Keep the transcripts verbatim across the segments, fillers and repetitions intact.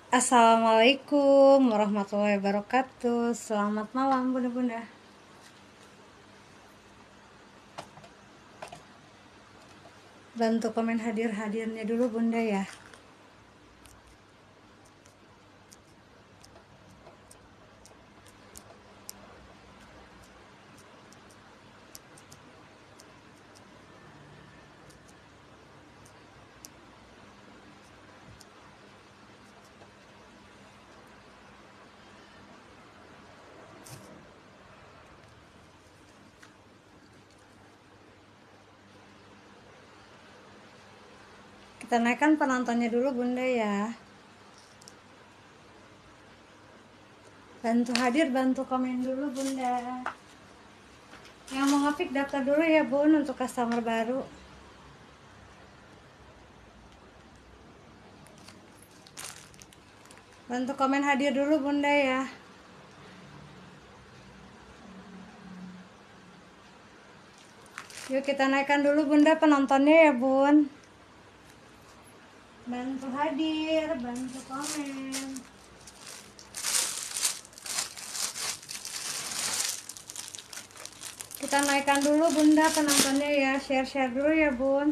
Assalamualaikum warahmatullahi wabarakatuh. Selamat malam bunda-bunda. Bantu komen hadir-hadirnya dulu bunda ya. Kita naikkan penontonnya dulu bunda ya. Bantu hadir, bantu komen dulu bunda. Yang mau nge-pick daftar dulu ya bun untuk customer baru. Bantu komen hadir dulu bunda ya. Yuk kita naikkan dulu bunda penontonnya ya bun. Bantu hadir, bantu komen. Kita naikkan dulu bunda penontonnya ya. Share-share dulu ya bun.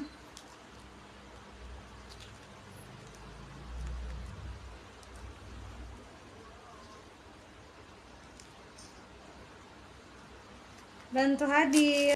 Bantu hadir.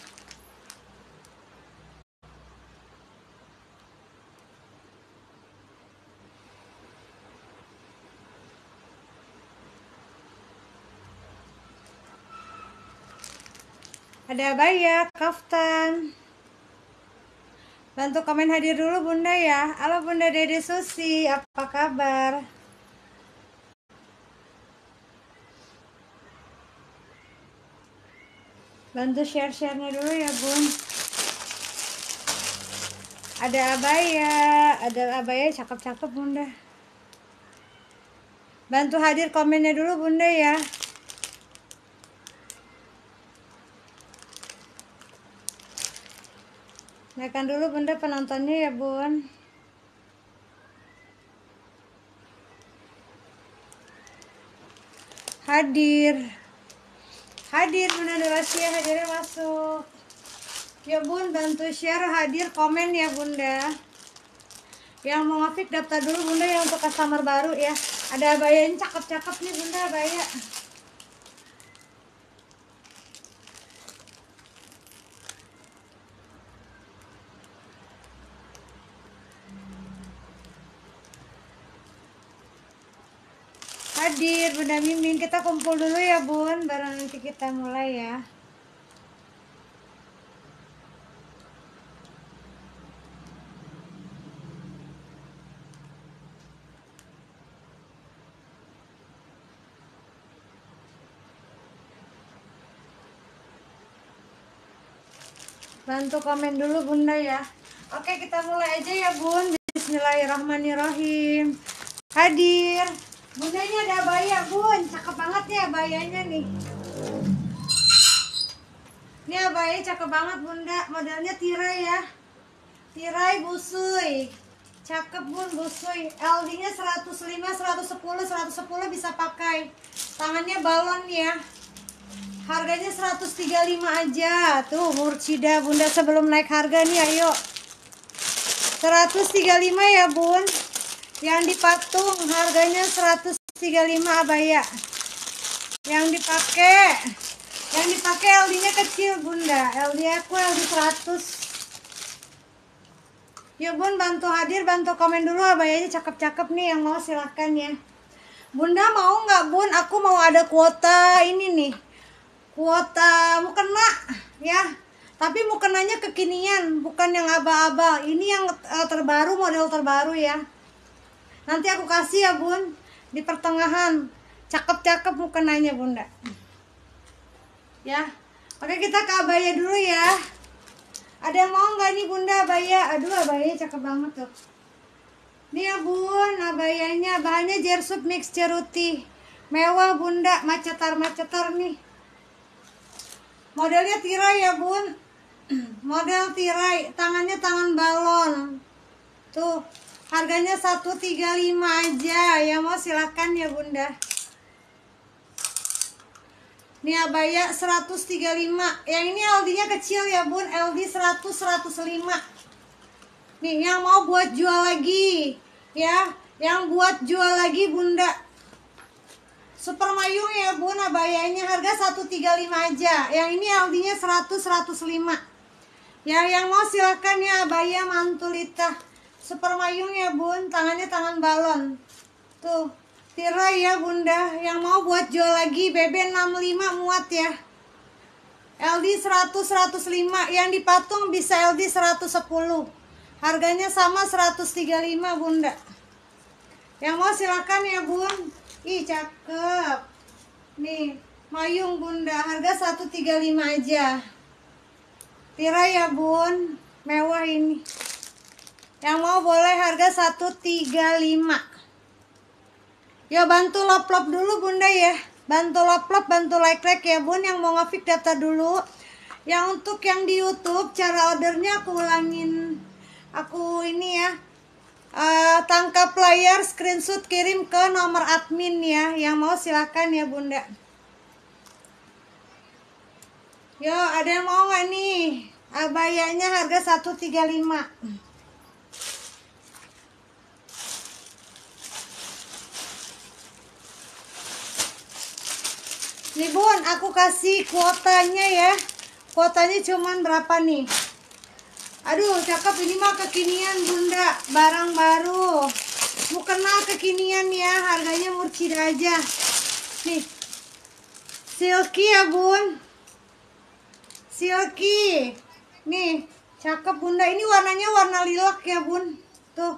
Ada abaya, kaftan. Bantu komen hadir dulu bunda ya. Halo bunda Dede Susi, apa kabar? Bantu share-share-nya dulu ya bun. Ada abaya, ada abaya cakep-cakep bunda. Bantu hadir komennya dulu bunda ya. Naikkan dulu bunda penontonnya ya bun. Hadir. Hadir bunda Delasia, hadirnya masuk. Ya bun, bantu share, hadir, komen ya bunda. Yang mau nge-pick daftar dulu bunda ya untuk customer baru ya. Ada abaya yang cakep-cakep nih bunda, abaya. Hadir bunda Mimin, kita kumpul dulu ya bun, baru nanti kita mulai ya. Bantu komen dulu bunda ya. Oke kita mulai aja ya bun. Bismillahirrahmanirrahim. Hadir. Bunda ini ada abaya bun, cakep banget nih abayanya nih. Ini abaya cakep banget bunda, modelnya tirai ya. Tirai busui. Cakep bun, busui. L D-nya seratus lima, seratus sepuluh, seratus sepuluh bisa pakai. Tangannya balon ya. Harganya seratus tiga puluh lima aja. Tuh Murcida bunda sebelum naik harga nih ayo. seratus tiga puluh lima ya bun. Yang dipatung harganya seratus tiga puluh lima abaya. Yang dipakai Yang dipakai L D-nya kecil bunda. L D aku L D seratus. Yuk bun bantu hadir, bantu komen dulu abayanya cakep-cakep nih yang mau silahkan ya. Bunda mau nggak bun? Aku mau ada kuota ini nih. Kuota mukena ya, tapi mukenanya kekinian, bukan yang aba-aba. Ini yang uh, terbaru, model terbaru ya. Nanti aku kasih ya bun di pertengahan. Cakep-cakep mukenanya bunda ya. Oke kita ke abaya dulu ya. Ada yang mau nggak nih bunda abaya? Aduh abayanya cakep banget tuh. Nih ya bun, abayanya bahannya jersub mix ceruti, mewah bunda, macetar-macetar nih. Modelnya tirai ya bun. Model tirai, tangannya tangan balon. Tuh Harganya seratus tiga puluh lima aja. Yang mau silakan ya bunda. Ini abaya seratus tiga puluh lima. Yang ini L D-nya kecil ya bun. L D seratus, seratus lima. Nih yang mau buat jual lagi ya. Yang buat jual lagi bunda. Super mayung ya bun. Abayanya harga seratus tiga puluh lima aja. Yang ini L D-nya seratus, seratus lima. Ya yang mau silakan ya abaya mantulita. Super mayung ya bun. Tangannya tangan balon. Tuh. Tirai ya bunda. Yang mau buat jual lagi. B B enam puluh lima muat ya. L D seratus, seratus lima. Yang dipatung bisa L D seratus sepuluh. Harganya sama seratus tiga puluh lima bunda. Yang mau silakan ya bun. Ih cakep. Nih mayung bunda. Harga seratus tiga puluh lima aja. Tirai ya bun. Mewah ini. Yang mau boleh harga seratus tiga puluh lima. Ya bantu lop-lop dulu bunda ya. Bantu lop-lop, bantu like-like ya bun. Yang mau nge-fix data dulu. Yang untuk yang di YouTube cara ordernya aku ulangin. Aku ini ya. Uh, tangkap layar, screenshot, kirim ke nomor admin ya. Yang mau silakan ya bunda. Yo ada yang mau gak nih? Abayanya harga seratus tiga puluh lima. Nih bun, aku kasih kuotanya ya. Kuotanya cuman berapa nih? Aduh, cakep ini mah kekinian bunda. Barang baru. Mukena kekinian ya. Harganya murcida aja. Nih. Silky ya bun. Silky. Nih, cakep bunda. Ini warnanya warna lilac ya bun. Tuh.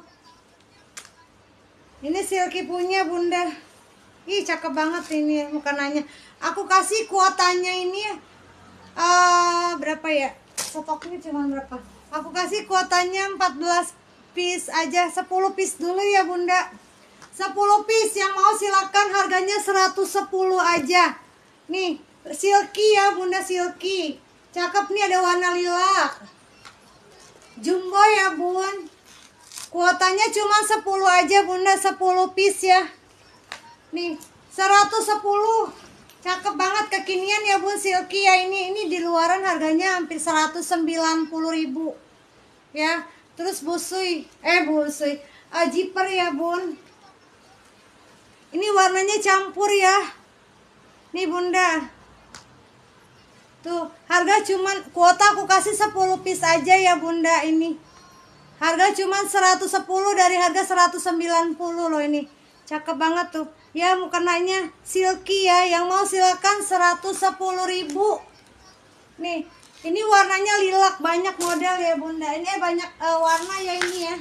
Ini silky punya bunda. Ih, cakep banget ini mukenanya. Aku kasih kuotanya ini uh, berapa ya? Stoknya cuma berapa? Aku kasih kuotanya empat belas piece aja. sepuluh piece dulu ya bunda. sepuluh piece yang mau silakan. Harganya seratus sepuluh aja. Nih, silky ya bunda, silky. Cakep nih, ada warna lilac. Jumbo ya bun. Kuotanya cuma sepuluh aja bunda, sepuluh piece ya. Nih, seratus sepuluh. Cakep banget, kekinian ya bun, silky ya. Ini ini di luaran harganya hampir seratus sembilan puluh ribu. Ya, terus busui, eh busui, uh, zipper ya bun. Ini warnanya campur ya. Nih bunda. Tuh, harga cuman kuota aku kasih sepuluh piece aja ya bunda ini. Harga cuman seratus sepuluh dari harga seratus sembilan puluh loh ini. Cakep banget tuh. Ya mukenanya silky ya. Yang mau silakan seratus sepuluh ribu. Nih, ini warnanya lilac, banyak model ya bunda. Ini banyak uh, warna ya ini ya.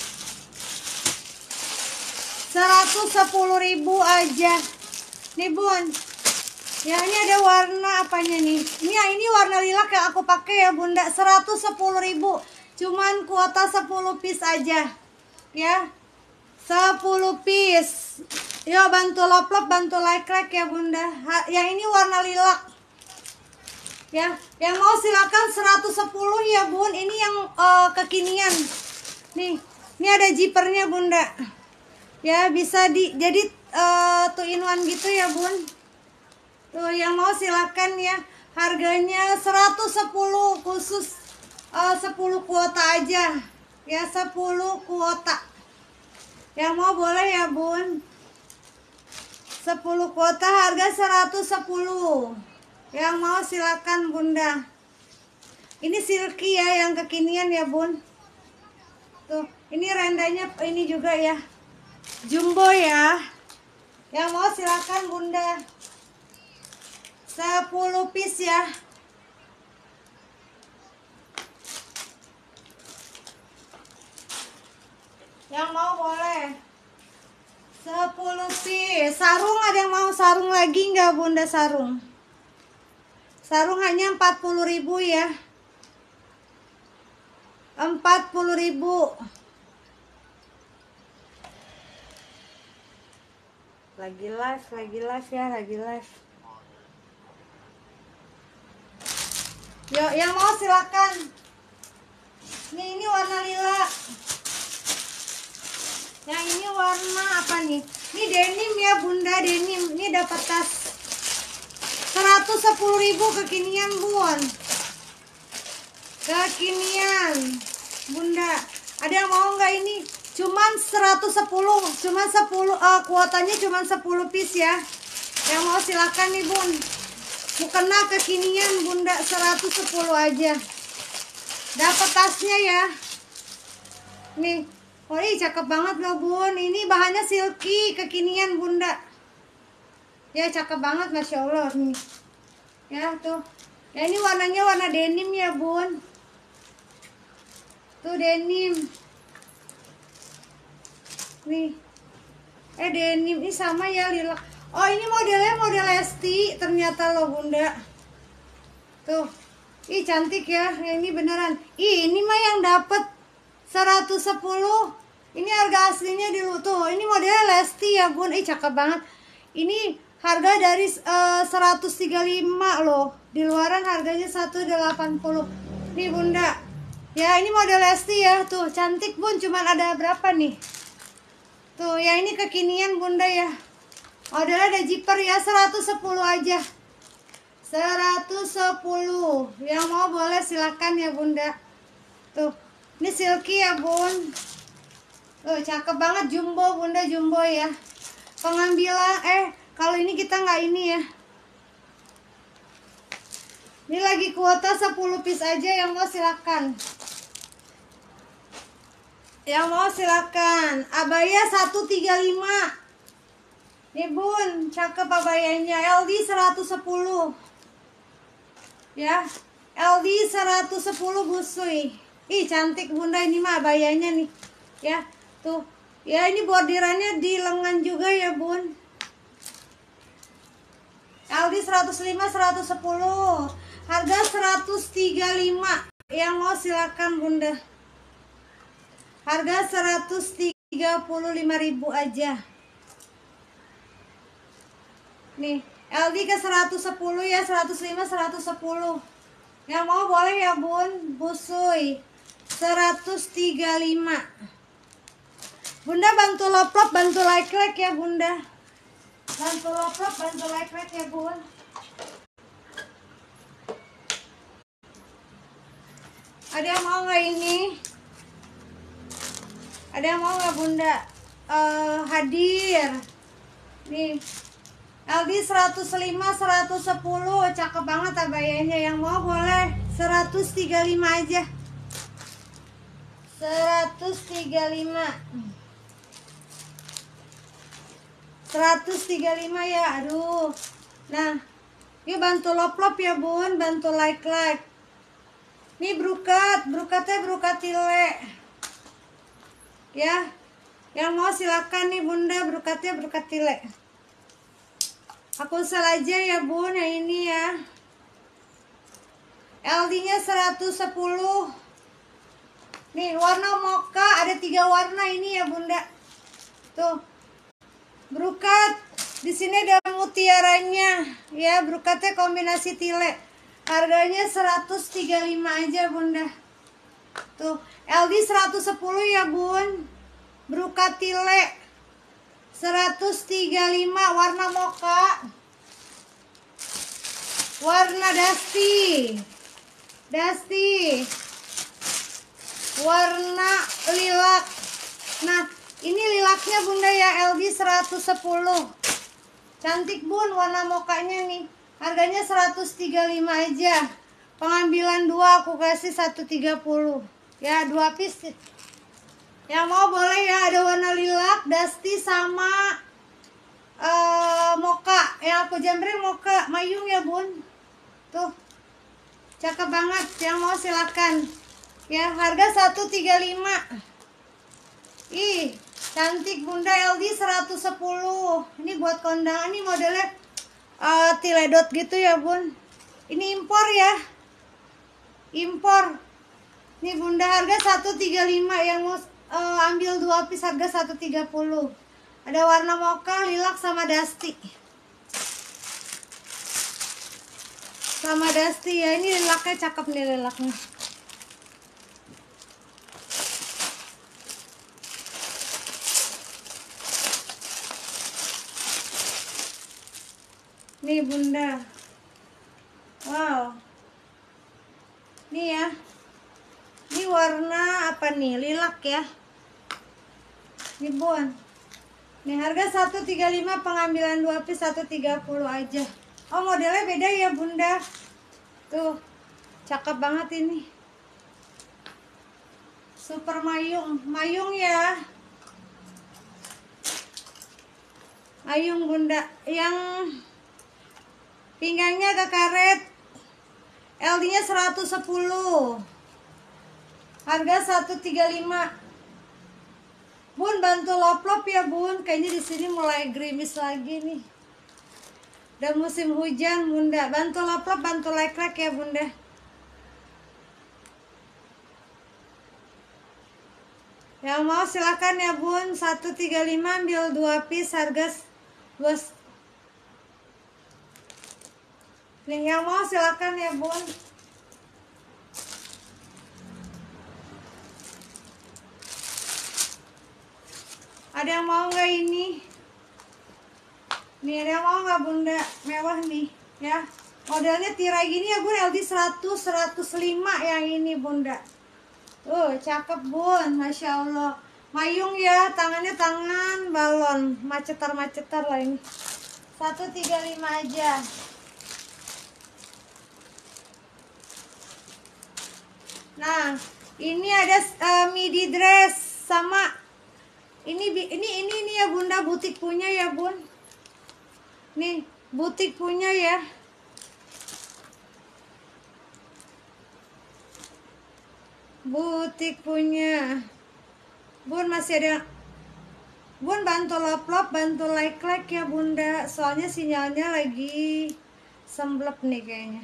seratus sepuluh ribu aja. Nih bun. Ya ini ada warna apanya nih? Ini ya ini warna lilac yang aku pakai ya bunda. seratus sepuluh ribu. Cuman kuota sepuluh piece aja. Ya. sepuluh piece. Yo bantu lop-lop, bantu like-like ya bunda. Ha, yang ini warna lilac. Ya, yang mau silakan seratus sepuluh ya bun. Ini yang uh, kekinian. Nih, ini ada zippernya bunda. Ya, bisa di jadi uh, two in one gitu ya bun. Tuh, yang mau silakan ya. Harganya seratus sepuluh khusus uh, sepuluh kuota aja. Ya, sepuluh kuota. Yang mau boleh ya bun. sepuluh kuota harga seratus sepuluh. Yang mau silakan bunda. Ini silky ya yang kekinian ya bun. Tuh, ini rendanya ini juga ya. Jumbo ya. Yang mau silakan bunda. sepuluh piece ya. Yang mau boleh. sepuluh piece. Sarung ada yang mau sarung lagi nggak bunda sarung? Sarung hanya empat puluh ribu ya. empat puluh ribu. Lagi live, lagi live ya, lagi live. Yuk, yang mau silakan. Nih, ini warna lilac. Yang ini warna apa nih? Ini denim ya bunda, denim. Ini dapat tas seratus sepuluh ribu kekinian bun. Kekinian bunda. Ada yang mau nggak ini? Cuman seratus sepuluh, cuman sepuluh, uh, kuotanya cuman sepuluh piece ya. Yang mau silakan nih bun. Mukena kekinian bunda, seratus sepuluh aja. Dapat tasnya ya. Nih. Oh ini cakep banget loh bun. Ini bahannya silky kekinian bunda. Ya cakep banget masya Allah nih. Ya tuh. Ya ini warnanya warna denim ya bun. Tuh denim. Nih. Eh denim ini sama ya lilac. Oh ini modelnya model Lesti ternyata loh bunda. Tuh. Ih cantik ya. Yang ini beneran. Ih ini mah yang dapet seratus sepuluh. Ini harga aslinya di tuh. Ini modelnya Lesti ya bun. Ih cakep banget. Ini harga dari uh, seratus tiga puluh lima loh. Di luaran harganya seratus delapan puluh. Nih bunda. Ya ini model Lesti ya. Tuh cantik bun. Cuman ada berapa nih? Tuh ya ini kekinian bunda ya. Modelnya ada zipper ya. Seratus sepuluh aja. Seratus sepuluh. Yang mau boleh silakan ya bunda. Tuh. Ini silky ya bun. Tuh cakep banget jumbo bunda, jumbo ya. Pengambilan eh kalau ini kita nggak ini ya. Ini lagi kuota sepuluh piece aja, yang mau silakan. Yang mau silakan. Abaya seratus tiga puluh lima. Nih bun, cakep abayanya. L D seratus sepuluh. Ya. L D seratus sepuluh busui. Ih cantik bunda, ini mah abayanya nih. Ya, tuh. Ya ini bordirannya di lengan juga ya bun. L D seratus lima, seratus sepuluh. Harga seratus tiga puluh lima. Yang mau silakan bunda. Harga seratus tiga puluh lima ribu aja. Nih, L D ke seratus sepuluh ya, seratus lima, seratus sepuluh. Yang mau boleh ya bun, busui. seratus tiga puluh lima. Bunda bantu loplop, bantu like-like ya bunda. Bantu loplop, bantu like-like ya bun. Ada yang mau nggak ini? Ada yang mau nggak bunda? Uh, hadir. Nih. L D seratus lima, seratus sepuluh. Cakep banget abayanya. Yang mau boleh seratus tiga puluh lima aja. seratus tiga puluh lima. seratus tiga puluh lima ya. Aduh. Nah, yuk bantu loplop ya bun, bantu like-like. Nih brukat, brukatnya brukat tile. Ya. Yang mau silakan nih bunda, brukatnya brukat tile. Aku sel aja ya bun, yang ini ya. L D-nya seratus sepuluh. Nih warna mocha, ada tiga warna ini ya bunda. Tuh, brukat. Di sini ada mutiaranya, ya brukatnya kombinasi tile. Harganya seratus tiga puluh lima aja bunda. Tuh, L D seratus sepuluh ya bun. Brukat tile. seratus tiga puluh lima warna mocha. Warna dusty. Dusty. Warna lilac. Nah, ini lilacnya bunda ya, L D seratus sepuluh. Cantik bun warna mokanya nih. Harganya seratus tiga puluh lima aja. Pengambilan dua aku kasih seratus tiga puluh. Ya, dua piece. Yang mau boleh ya, ada warna lilac, dusty sama uh, mocha. Yang aku jambret mocha, mayung ya bun. Tuh. Cakep banget, yang mau silakan. Ya, harga seratus tiga puluh lima. Ih, cantik bunda, L D seratus sepuluh. Ini buat kondangan, ini modelnya uh, tiledot gitu ya bun. Ini impor ya. Impor. Ini bunda, harga seratus tiga puluh lima. Yang mau uh, ambil dua piece harga seratus tiga puluh. Ada warna mocha, lilac sama dusty. Sama dusty ya, ini lilacnya cakep nih lilacnya. Nih bunda. Wow. Nih ya. Ini warna apa nih? Lilac ya. Nih bun. Nih harga seratus tiga puluh lima, pengambilan dua piece seratus tiga puluh aja. Oh modelnya beda ya bunda. Tuh. Cakep banget ini. Super mayung. Mayung ya. Mayung bunda. Yang pinggangnya agak karet. L D nya seratus sepuluh. Harga seratus tiga puluh lima. Bun bantu lop-lop ya bun. Kayaknya di sini mulai gerimis lagi nih. Udah musim hujan bunda. Bantu lop-lop, bantu like-like ya bunda. Yang mau silakan ya bun. Seratus tiga puluh lima ambil dua piece harga dua. Nih yang mau silakan ya bun. Ada yang mau nggak ini? Nih ada yang mau nggak bunda? Mewah nih ya. Modelnya tirai gini ya bun. L D seratus, seratus lima yang ini bunda. Tuh cakep bun. Masya Allah. Mayung ya. Tangannya tangan balon. Macetar-macetar lah ini. Seratus tiga puluh lima aja. Nah ini ada uh, midi dress sama Ini ini ini ini ya bunda, butik punya ya bun. Nih butik punya ya. Butik punya. Bun masih ada. Bun bantu lop-lop, bantu like-like ya bunda. Soalnya sinyalnya lagi semblep nih kayaknya.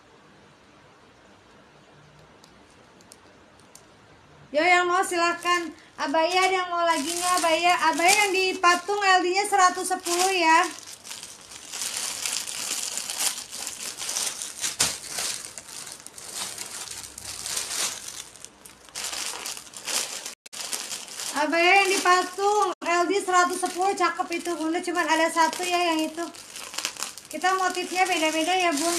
Yo yang mau silakan. Abaya ada yang mau lagi nggak abaya? Abaya yang di patung L D nya seratus sepuluh ya. Abaya yang di patung L D seratus sepuluh cakep itu bunda. Cuman ada satu ya yang itu. Kita motifnya beda-beda ya bun.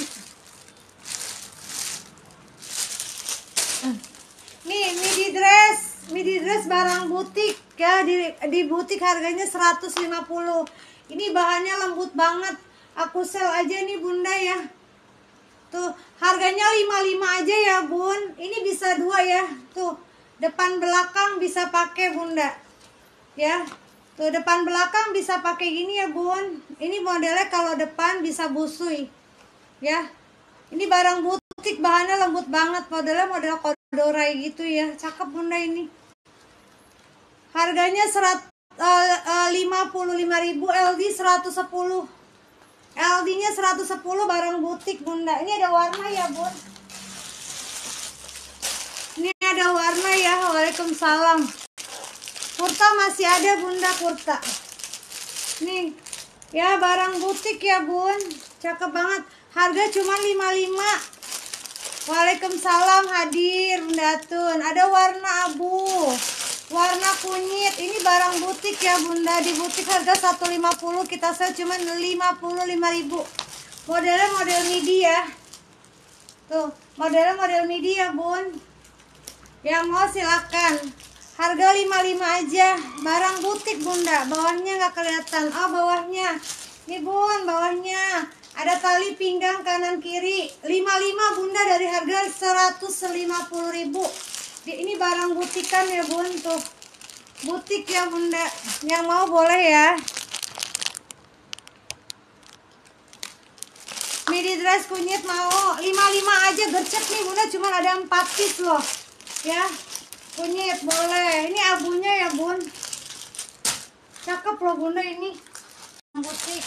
Nih midi dress. Midi dress barang butik ya, di, di butik harganya seratus lima puluh. Ini bahannya lembut banget. Aku sel aja nih bunda ya. Tuh harganya lima puluh lima aja ya bun. Ini bisa dua ya. Tuh depan belakang bisa pakai bunda. Ya. Tuh depan belakang bisa pakai gini ya bun. Ini modelnya kalau depan bisa busui. Ya. Ini barang butik bahannya lembut banget. Modelnya model kodorai gitu ya. Cakep bunda ini. Harganya lima puluh lima ribu, L D seratus sepuluh. L D nya seratus sepuluh barang butik bunda. Ini ada warna ya bun. Ini ada warna ya. Waalaikumsalam. Kurta masih ada bunda, kurta. Nih ya barang butik ya bun. Cakep banget. Harga cuma lima puluh lima. Waalaikumsalam hadir bunda Tun. Ada warna abu, warna kunyit. Ini barang butik ya bunda. Di butik harga seratus lima puluh, kita sel cuma lima puluh lima ribu. Modelnya model midi ya. Tuh modelnya model midi ya bun. Yang mau silakan. Harga lima puluh lima aja. Barang butik bunda. Bawahnya nggak kelihatan. Oh bawahnya. Nih bun bawahnya. Ada tali pinggang kanan kiri. lima puluh lima bunda dari harga seratus lima puluh ribu. Ini barang butikan ya bun. Tuh butik ya bunda. Yang mau boleh ya. Midi dress kunyit mau lima puluh lima aja, gercep nih bunda. Cuma ada empat piece loh ya. Kunyit boleh. Ini abunya ya bun. Cakep loh bunda ini. Butik.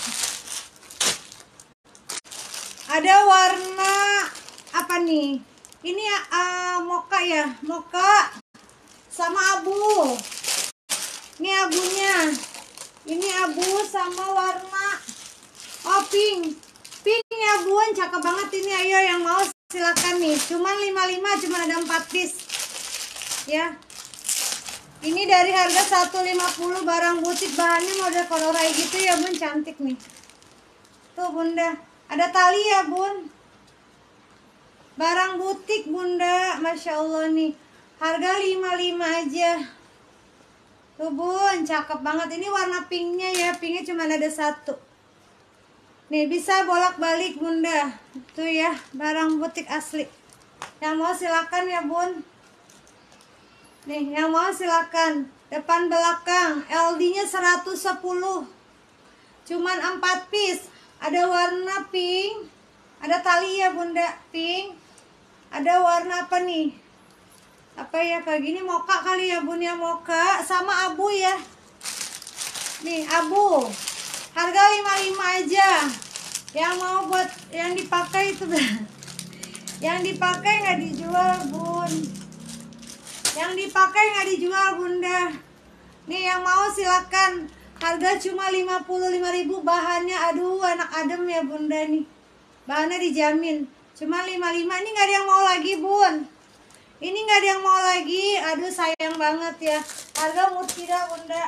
Ada warna apa nih? Ini uh, mocha ya, mocha sama abu. Ini abunya. Ini abu sama warna oh pink. Pink ya bun, cakep banget ini. Ayo yang mau silakan nih. Cuman lima puluh lima, cuma ada empat piece. Ya. Ini dari harga seratus lima puluh barang butik, bahannya model kodorai gitu ya bun, cantik nih. Tuh bunda, ada tali ya bun. Barang butik bunda, Masya Allah nih. Harga lima puluh lima aja. Tuh bun, cakep banget. Ini warna pinknya ya, pinknya cuma ada satu. Nih bisa bolak-balik bunda. Tuh ya, barang butik asli. Yang mau silakan ya bun. Nih, yang mau silakan. Depan belakang, L D-nya seratus sepuluh. Cuman empat piece. Ada warna pink. Ada tali ya bunda, pink. Ada warna apa nih? Apa ya, kayak gini moka kali ya bun ya, moka. Sama abu ya. Nih, abu. Harga lima puluh lima aja. Yang mau buat yang dipakai itu. Yang dipakai nggak dijual bun. Yang dipakai nggak dijual bunda. Nih yang mau silakan. Harga cuma lima puluh lima ribu. Bahannya aduh anak adem ya bunda nih. Bahannya dijamin. Cuma lima puluh lima. Ini nggak ada yang mau lagi bun. Ini nggak ada yang mau lagi. Aduh sayang banget ya. Harga murtida bunda.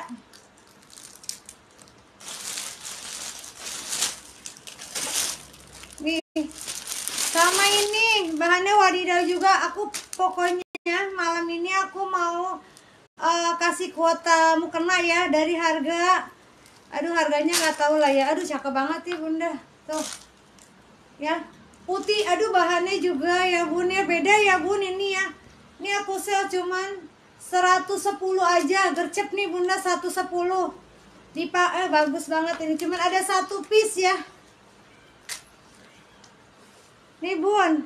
Nih sama ini bahannya wadidaw juga. Aku pokoknya malam ini aku mau uh, kasih kuota mukena ya. Dari harga, aduh harganya nggak tahu lah ya. Aduh cakep banget ya bunda. Tuh ya, putih. Aduh bahannya juga ya bun ya, beda ya bun ini ya. Ini aku sel cuman seratus sepuluh aja. Gercep nih bunda, seratus sepuluh. Dipa eh bagus banget ini. Cuman ada satu piece ya. Nih bun.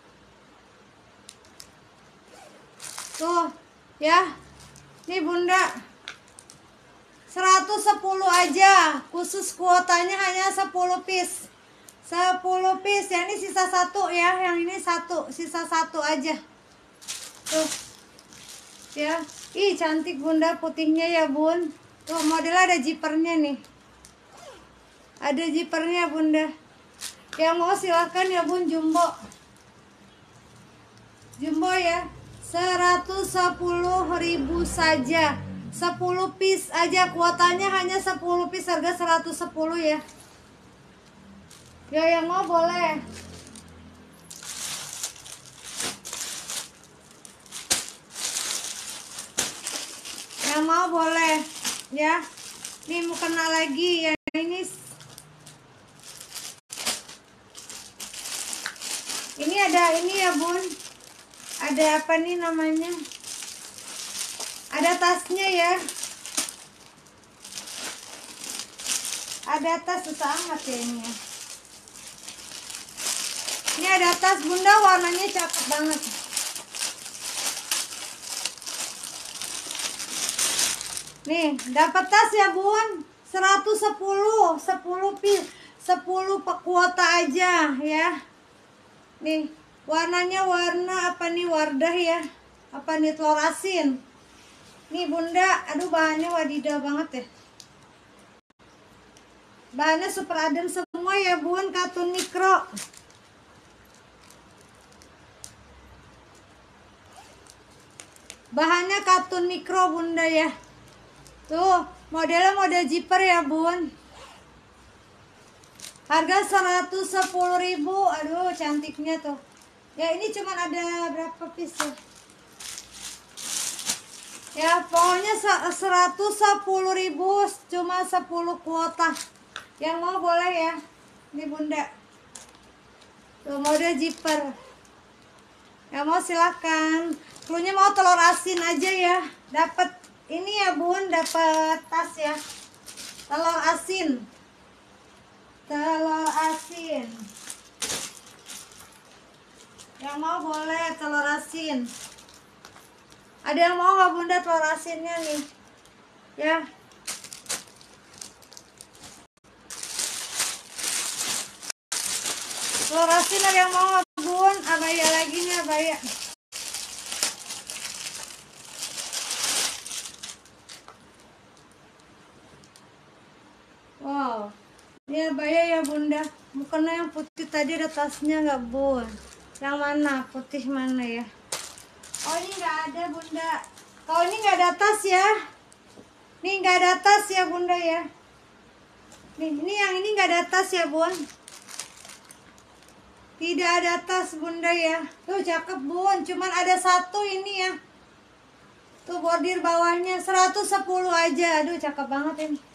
Tuh ya. Nih bunda. seratus sepuluh aja. Khusus kuotanya hanya sepuluh piece. sepuluh piece ya, ini sisa satu ya. Yang ini satu, sisa satu aja. Tuh. Ya. Ih, cantik bunda putihnya ya, bun. Tuh, modelnya ada zippernya nih. Ada zippernya, bunda. Yang mau silakan ya, bun, jumbo. Jumbo ya. seratus sepuluh ribu saja. sepuluh piece aja, kuotanya hanya sepuluh piece, harga seratus sepuluh ya. Ya yang mau boleh. Yang mau boleh ya. Nih mau kena lagi yang ini. Ini ada ini ya bun. Ada apa nih namanya? Ada tasnya ya. Ada tas, susah amat ya ini ya. Ini ada tas bunda, warnanya cakep banget. Nih dapat tas ya bun, seratus sepuluh, sepuluh piece, sepuluh kuota aja ya. Nih warnanya warna apa nih, wardah ya. Apa nih, telur asin. Nih bunda, aduh bahannya wadidaw banget ya. Bahannya super adem semua ya bun, katun mikro. Bahannya katun mikro bunda ya. Tuh, modelnya model zipper ya bun. Harga seratus sepuluh ribu. Aduh cantiknya tuh. Ya ini cuman ada berapa piece ya. Ya pokoknya seratus sepuluh ribu, cuma sepuluh kuota. Yang mau boleh ya. Ini bunda. Tuh model zipper. Yang mau silakan. Klunya mau telur asin aja ya. Dapat ini ya bun, dapat tas ya. Telur asin. Telur asin. Yang mau boleh telur asin. Ada yang mau nggak bunda telur asinnya nih? Ya. Telur asin ada yang mau nggak bun? Abaya lagi nih abaya. Wow. Ini abaya ya bunda. Mukena yang putih tadi ada tasnya nggak bun? Yang mana? Putih mana ya? Oh ini nggak ada bunda. Kalau ini nggak ada tas ya. Nih nggak ada tas ya bunda ya. Nih, ini yang ini nggak ada tas ya bun, tidak ada tas bunda ya. Tuh cakep bun, cuman ada satu ini ya. Tuh bordir bawahnya seratus sepuluh aja. Aduh cakep banget ini.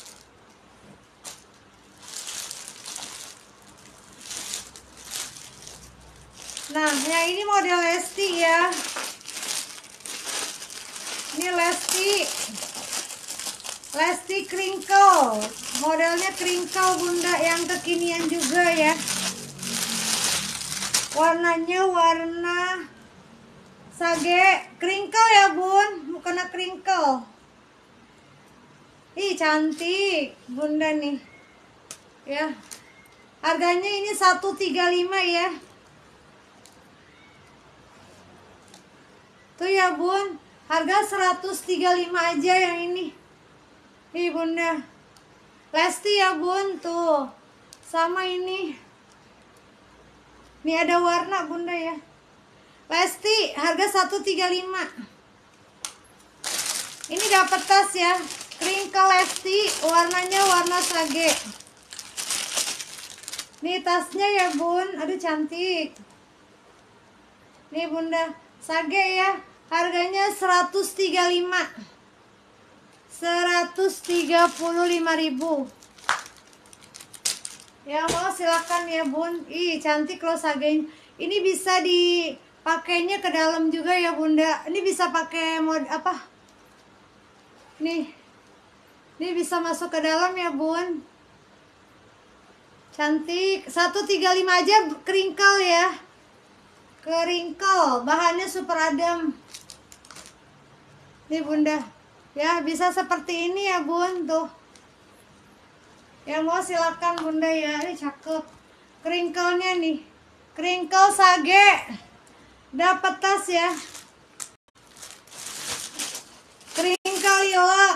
Nah yang ini model Lesti ya. Ini Lesti Lesti crinkle, modelnya crinkle bunda, yang kekinian juga ya. Warnanya warna sage crinkle ya bun, bukan crinkle. Ih cantik bunda nih ya. Harganya ini seratus tiga puluh lima ya. Tuh ya bun, harga seratus tiga puluh lima aja yang ini. Nih bunda, Lesti ya bun, tuh sama ini. Nih ada warna bunda ya. Lesti harga seratus tiga puluh lima. Ini dapat tas ya, crinkle Lesti, warnanya warna sage. Nih tasnya ya bun, aduh cantik. Nih bunda, sage ya, harganya seratus tiga puluh lima. seratus tiga puluh lima ribu. Ya mau silakan ya bun. Ih cantik loh sagenya. Ini bisa dipakainya ke dalam juga ya bunda. Ini bisa pakai mod apa? Nih. Ini bisa masuk ke dalam ya bun. Cantik. seratus tiga puluh lima aja crinkle ya. Crinkle, bahannya super adem. Nih bunda. Ya bisa seperti ini ya bun, tuh. Yang mau silakan bunda ya. Ini cakep. Crinkle-nya nih. Crinkle sage. Dapat tas ya. Crinkle lila.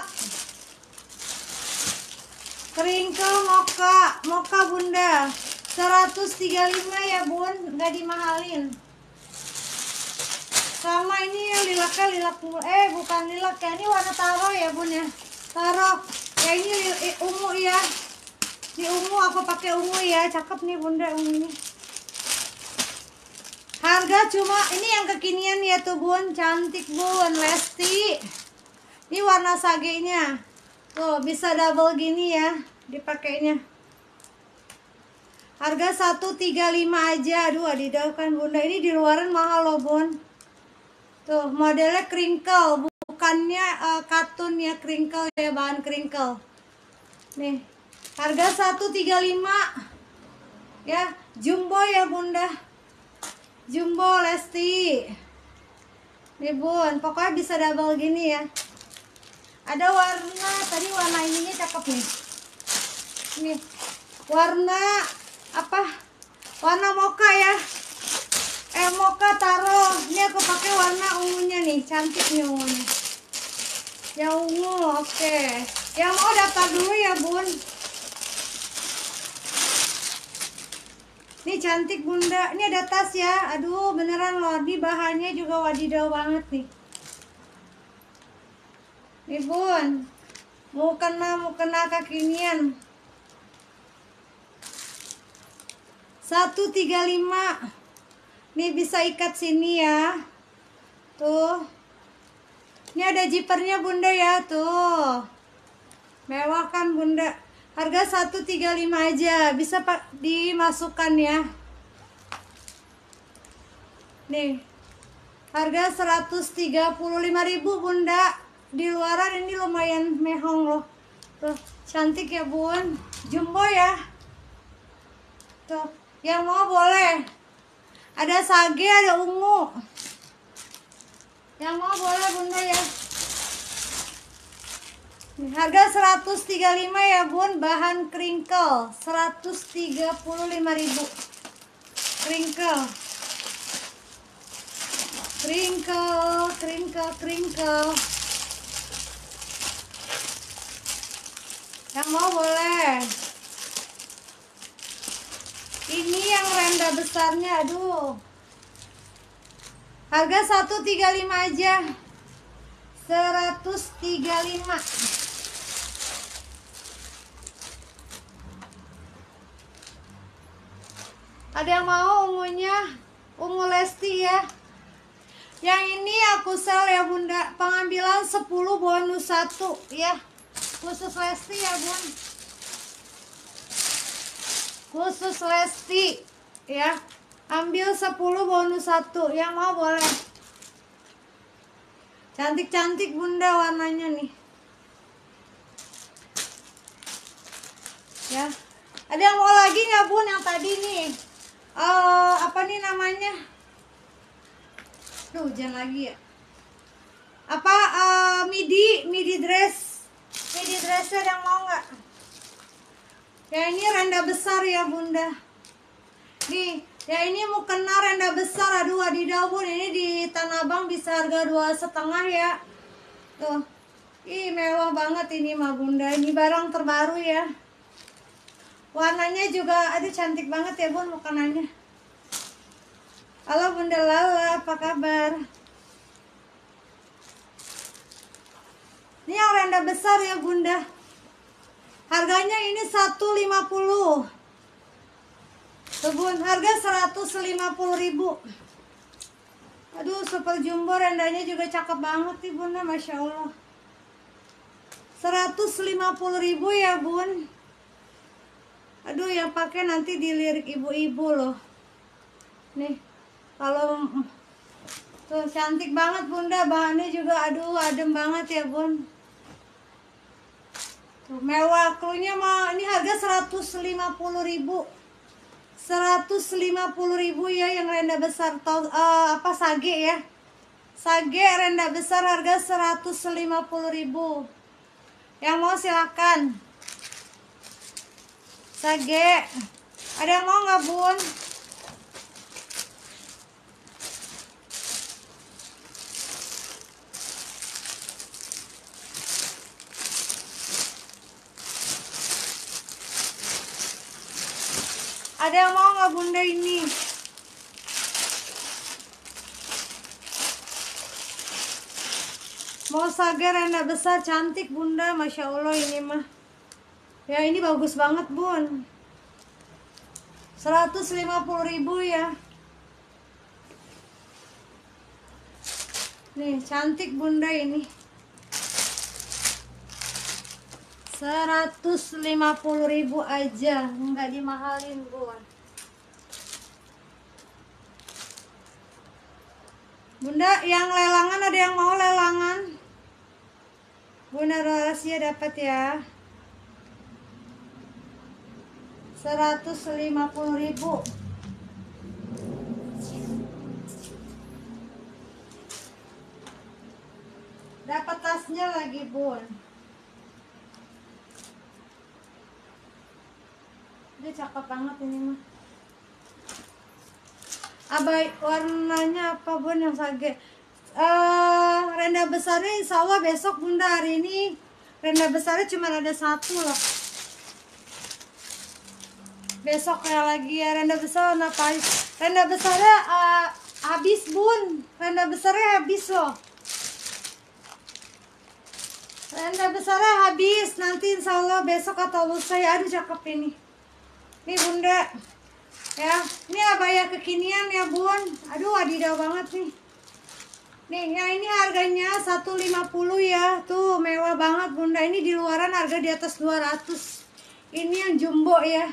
Crinkle mocha. Mocha bunda. seratus tiga puluh lima ya bun, nggak dimahalin. Sama ini yang lilaknya lilak, eh bukan lilak ya, ini warna taro ya bun ya. Taro. Ya ini ungu ya. Ini ungu, aku pakai ungu ya. Cakep nih bunda ungunya. Harga cuma ini yang kekinian ya tuh bun, cantik bun, Lesti. Ini warna sagenya. Tuh bisa double gini ya dipakainya. Harga seratus tiga puluh lima aja. Aduh adidas kan bunda, ini di luaran mahal loh bun. Tuh modelnya crinkle, bukannya uh, katun ya, crinkle ya, bahan crinkle. Nih harga seratus tiga puluh lima ya, jumbo ya bunda, jumbo Lesti. Nih bun, pokoknya bisa double gini ya. Ada warna, tadi warna ininya cakep nih. Nih warna apa? Warna mocha ya. Eh mocha taro. Ini aku pakai warna ungunya nih, cantik nih ungunya. Yang ungu, oke. Okay. Yang mau daftar dulu ya bun. Nih cantik bunda. Ini ada tas ya. Aduh beneran loh. Di bahannya juga wadidaw banget nih. Nih bun. Mau kena, mau kena kekinian. seratus tiga puluh lima. Nih bisa ikat sini ya. Tuh. Ini ada zippernya bunda ya, tuh. Mewah kan bunda. Harga seratus tiga puluh lima aja. Bisa pak dimasukkan ya. Nih. Harga seratus tiga puluh lima ribu bunda. Di luaran ini lumayan mehong loh. Tuh, cantik ya bun. Jumbo ya. Tuh, yang mau boleh. Ada sage, ada ungu. Yang mau boleh bunda ya. Harga seratus tiga puluh lima ya bun, bahan crinkle. seratus tiga puluh lima ribu. Crinkle. Crinkle, crinkle, crinkle. Yang mau boleh. Ini yang renda besarnya, aduh. Harga seratus tiga puluh lima aja. seratus tiga puluh lima. Ada yang mau ungunya? Ungu Lesti ya. Yang ini aku sel ya bunda. Pengambilan sepuluh bonus satu ya. Khusus Lesti ya bun. Khusus Lesti ya. Ambil sepuluh bonus satu. Yang mau boleh. Cantik-cantik bunda warnanya nih. Ya. Ada yang mau lagi nggak bun yang tadi nih? Uh, apa nih namanya? Duh, hujan lagi ya. Apa uh, midi, midi dress. Midi dressnya ada yang mau nggak? Ya ini renda besar ya bunda. Nih, ya ini mukena renda besar. Aduh, wadidaw bun. Ini di Tanah Abang bisa harga dua setengah ya. Tuh, ih mewah banget ini mah bunda. Ini barang terbaru ya. Warnanya juga, aduh cantik banget ya bun mukenanya. Halo bunda Lala, apa kabar? Ini yang renda besar ya bunda. Harganya ini seratus lima puluh. Tuh bun, harga seratus lima puluh ribu. Aduh, super jumbo rendanya juga cakep banget nih bunda, masya Allah. seratus lima puluh ribu ya bun. Aduh, yang pakai nanti dilirik ibu-ibu loh. Nih, kalau tuh cantik banget bunda, bahannya juga aduh adem banget ya bun. Tuh mewah, klunya mah ini harga seratus lima puluh ribu. seratus lima puluh ribu ya yang renda besar. Tau uh, apa sage ya? Sage renda besar harga seratus lima puluh ribu. Yang mau silakan. Sage. Ada yang mau nggak bun? Ada yang mau nggak bunda ini? Mau sage renda besar cantik bunda, masya Allah ini mah. Ya ini bagus banget bun. seratus lima puluh ribu ya. Nih cantik bunda ini. seratus lima puluh ribu aja, nggak dimahalin bun. Bunda yang lelangan ada yang mau lelangan? Bunda rahasia dapat ya. seratus lima puluh ribu. Dapat tasnya lagi bun. Dia cakep banget ini mah. Abai warnanya apa bun yang sage? Uh, renda besarnya insya Allah besok bunda. Hari ini renda besarnya cuma ada satu loh. Besok ya lagi ya renda besar apa? Renda besarnya uh, habis bun. Renda besarnya habis loh. Renda besarnya habis. Nanti insya Allah besok atau lusa ya. Aduh cakep ini. Nih bunda. Ya. Ini abaya kekinian ya bun. Aduh wadidaw banget nih. Nih yang ini harganya seratus lima puluh ya. Tuh mewah banget bunda. Ini di luaran harga di atas dua ratus. Ini yang jumbo ya.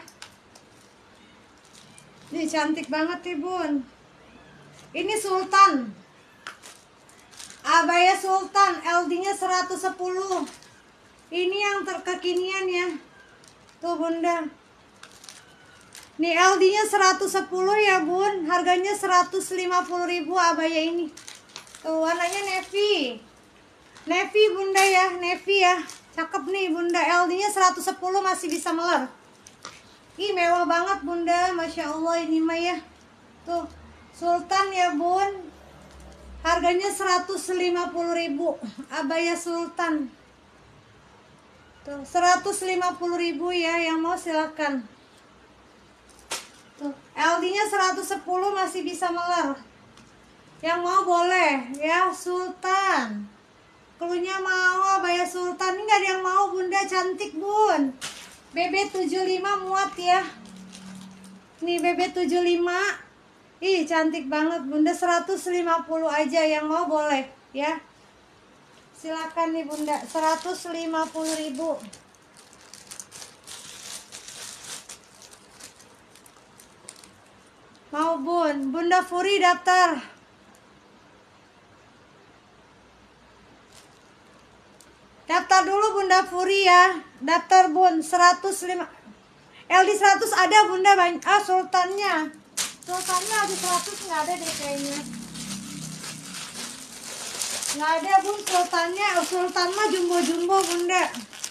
Nih cantik banget nih bun. Ini sultan. Abaya sultan. L D-nya seratus sepuluh. Ini yang terkekinian ya. Tuh bunda. Nih L D-nya seratus sepuluh ya bun. Harganya seratus lima puluh ribu abaya ini. Tuh warnanya navy. Navy bunda ya. Navy ya. Cakep nih bunda. L D-nya seratus sepuluh masih bisa meler. Ih mewah banget bunda, masya Allah ini mah ya. Tuh sultan ya bun. Harganya seratus lima puluh ribu. Abaya sultan. Tuh seratus lima puluh ribu ya. Yang mau silakan. Tuh L D-nya seratus sepuluh masih bisa meler. Yang mau boleh ya. Sultan. Klunya mau abaya sultan. Ini gak ada yang mau bunda, cantik bun. B B tujuh puluh lima muat ya. Nih B B tujuh puluh lima. Ih, cantik banget Bunda, seratus lima puluh aja, yang mau boleh ya. Silakan nih Bunda, seratus lima puluh ribu. Mau Bun, Bunda Furi daftar. Daftar dulu Bunda Furi ya. Daftar Bun, seratus lima. L D seratus ada Bunda, banyak. Ah, sultannya. Sultannya L D seratus nggak ada deh kayaknya. Nggak ada Bun, sultannya. Sultan mah jumbo-jumbo Bunda.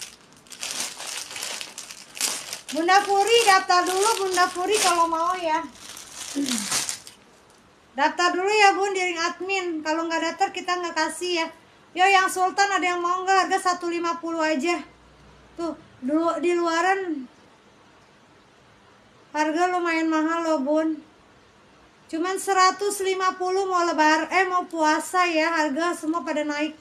Bunda Furi daftar dulu Bunda Furi kalau mau ya. Daftar dulu ya Bun di ring admin. Kalau nggak daftar kita nggak kasih ya. Yo, yang sultan ada yang mau nggak? Harga seratus lima puluh aja. Tuh, dulu di luaran harga lumayan mahal loh Bun. Cuman seratus lima puluh mau lebar eh mau puasa ya, harga semua pada naik.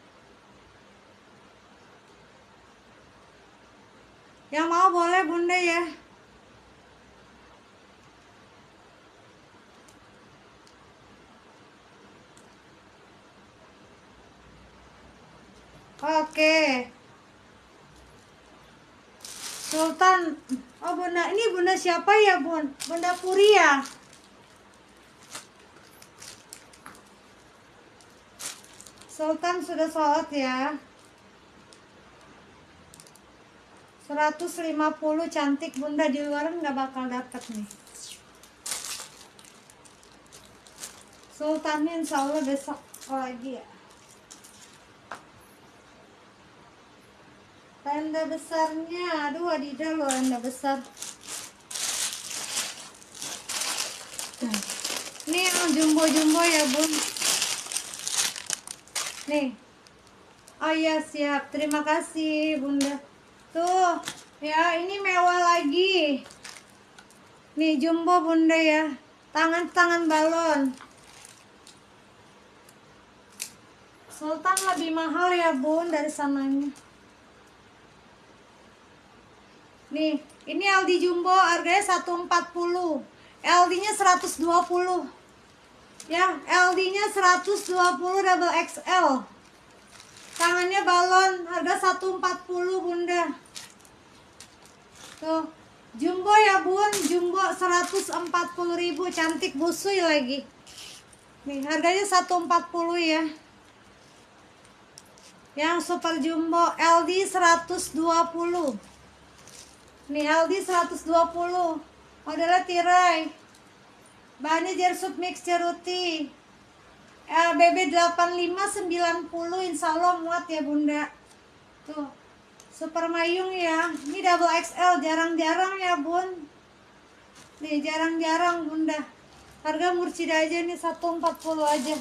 Yang mau boleh Bunda ya. Oke. Sultan. Oh Bunda, ini Bunda siapa ya Bun? Bunda Puri ya? Sultan sudah sholat ya. seratus lima puluh cantik Bunda, di luar nggak bakal dapet nih. Sultannya insya Allah besok lagi ya. Tenda besarnya, aduh Adidas loh, tenda besar. Ini yang jumbo-jumbo ya Bun. Nih. Oh iya siap, terima kasih Bunda. Tuh, ya ini mewah lagi. Nih jumbo Bunda ya. Tangan-tangan balon. Sultan lebih mahal ya Bun dari sananya. Nih, ini L D jumbo harganya seratus empat puluh. L D-nya seratus dua puluh. Ya, L D-nya seratus dua puluh double X L. Tangannya balon, harga seratus empat puluh Bunda. Tuh, jumbo ya Bun, jumbo seratus empat puluh ribu, cantik busui lagi. Nih, harganya seratus empat puluh ya. Yang super jumbo L D seratus dua puluh. Nih L D seratus dua puluh. Modelnya tirai. Bahannya jersey mix ceruti. Eh, B B delapan lima sembilan puluh, insya Allah muat ya Bunda. Tuh, super mayung ya. Ini double X L, jarang-jarang ya Bun. Nih jarang-jarang Bunda. Harga murcida aja nih seratus empat puluh aja.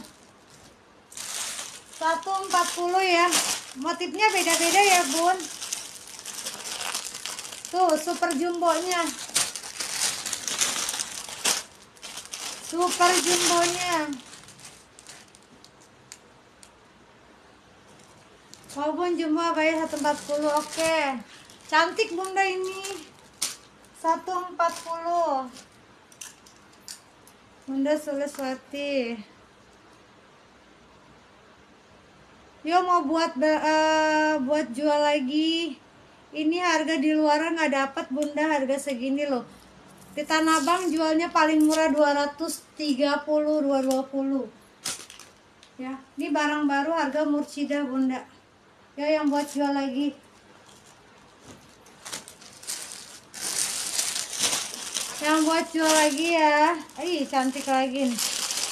seratus empat puluh ya. Motifnya beda-beda ya Bun. Tuh super jumbonya. Super jumbonya. Walaupun jumbo bayar seratus empat puluh. Oke. Cantik Bunda ini. seratus empat puluh. Bunda Suliswati. Yo mau buat uh, buat jual lagi. Ini harga di luaran nggak dapat Bunda, harga segini loh. Di Tanah Abang jualnya paling murah dua ratus tiga puluh, dua ratus dua puluh. Ya, ini barang baru harga murcida Bunda. Ya yang buat jual lagi. Yang buat jual lagi ya. Ih, cantik lagi nih.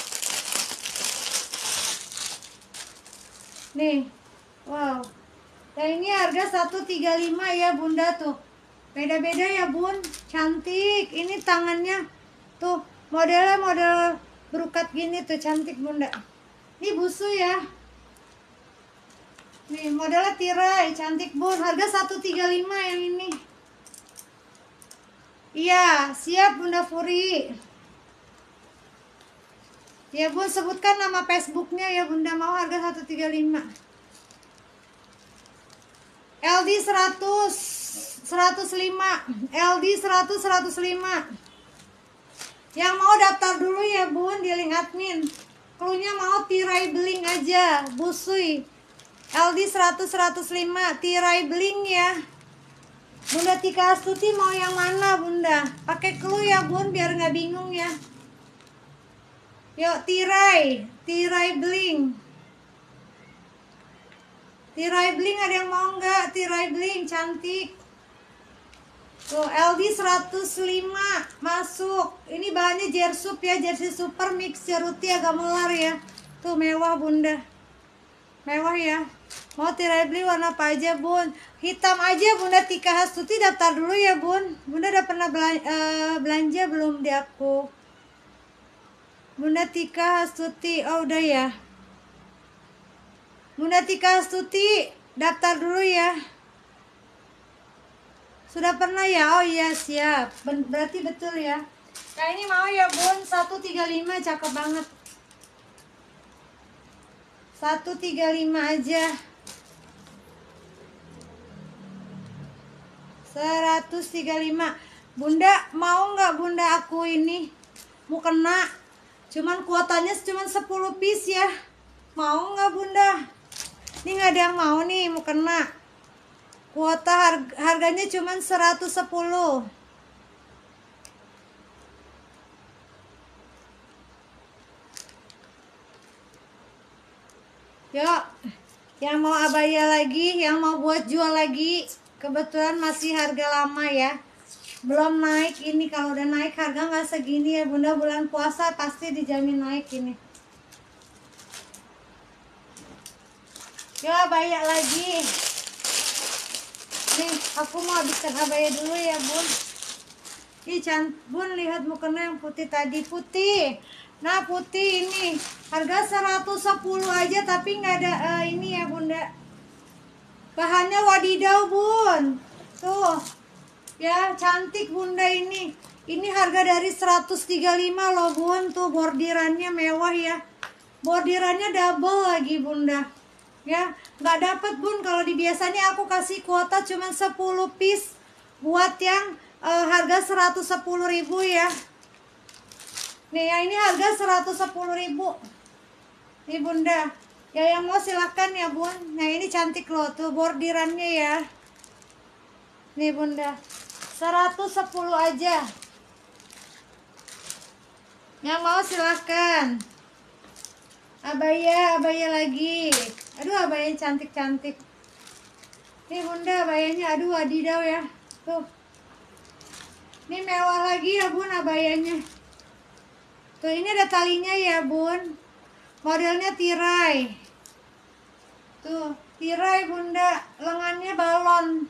Nih. Wow. Dan ini harga seratus tiga puluh lima ya Bunda tuh. Beda-beda ya Bun. Cantik. Ini tangannya tuh modelnya model berukat gini tuh, cantik Bunda. Ini busu ya. Nih modelnya tirai, cantik Bun. Harga seratus tiga puluh lima yang ini. Iya, siap Bunda Furi. Ya Bun, sebutkan nama Facebooknya ya Bunda, mau harga seratus tiga puluh lima. L D seratus, seratus lima. L D seratus, seratus lima. Yang mau daftar dulu ya bun di link admin. Klunya mau tirai beling aja, busui L D seratus seratus lima tirai beling ya. Bunda Tika Astuti mau yang mana bunda? Pakai clue ya bun biar nggak bingung ya. Yuk tirai, tirai beling. Tirai beling ada yang mau nggak? Tirai beling cantik. Tuh L D seratus lima masuk. Ini bahannya jersup ya, jersey super mix ceruti agak melar ya. Tuh mewah bunda. Mewah ya. Mau tirai beli warna apa aja bun? Hitam aja Bunda Tika Astuti, daftar dulu ya bun. Bunda udah pernah belanja, uh, belanja belum di aku? Bunda Tika Astuti, oh udah ya. Bunda Tika Astuti, daftar dulu ya. Sudah pernah ya? Oh iya siap. Berarti betul ya. Nah ini mau ya bun, seratus tiga puluh lima cakep banget. seratus tiga puluh lima aja. seratus tiga puluh lima. Bunda mau nggak bunda aku ini mau kena, cuman kuotanya cuman sepuluh piece ya. Mau nggak bunda? Ini nggak ada yang mau nih mau kena. Kuota harga, harganya cuman seratus sepuluh. Yuk, yang mau abaya lagi, yang mau buat jual lagi. Kebetulan masih harga lama ya, belum naik ini. Kalau udah naik harga nggak segini ya bunda. Bulan puasa pasti dijamin naik ini. Yuk abaya lagi. Nih aku mau habiskan abaya dulu ya bun. Ih cantik bun, lihat mukanya yang putih tadi, putih. Nah putih ini harga seratus sepuluh aja, tapi nggak ada uh, ini ya bunda. Bahannya wadidaw bun. Tuh ya cantik bunda ini. Ini harga dari seratus tiga puluh lima loh bun. Tuh bordirannya mewah ya. Bordirannya double lagi bunda. Ya nggak dapat bun. Kalau di biasanya aku kasih kuota cuma sepuluh piece buat yang uh, harga seratus sepuluh ribu ya. Nih ya ini harga seratus sepuluh ribu. Nih bunda. Ya yang mau silahkan ya bun. Nah ini cantik loh tuh bordirannya ya. Nih bunda, seratus sepuluh aja. Yang mau silahkan. Abaya, abaya lagi. Aduh abayanya cantik-cantik. Nih bunda abayanya, aduh wadidaw ya. Tuh. Ini mewah lagi ya bun abayanya. Tuh ini ada talinya ya bun. Modelnya tirai. Tuh, tirai bunda, lengannya balon.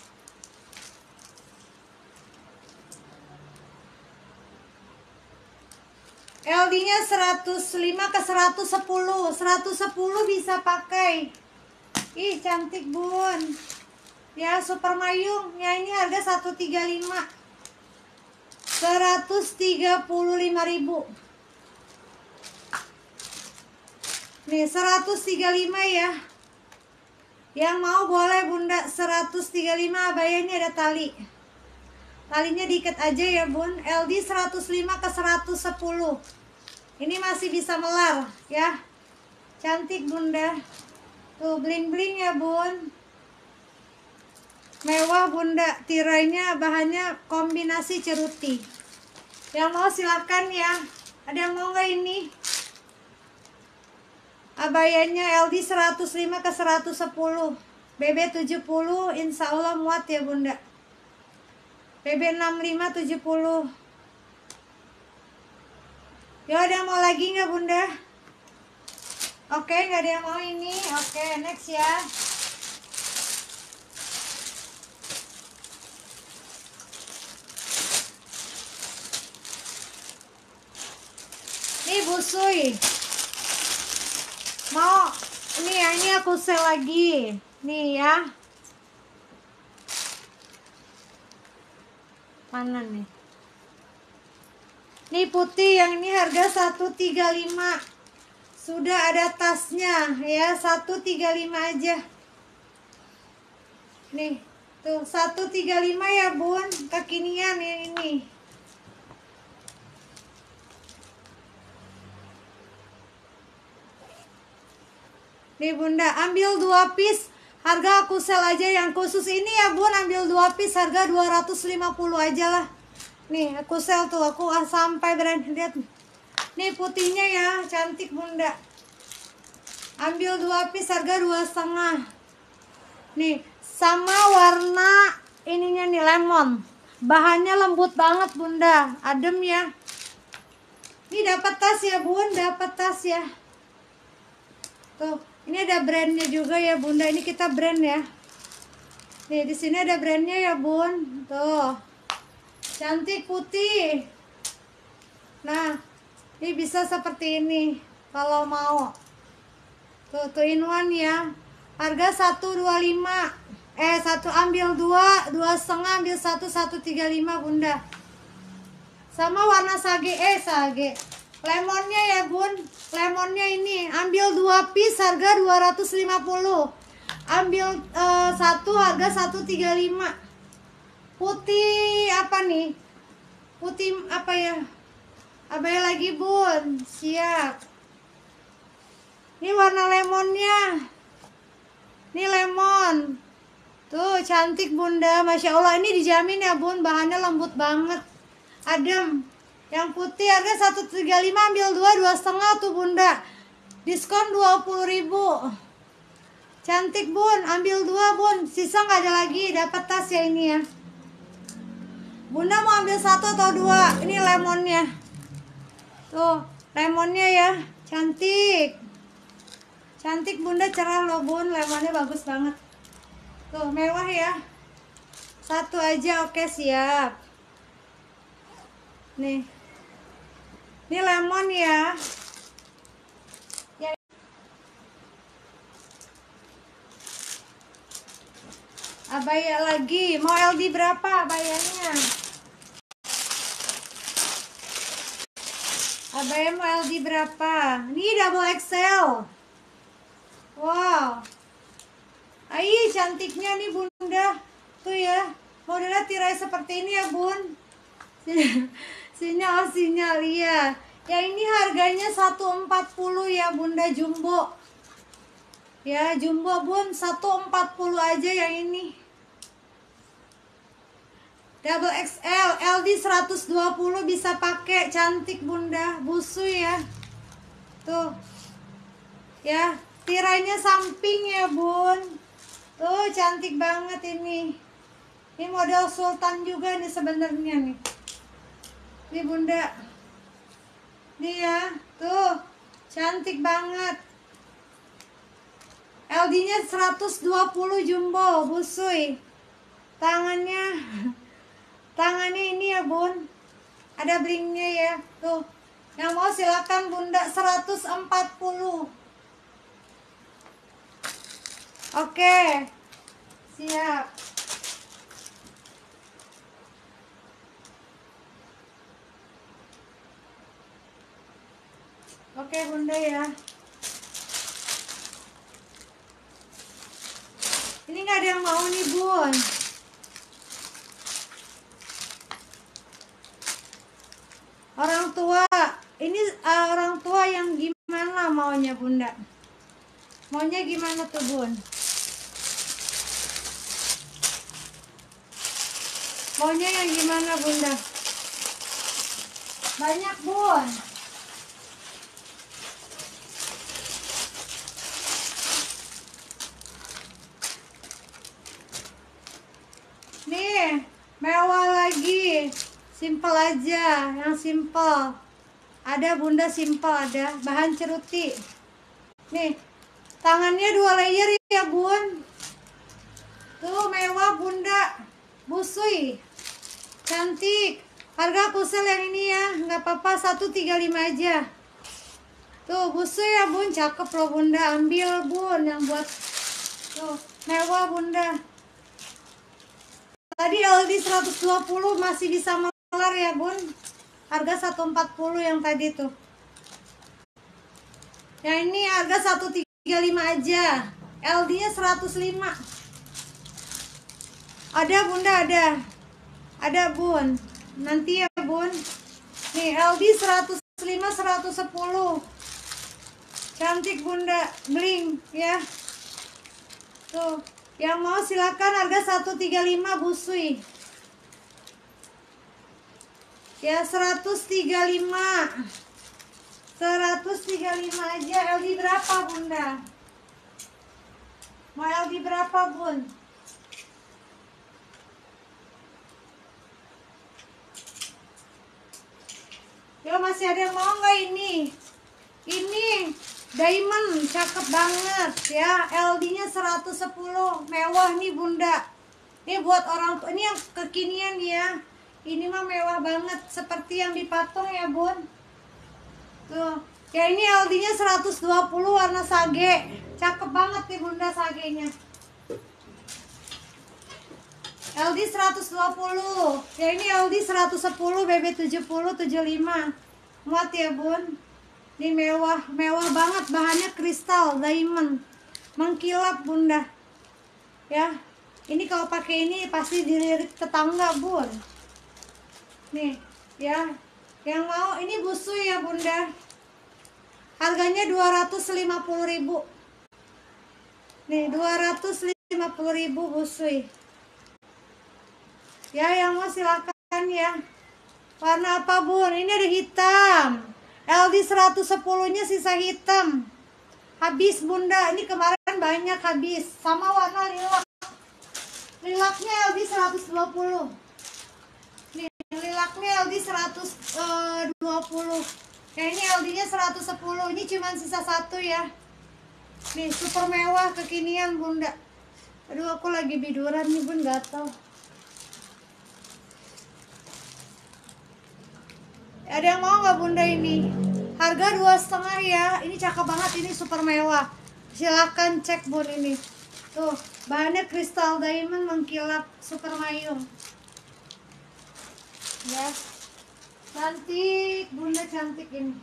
L D-nya seratus lima ke seratus sepuluh. seratus sepuluh bisa pakai. Ih, cantik bun. Ya, super mayung. Ya, ini harga seratus tiga puluh lima. seratus tiga puluh lima ribu. Nih, seratus tiga puluh lima ya. Yang mau boleh bunda, seratus tiga puluh lima abayanya ada tali. Talinya diikat aja ya bun. L D seratus lima ke seratus sepuluh. Ini masih bisa melar ya. Cantik bunda. Tuh bling-bling ya bun. Mewah bunda. Tirainya bahannya kombinasi ceruti. Yang mau silahkan ya. Ada yang mau nggak ini? Abayanya L D seratus lima ke seratus sepuluh. B B tujuh puluh insya Allah muat ya bunda. B B enam puluh lima tujuh puluh. Ya ada yang mau lagi nggak bunda? Oke nggak ada yang mau ini. Oke next ya. Nih busui. Mau ini ya, ini aku sel lagi nih ya. Mana nih? Nih putih yang ini harga seratus tiga puluh lima. Sudah ada tasnya ya, seratus tiga puluh lima aja. Nih tuh seratus tiga puluh lima ya bun. Kekinian yang ini. Nih bunda, ambil dua piece, harga aku sel aja yang khusus ini ya bun, ambil dua piece harga dua ratus lima puluh aja lah. Nih aku sel tuh, aku sampai brand, lihat. Nih putihnya ya, cantik bunda. Ambil dua piece harga dua setengah. Nih sama warna ininya nih lemon. Bahannya lembut banget bunda, adem ya. Ini dapat tas ya bun, dapat tas ya. Tuh, ini ada brandnya juga ya bunda. Ini kita brand ya. Nih di sini ada brandnya ya bun. Tuh, cantik putih. Nah, ini bisa seperti ini kalau mau. Tuh, two in one ya. Harga satu dua lima. Eh, satu ambil dua, dua setengah ambil satu, satu tiga lima bunda. Sama warna sage, eh sage. Lemonnya ya bun, lemonnya ini ambil dua piece harga dua ratus lima puluh. Ambil uh, satu harga satu tiga lima. Putih apa nih? Putih apa ya? Abaya lagi bun, siap. Ini warna lemonnya. Ini lemon. Tuh cantik bunda, masya Allah. Ini dijamin ya bun, bahannya lembut banget, adem. Yang putih harga satu tiga lima, ambil dua, dua setengah tuh bunda. Diskon dua puluh ribu. Cantik bun, ambil dua bun. Sisa nggak ada lagi, dapat tas ya ini ya. Bunda mau ambil satu atau dua? Ini lemonnya. Tuh, lemonnya ya, cantik. Cantik bunda, cerah loh bun, lemonnya bagus banget. Tuh, mewah ya. Satu aja, oke siap. Nih. Ini lemon ya. Ya. Abaya lagi, mau L D berapa abayanya? Abaya mau L D berapa? Ini double X L. Wow. Aih, cantiknya nih bunda. Tuh ya, modelnya tirai seperti ini ya bun. Sinyal sinyal iya. Ya ini harganya seratus empat puluh ya bunda, jumbo. Ya jumbo bun, seratus empat puluh aja yang ini. Double X L, L D seratus dua puluh bisa pakai, cantik bunda, busui ya. Tuh. Ya, tirainya samping ya bun. Tuh cantik banget ini. Ini model sultan juga nih sebenarnya nih. Ini bunda. Nih ya, tuh cantik banget. L D-nya seratus dua puluh jumbo, busui. Tangannya, tangannya ini ya bun. Ada blingnya ya, tuh. Yang mau silakan bunda, seratus empat puluh. Oke, siap. Oke bunda ya. Ini nggak ada yang mau nih bun. Orang tua, ini uh, orang tua yang gimana maunya bunda? Maunya gimana tuh bun? Maunya yang gimana bunda? Banyak bun. Nih, mewah lagi. Simple aja, yang simple. Ada bunda simple, ada bahan ceruti. Nih, tangannya dua layer ya bun. Tuh mewah bunda, busui, cantik. Harga kusel yang ini ya, nggak apa-apa, satu tiga lima aja. Tuh busui ya bun, cakep loh bunda. Ambil bun yang buat. Tuh mewah bunda. Tadi L D seratus dua puluh masih bisa melar ya bun. Harga seratus empat puluh yang tadi tuh. Yang ini harga seratus tiga lima aja. L D-nya seratus lima. Ada bunda, ada. Ada bun. Nanti ya bun. Nih L D seratus lima, seratus sepuluh. Cantik bunda, bling ya. Tuh, yang mau silakan, harga seratus tiga puluh lima busui. Ya seratus tiga puluh lima. seratus tiga puluh lima aja. L D berapa bunda? Mau L D berapa bun? Ya masih ada yang mau nggak ini? Ini diamond cakep banget ya. L D-nya seratus sepuluh, mewah nih bunda. Ini buat orang tua, ini yang kekinian ya. Ini mah mewah banget, seperti yang dipatung ya bun. Tuh, ya ini L D-nya seratus dua puluh warna sage. Cakep banget nih bunda sagenya. L D seratus dua puluh. Ya ini L D seratus sepuluh, B B tujuh puluh, tujuh puluh lima. Muat ya bun. Ini mewah, mewah banget, bahannya kristal, diamond. Mengkilap bunda. Ya. Ini kalau pakai ini pasti dilirik tetangga bun. Nih, ya. Yang mau ini busui ya bunda. Harganya dua ratus lima puluh ribu. Nih, dua ratus lima puluh ribu busui. Ya, yang mau silakan ya. Warna apa bun? Ini ada hitam. L D seratus sepuluh nya sisa hitam. Habis bunda, ini kemarin banyak habis. Sama warna lilac. Lilacnya L D seratus dua puluh. Nih, lilacnya L D seratus dua puluh. Ya ini L D-nya seratus sepuluh. Ini cuma sisa satu ya. Nih, super mewah kekinian bunda. Aduh, aku lagi biduran nih bun, gatal. Ada yang mau nggak bunda ini? Harga dua setengah ya. Ini cakep banget, ini super mewah. Silahkan cek bun ini. Tuh, bahannya kristal diamond mengkilap, super mayung. Ya, cantik bunda, cantik ini.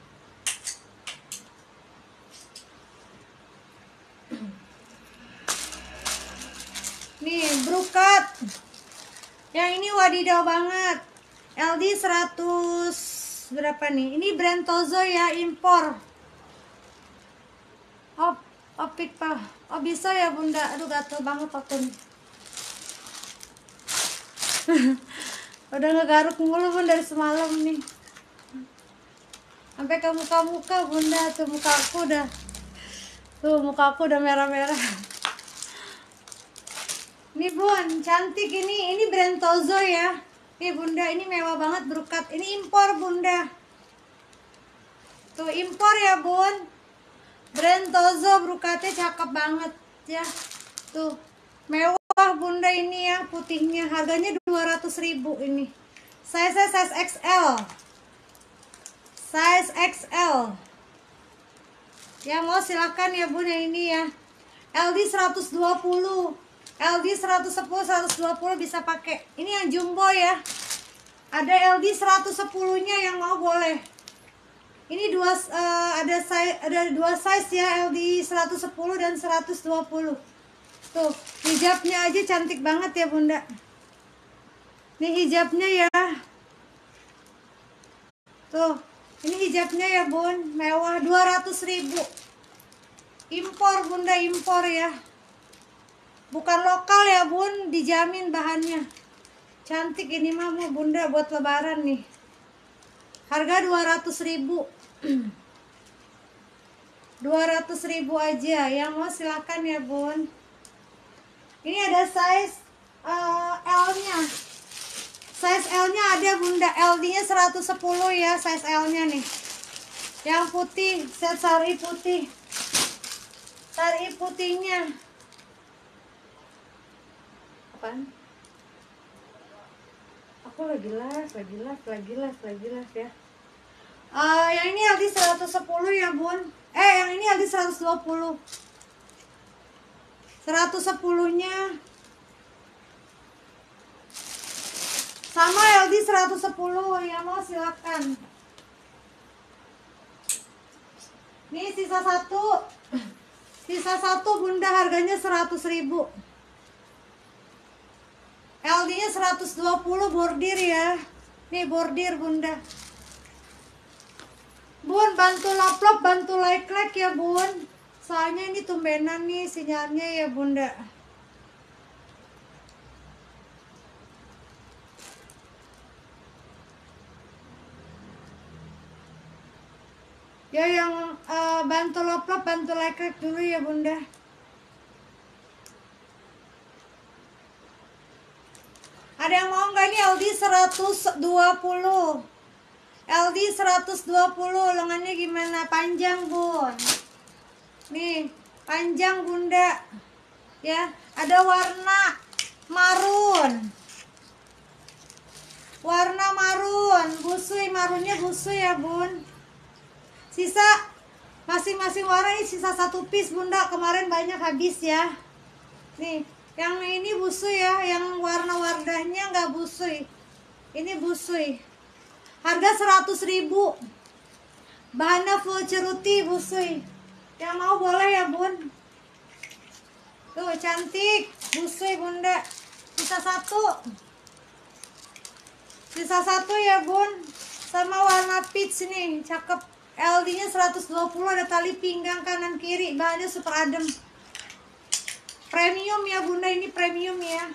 Nih, brokat. Yang ini wadidaw banget. L D seratus berapa nih? Ini brand Tozo ya, impor. Oh, opik pak. Oh bisa ya bunda. Aduh gatel banget aku nih. Udah ngegaruk mulu bun dari semalam nih. Sampai ke muka-muka bunda. Tuh muka aku udah. Tuh muka aku udah merah-merah. Nih bun, cantik ini. Ini brand Tozo ya. Nih bunda, ini mewah banget brokat. Ini impor bunda. Tuh impor ya bun. Brand Tozo, brokatnya cakep banget ya. Tuh mewah bunda ini ya, putihnya. Harganya dua ratus ribu ini. Size size X L. Size X L. Yang mau silakan ya bun yang ini ya. L D seratus dua puluh. L D seratus sepuluh, seratus dua puluh bisa pakai. Ini yang jumbo ya. Ada L D seratus sepuluh nya yang mau boleh. Ini dua uh, ada size, ada dua size ya, L D seratus sepuluh dan seratus dua puluh. Tuh, hijabnya aja cantik banget ya bunda. Ini hijabnya ya. Tuh, ini hijabnya ya bun, mewah, dua ratus ribu. Impor bunda, impor ya. Bukan lokal ya bun, dijamin bahannya. Cantik ini mah bunda buat lebaran nih. Harga dua ratus ribu. dua ratus ribu aja. Yang mau silakan ya bun. Ini ada size uh, L-nya. Size L-nya ada bunda. L D-nya seratus sepuluh ya, size L-nya nih. Yang putih, set sari putih. Sari putihnya. Apaan? Aku lagi live, lagi live, lagi live, lagi live ya. Uh, yang ini L D seratus sepuluh ya bun. Eh yang ini L D seratus dua puluh. seratus sepuluh nya sama L D seratus sepuluh. Yang mau silakan. Nih sisa satu. Sisa satu bunda, harganya seratus ribu. L D-nya seratus dua puluh bordir ya. Nih bordir bunda. Bun, bantu lop-lop, bantu like-like ya bun. Soalnya ini tumbenan nih sinyalnya ya bunda. Ya yang uh, bantu lop-lop, bantu like-like dulu ya bunda. Ada yang mau nggak nih L D seratus dua puluh? L D seratus dua puluh, lengannya gimana? Panjang bun. Nih, panjang bunda. Ya, ada warna marun. Warna marun, busui, marunnya busui ya bun. Sisa masing-masing warna ini sisa satu piece bunda. Kemarin banyak habis ya. Nih, yang ini busui ya, yang warna wardahnya nggak busui. Ini busui. Harga seratus ribu. Bahannya full ceruti busui. Yang mau boleh ya bun. Tuh cantik, busui bunda. Sisa satu. Sisa satu ya bun. Sama warna peach nih, cakep. L D-nya seratus dua puluh, ada tali pinggang kanan kiri. Bahannya super adem. Premium ya bunda, ini premium ya.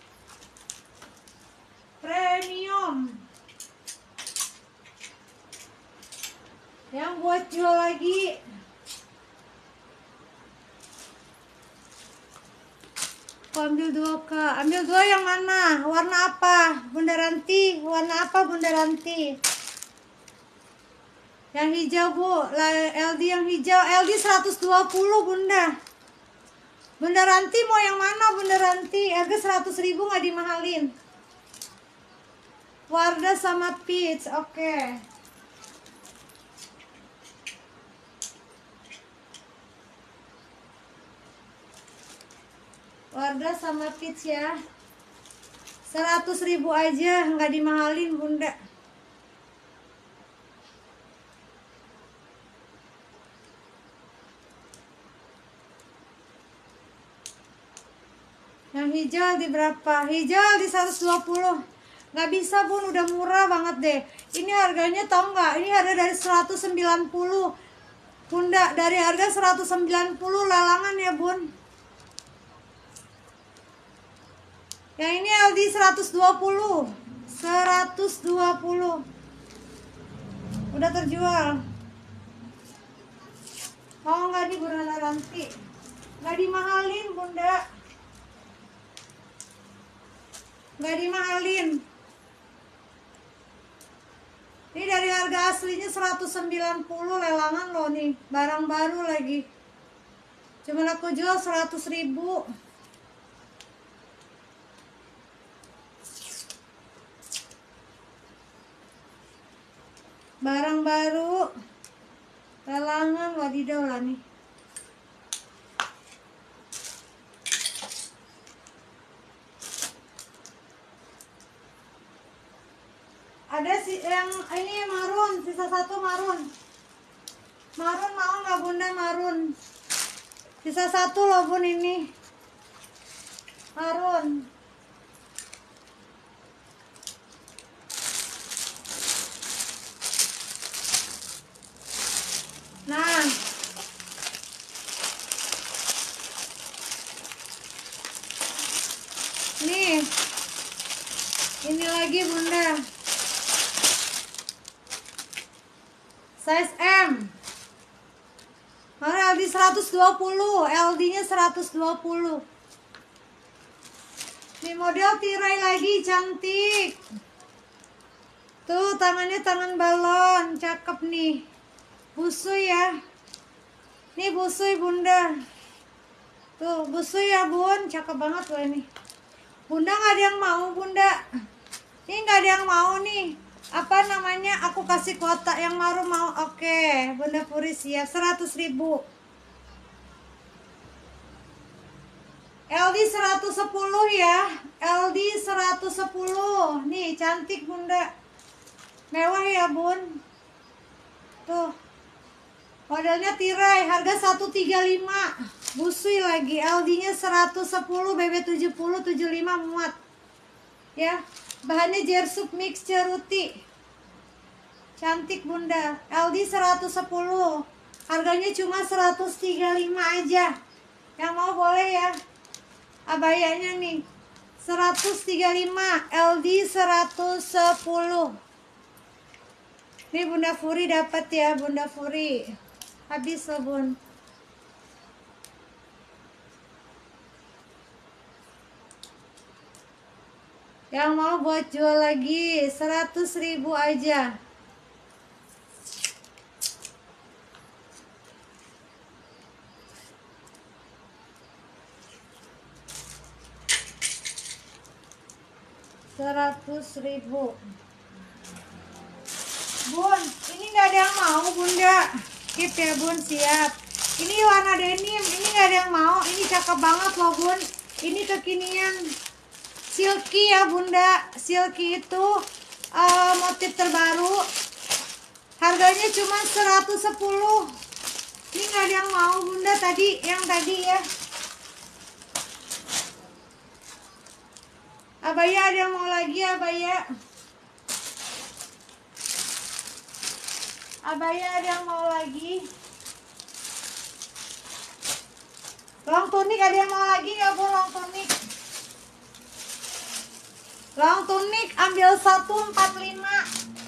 Premium. Yang buat jual lagi. Aku ambil dua kak. Ambil dua yang mana? Warna apa? Bunda Ranti. Warna apa Bunda Ranti? Yang hijau bu. L D yang hijau. L D seratus dua puluh bunda. Bunda Ranti mau yang mana Bunda Ranti? Harga seratus ribu nggak dimahalin. Wardah sama peach. Oke. Okay. Wardah sama peach ya. Seratus ribu aja, nggak dimahalin bunda. Yang hijau di berapa? Hijau di seratus dua puluh. Nggak bisa bun, udah murah banget deh. Ini harganya tau nggak? Ini harga dari seratus sembilan puluh. Bunda, dari harga seratus sembilan puluh lalangan ya bun. Yang ini L D seratus dua puluh. seratus dua puluh. Udah terjual. Mau nggak nih Bunda Ranti? Nggak dimahalin bunda. Nggak dimahalin. Ini dari harga aslinya seratus sembilan puluh, lelangan loh nih. Barang baru lagi. Cuman aku jual seratus ribu. Barang baru. Lelangan, wadidaw lah nih. Ada si yang ini marun, sisa satu marun. Marun mau nggak bunda marun? Sisa satu loh bun ini. Marun. Nah. Nih. Ini lagi bunda. Size M. Mana L D seratus dua puluh, L D-nya seratus dua puluh. Ini model tirai lagi, cantik. Tuh, tangannya tangan balon, cakep nih. Busui ya. Nih busui bunda. Tuh, busui ya bun, cakep banget loh ini. Bunda nggak ada yang mau bunda. Ini nggak ada yang mau nih. Apa namanya, aku kasih kuota yang marun mau. Oke, Bunda Puri siap. Seratus ribu. L D seratus sepuluh ya. L D seratus sepuluh. Nih cantik bunda. Mewah ya bun. Tuh. Modelnya tirai. Harga seratus tiga puluh lima. Busui lagi. L D nya seratus sepuluh. B B tujuh puluh tujuh puluh lima muat. Ya. Bahannya jersup mix ceruti. Cantik bunda. L D seratus sepuluh. Harganya cuma seratus tiga puluh lima aja. Yang mau boleh ya. Abayanya nih seratus tiga puluh lima, L D seratus sepuluh. Ini Bunda Furi dapat ya, Bunda Furi. Habis loh bun. Yang mau buat jual lagi seratus ribu aja. Seratus ribu. Bun, ini nggak ada yang mau bunda. Skip ya bun, siap. Ini warna denim, ini nggak ada yang mau. Ini cakep banget loh bun. Ini kekinian silky ya bunda. Silky itu uh, motif terbaru. Harganya cuma seratus sepuluh. Ini nggak ada yang mau bunda tadi, yang tadi ya. Abaya ada yang mau lagi abaya. Abaya ada yang mau lagi. Long tunik ada yang mau lagi ya bu, long tunik. Long tunik ambil satu empat puluh lima.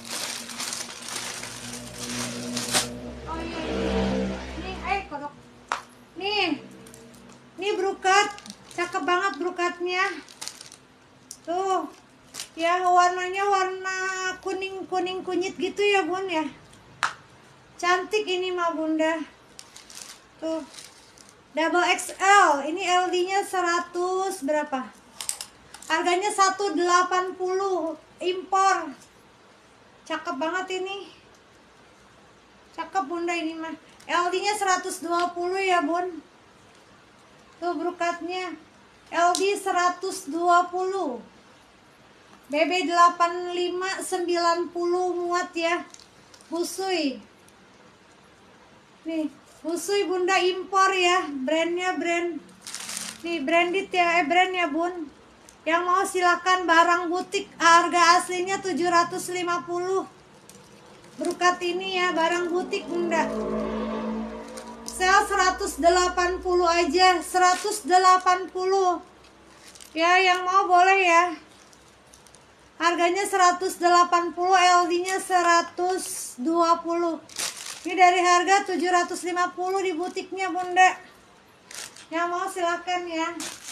Oh iya. Nih, eh kodok. Nih. Nih brokat. Cakep banget brokatnya. Tuh. Ya warnanya warna kuning-kuning kunyit gitu ya bun ya. Cantik ini mah bunda. Tuh. Double X L. Ini L D-nya seratus berapa? Harganya seratus delapan puluh. Impor. Cakep banget ini. Cakep bunda ini mah. L D-nya seratus dua puluh ya bun. Tuh brokatnya. L D seratus dua puluh. B B delapan lima sembilan puluh muat ya. Busui. Nih, Busui bunda impor ya, brandnya brand, nih branded ya, eh brand ya bun. Yang mau silakan, barang butik, harga aslinya tujuh ratus lima puluh. Brokat ini ya, barang butik bunda. Sel seratus delapan puluh aja, seratus delapan puluh. Ya, yang mau boleh ya. Harganya seratus delapan puluh, L D-nya seratus dua puluh. Ini dari harga tujuh ratus lima puluh di butiknya bunda. Yang mau silakan ya.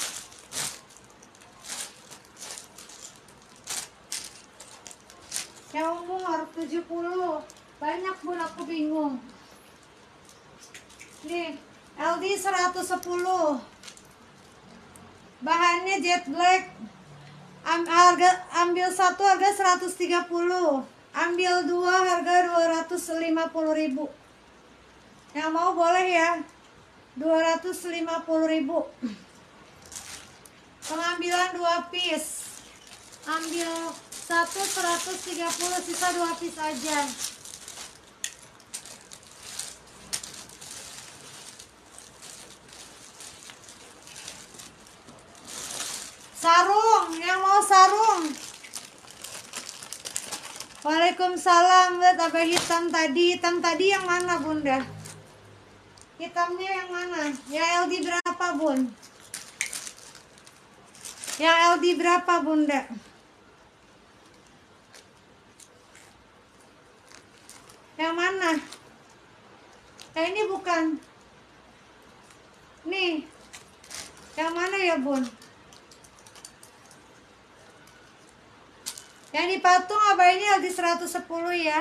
Yang umur tujuh puluh. Banyak bun, aku bingung. Nih, L D seratus sepuluh. Bahannya jet black. Am, harga, ambil satu harga seratus tiga puluh. Ambil dua harga dua ratus lima puluh ribu. Yang mau boleh ya. dua ratus lima puluh ribu. Pengambilan dua piece. Ambil satu seratus tiga puluh, sisa dua piece aja. Sarung, yang mau sarung. Waalaikumsalam. Lihat apa hitam tadi. Hitam tadi yang mana bunda? Hitamnya yang mana? Ya L D berapa bun? Yang L D berapa bunda? Yang mana? Ya ini bukan. Nih. Yang mana ya bun? Yang di patung abayanya L D seratus sepuluh ya.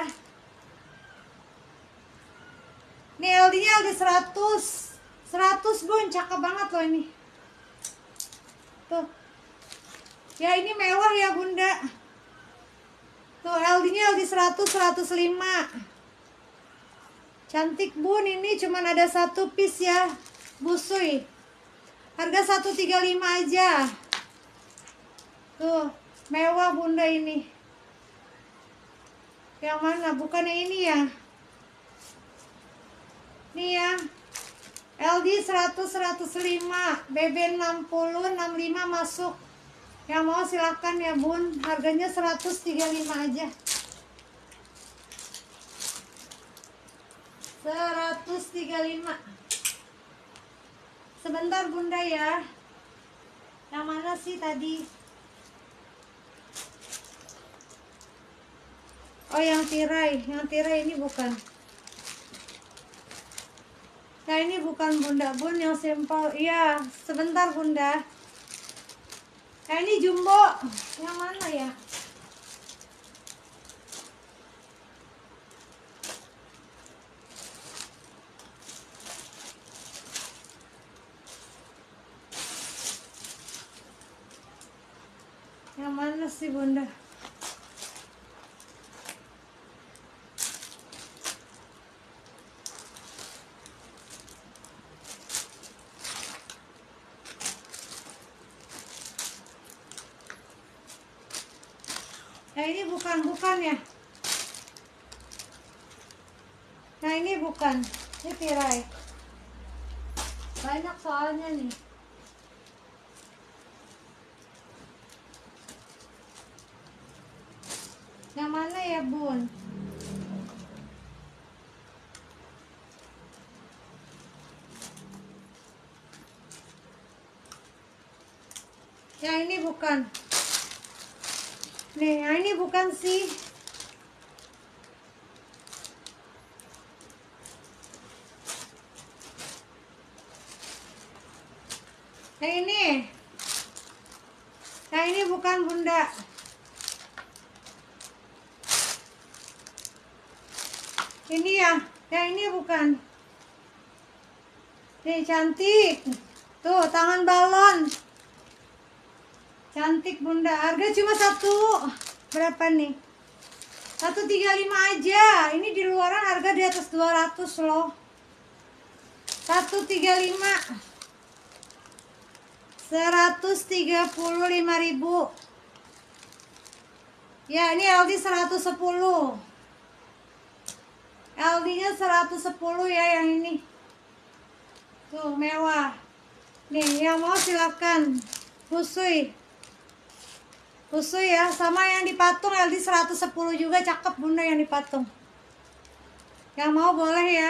Ini L D-nya L D seratus. seratus bun, cakep banget loh ini. Tuh. Ya ini mewah ya bunda. Tuh L D-nya L D seratus, seratus lima. Cantik bun, ini cuman ada satu piece ya. Busui. Harga seratus tiga puluh lima aja. Tuh. Mewah bunda ini. Yang mana? Bukannya ini ya. Nih ya. L D seratus, seratus lima. B B enam puluh, enam puluh lima masuk. Yang mau silakan ya bun. Harganya seratus tiga puluh lima aja. seratus tiga puluh lima. Sebentar bunda ya. Yang mana sih tadi? Oh yang tirai, yang tirai ini bukan. Nah ini bukan bunda bun, yang simple. Iya, sebentar bunda. Nah ini jumbo. Yang mana ya? Yang mana sih bunda? Nah ini bukan, bukan ya. Nah ini bukan. Ini tirai. Banyak soalnya nih. Yang mana ya bun? Yang ini bukan. Nih, yang ini bukan sih. Yang ini. Yang ini bukan bunda. Ini ya, yang ini bukan. Nih cantik. Tuh tangan balon. Cantik bunda. Harga cuma satu. Berapa nih? seratus tiga puluh lima aja. Ini di luaran harga di atas dua ratus loh. seratus tiga puluh lima. seratus tiga puluh lima ribu. Ya, ini L D seratus sepuluh. L D-nya seratus sepuluh ya yang ini. Tuh, mewah. Nih, yang mau silakan. Busui. Busui ya, sama yang dipatung L D seratus sepuluh juga cakep bunda yang dipatung. Yang mau boleh ya.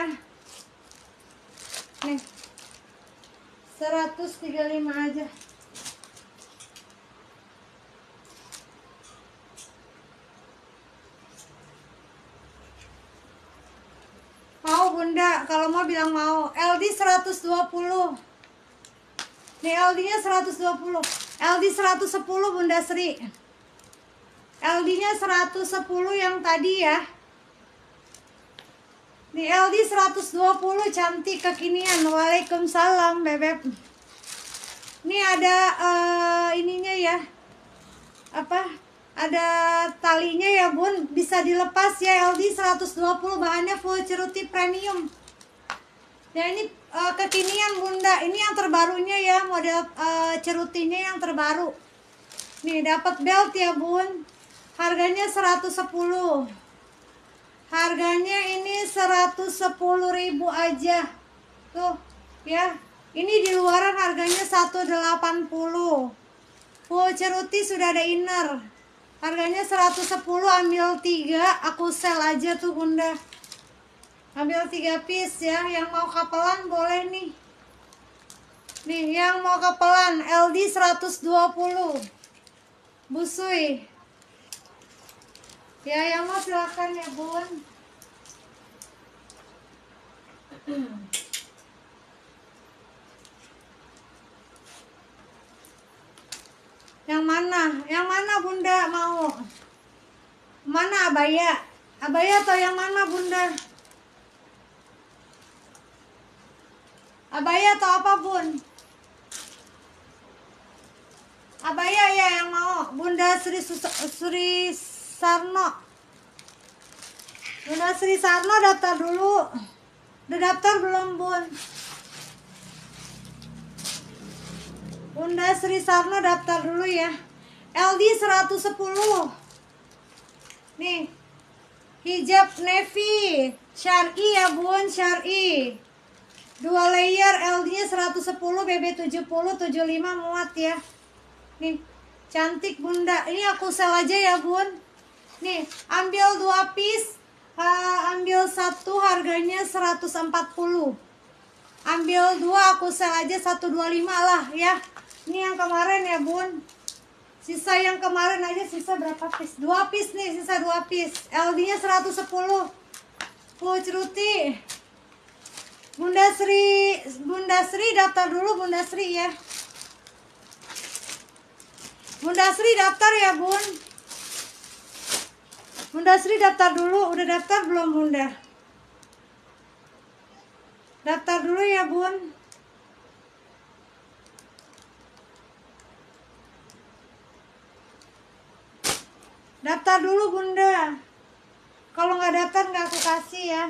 Nih. seratus tiga puluh lima aja. Mau bunda, kalau mau bilang mau. L D seratus dua puluh. Nih L D-nya seratus dua puluh. L D seratus sepuluh bunda Sri. L D-nya seratus sepuluh yang tadi ya. Nih L D seratus dua puluh cantik kekinian. Waalaikumsalam bebek. Ini ada uh, ininya ya. Apa? Ada talinya ya bun, bisa dilepas ya. L D seratus dua puluh, bahannya full ceruti premium. Ya ini uh, kekinian bunda. Ini yang terbarunya ya, model uh, cerutinya yang terbaru. Nih dapat belt ya bun. Harganya seratus sepuluh. Harganya ini seratus sepuluh ribu aja. Tuh ya. Ini di luaran harganya seratus delapan puluh. Full ceruti sudah ada inner. Harganya seratus sepuluh, ambil tiga, aku sell aja tuh bunda. Ambil tiga piece ya. Yang mau kapelan boleh nih. Nih yang mau kapelan L D seratus dua puluh. Busui. Ya yang mau silakan ya bun. Yang mana? Yang mana bunda mau? Mana abaya? Abaya atau yang mana bunda? Abaya atau apa bun? Abaya ya yang mau. Bunda Sri Sus Sri Sarno. Bunda Sri Sarno daftar dulu. Udah daftar belum bun? Bunda Sri Sarno daftar dulu ya. L D seratus sepuluh. Nih. Hijab navy. Syar'i ya bun, syar'i. Dua layer, L D-nya seratus sepuluh, B B tujuh puluh, tujuh puluh lima muat ya. Nih, cantik bunda. Ini aku sell aja ya bun. Nih, ambil dua piece. uh, ambil satu harganya seratus empat puluh. Ambil dua aku sel aja seratus dua puluh lima lah ya. Ini yang kemarin ya bun. Sisa yang kemarin aja sisa berapa piece? Dua piece nih, sisa dua piece. L D nya seratus sepuluh. Full ceruti. Bunda Sri, Bunda Sri daftar dulu Bunda Sri ya. Bunda Sri daftar ya bun. Bunda Sri daftar dulu. Udah daftar belum Bunda? Daftar dulu ya bun. Daftar dulu Bunda. Kalau nggak daftar nggak aku kasih ya.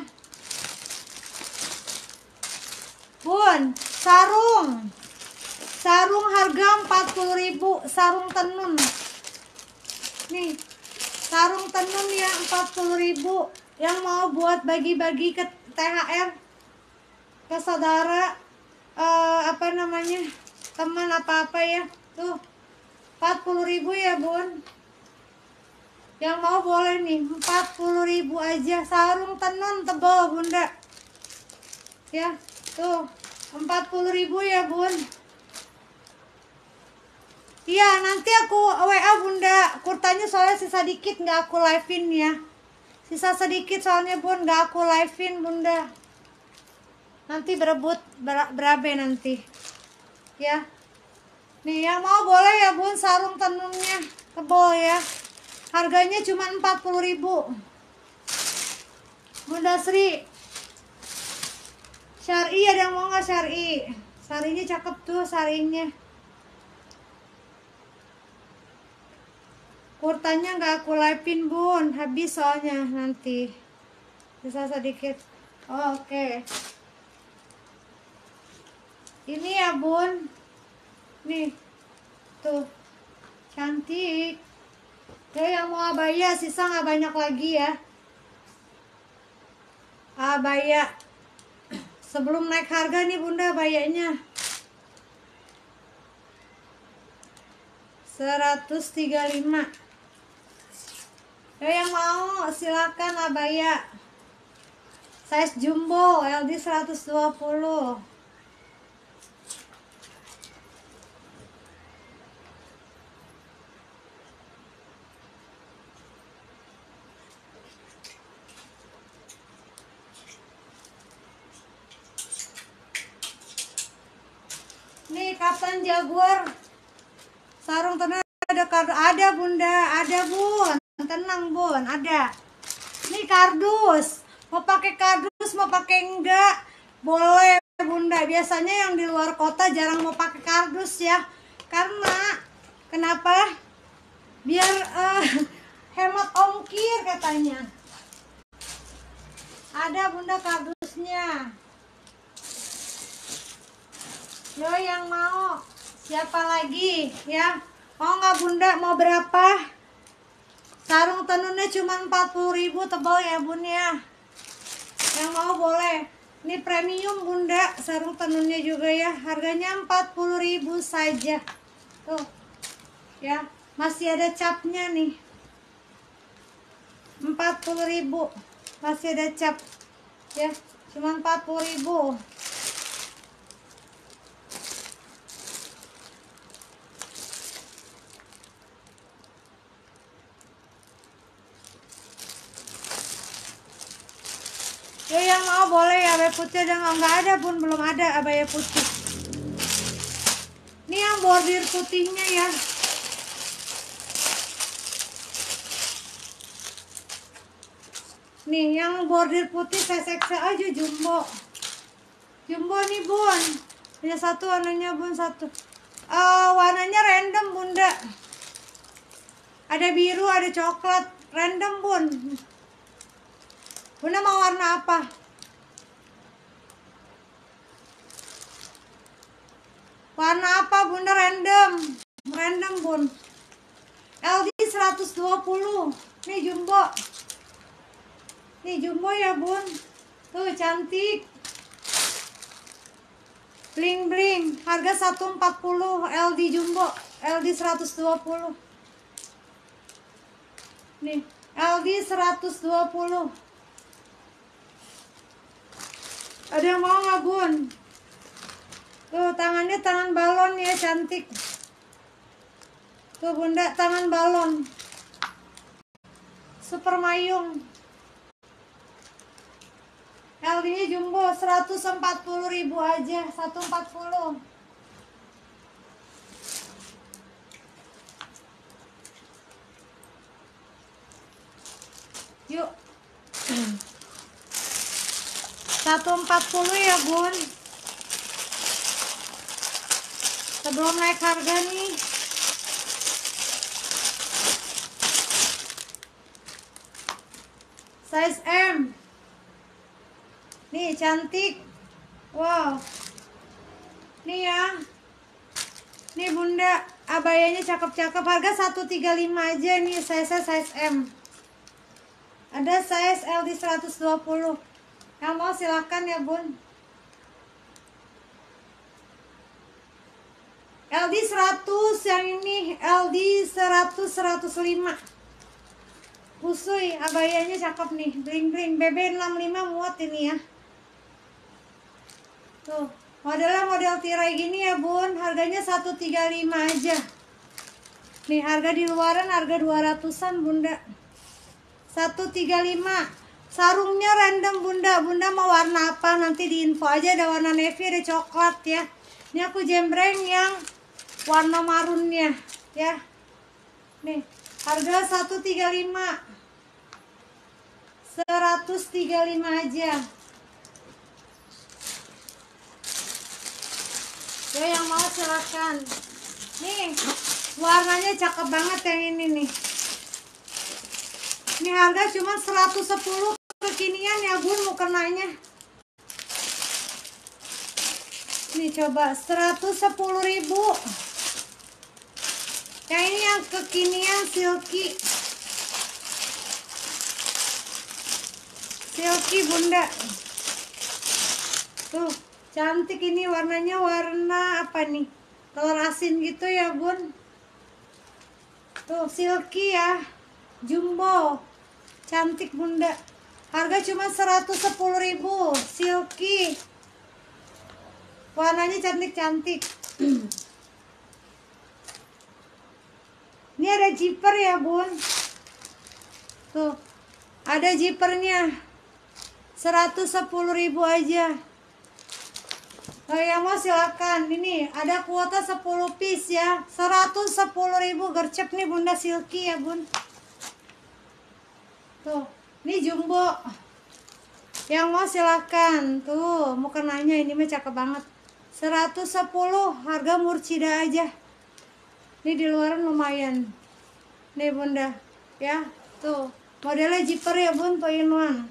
Bun, sarung. Sarung harga empat puluh ribu, sarung tenun. Nih, sarung tenun ya empat puluh ribu. Yang mau buat bagi-bagi ke T H R ke saudara, uh, apa namanya, teman apa-apa ya. Tuh, empat puluh ribu ya bun. Yang mau boleh nih, empat puluh ribu aja. Sarung tenun tebal Bunda. Ya, tuh, empat puluh ribu ya bun. Iya, nanti aku W A Bunda. Kurtanya soalnya sisa dikit, nggak aku live-in ya. Sisa sedikit soalnya bun, nggak aku live-in Bunda. Nanti berebut ber berabe nanti. Ya. Nih, yang mau boleh ya bun, sarung tenunnya tebal ya. Harganya cuma empat puluh ribu. Bunda Sri. Syari ada yang mau nggak syari? Syarinya cakep tuh syarinya. Kurtanya nggak aku live-in bun, habis soalnya nanti. Bisa sedikit. Oh, oke. Okay. Ini ya bun. Nih. Tuh. Cantik. Ya yang mau abaya sisa nggak banyak lagi ya. Abaya. Sebelum naik harga nih Bunda abayanya. seratus tiga puluh lima. Ya yang mau silakan abaya. Size jumbo L D seratus dua puluh. Nih Kapten Jaguar. Sarung tenang ada kardus, ada Bunda, ada bun. Tenang bun, ada. Nih kardus. Mau pakai kardus, mau pakai enggak? Boleh Bunda. Biasanya yang di luar kota jarang mau pakai kardus ya. Karena kenapa? Biar uh, hemat ongkir katanya. Ada Bunda kardusnya. Yo yang mau, siapa lagi ya? Mau nggak Bunda? Mau berapa? Sarung tenunnya cuma empat puluh ribu tebal ya bun ya. Yang mau boleh. Ini premium Bunda, sarung tenunnya juga ya. Harganya empat puluh ribu saja. Tuh. Ya, masih ada capnya nih. empat puluh ribu. Masih ada cap. Ya, cuma empat puluh ribu. Ya yang mau boleh ya, abaya putih ada nggak? Nggak ada pun, belum ada abaya putih. Ini yang bordir putihnya ya. Nih yang bordir putih size X L aja jumbo. Jumbo nih bun. Hanya satu warnanya bun, satu. Uh, warnanya random Bunda. Ada biru, ada coklat, random bun. Bunda mau warna apa? Warna apa Bunda? Random. Random bun. L D seratus dua puluh. Nih jumbo. Nih jumbo ya bun. Tuh cantik. Bling bling. Harga seratus empat puluh. L D jumbo. L D seratus dua puluh. Nih L D seratus dua puluh. Ada yang mau nggak bun? Tuh tangannya tangan balon ya, cantik. Tuh bunda, tangan balon super mayung. L D-nya jumbo seratus empat puluh ribu aja, seratus empat puluh. Yuk. seratus empat puluh ya, Bun. Sebelum naik harga nih. Size M. Nih cantik. Wow. Nih ya. Nih bunda, abayanya cakep-cakep. Harga seratus tiga puluh lima aja nih, size size M. Ada size L D seratus dua puluh. Yang mau silakan ya bun. L D seratus, yang ini L D seratus seratus lima. Busui, abayanya cakep nih, bling-bling. B B enam puluh lima muat ini ya. Tuh, modelnya model tirai gini ya bun. Harganya seratus tiga puluh lima aja. Nih harga di luaran harga dua ratusan bunda. seratus tiga puluh lima. Sarungnya random bunda. Bunda mau warna apa nanti di info aja. Ada warna navy, ada coklat ya. Ini aku jembreng yang warna marunnya ya. Nih harga seratus tiga puluh lima. seratus tiga puluh lima aja. Ya yang mau silakan. Nih warnanya cakep banget yang ini nih. Ini harga cuma seratus sepuluh kekinian ya bun, mukenanya. Nih coba seratus sepuluh ribu. Yang ini yang kekinian silky. Silky bunda. Tuh cantik, ini warnanya warna apa nih, telur asin gitu ya bun. Tuh silky ya, jumbo, cantik bunda. Harga cuma seratus sepuluh ribu. Silky, warnanya cantik-cantik. Ini ada zipper ya bun. Tuh ada zippernya, seratus sepuluh ribu aja. Oh, yang mau silakan. Ini ada kuota sepuluh piece ya, seratus sepuluh ribu. Gercep nih bunda, silky ya bun. Tuh ini jumbo. Yang mau silakan. Tuh mukenanya ini mah cakep banget. Seratus sepuluh, harga murcida aja. Ini di luaran lumayan nih bunda ya. Tuh modelnya zipper ya bun, two in one.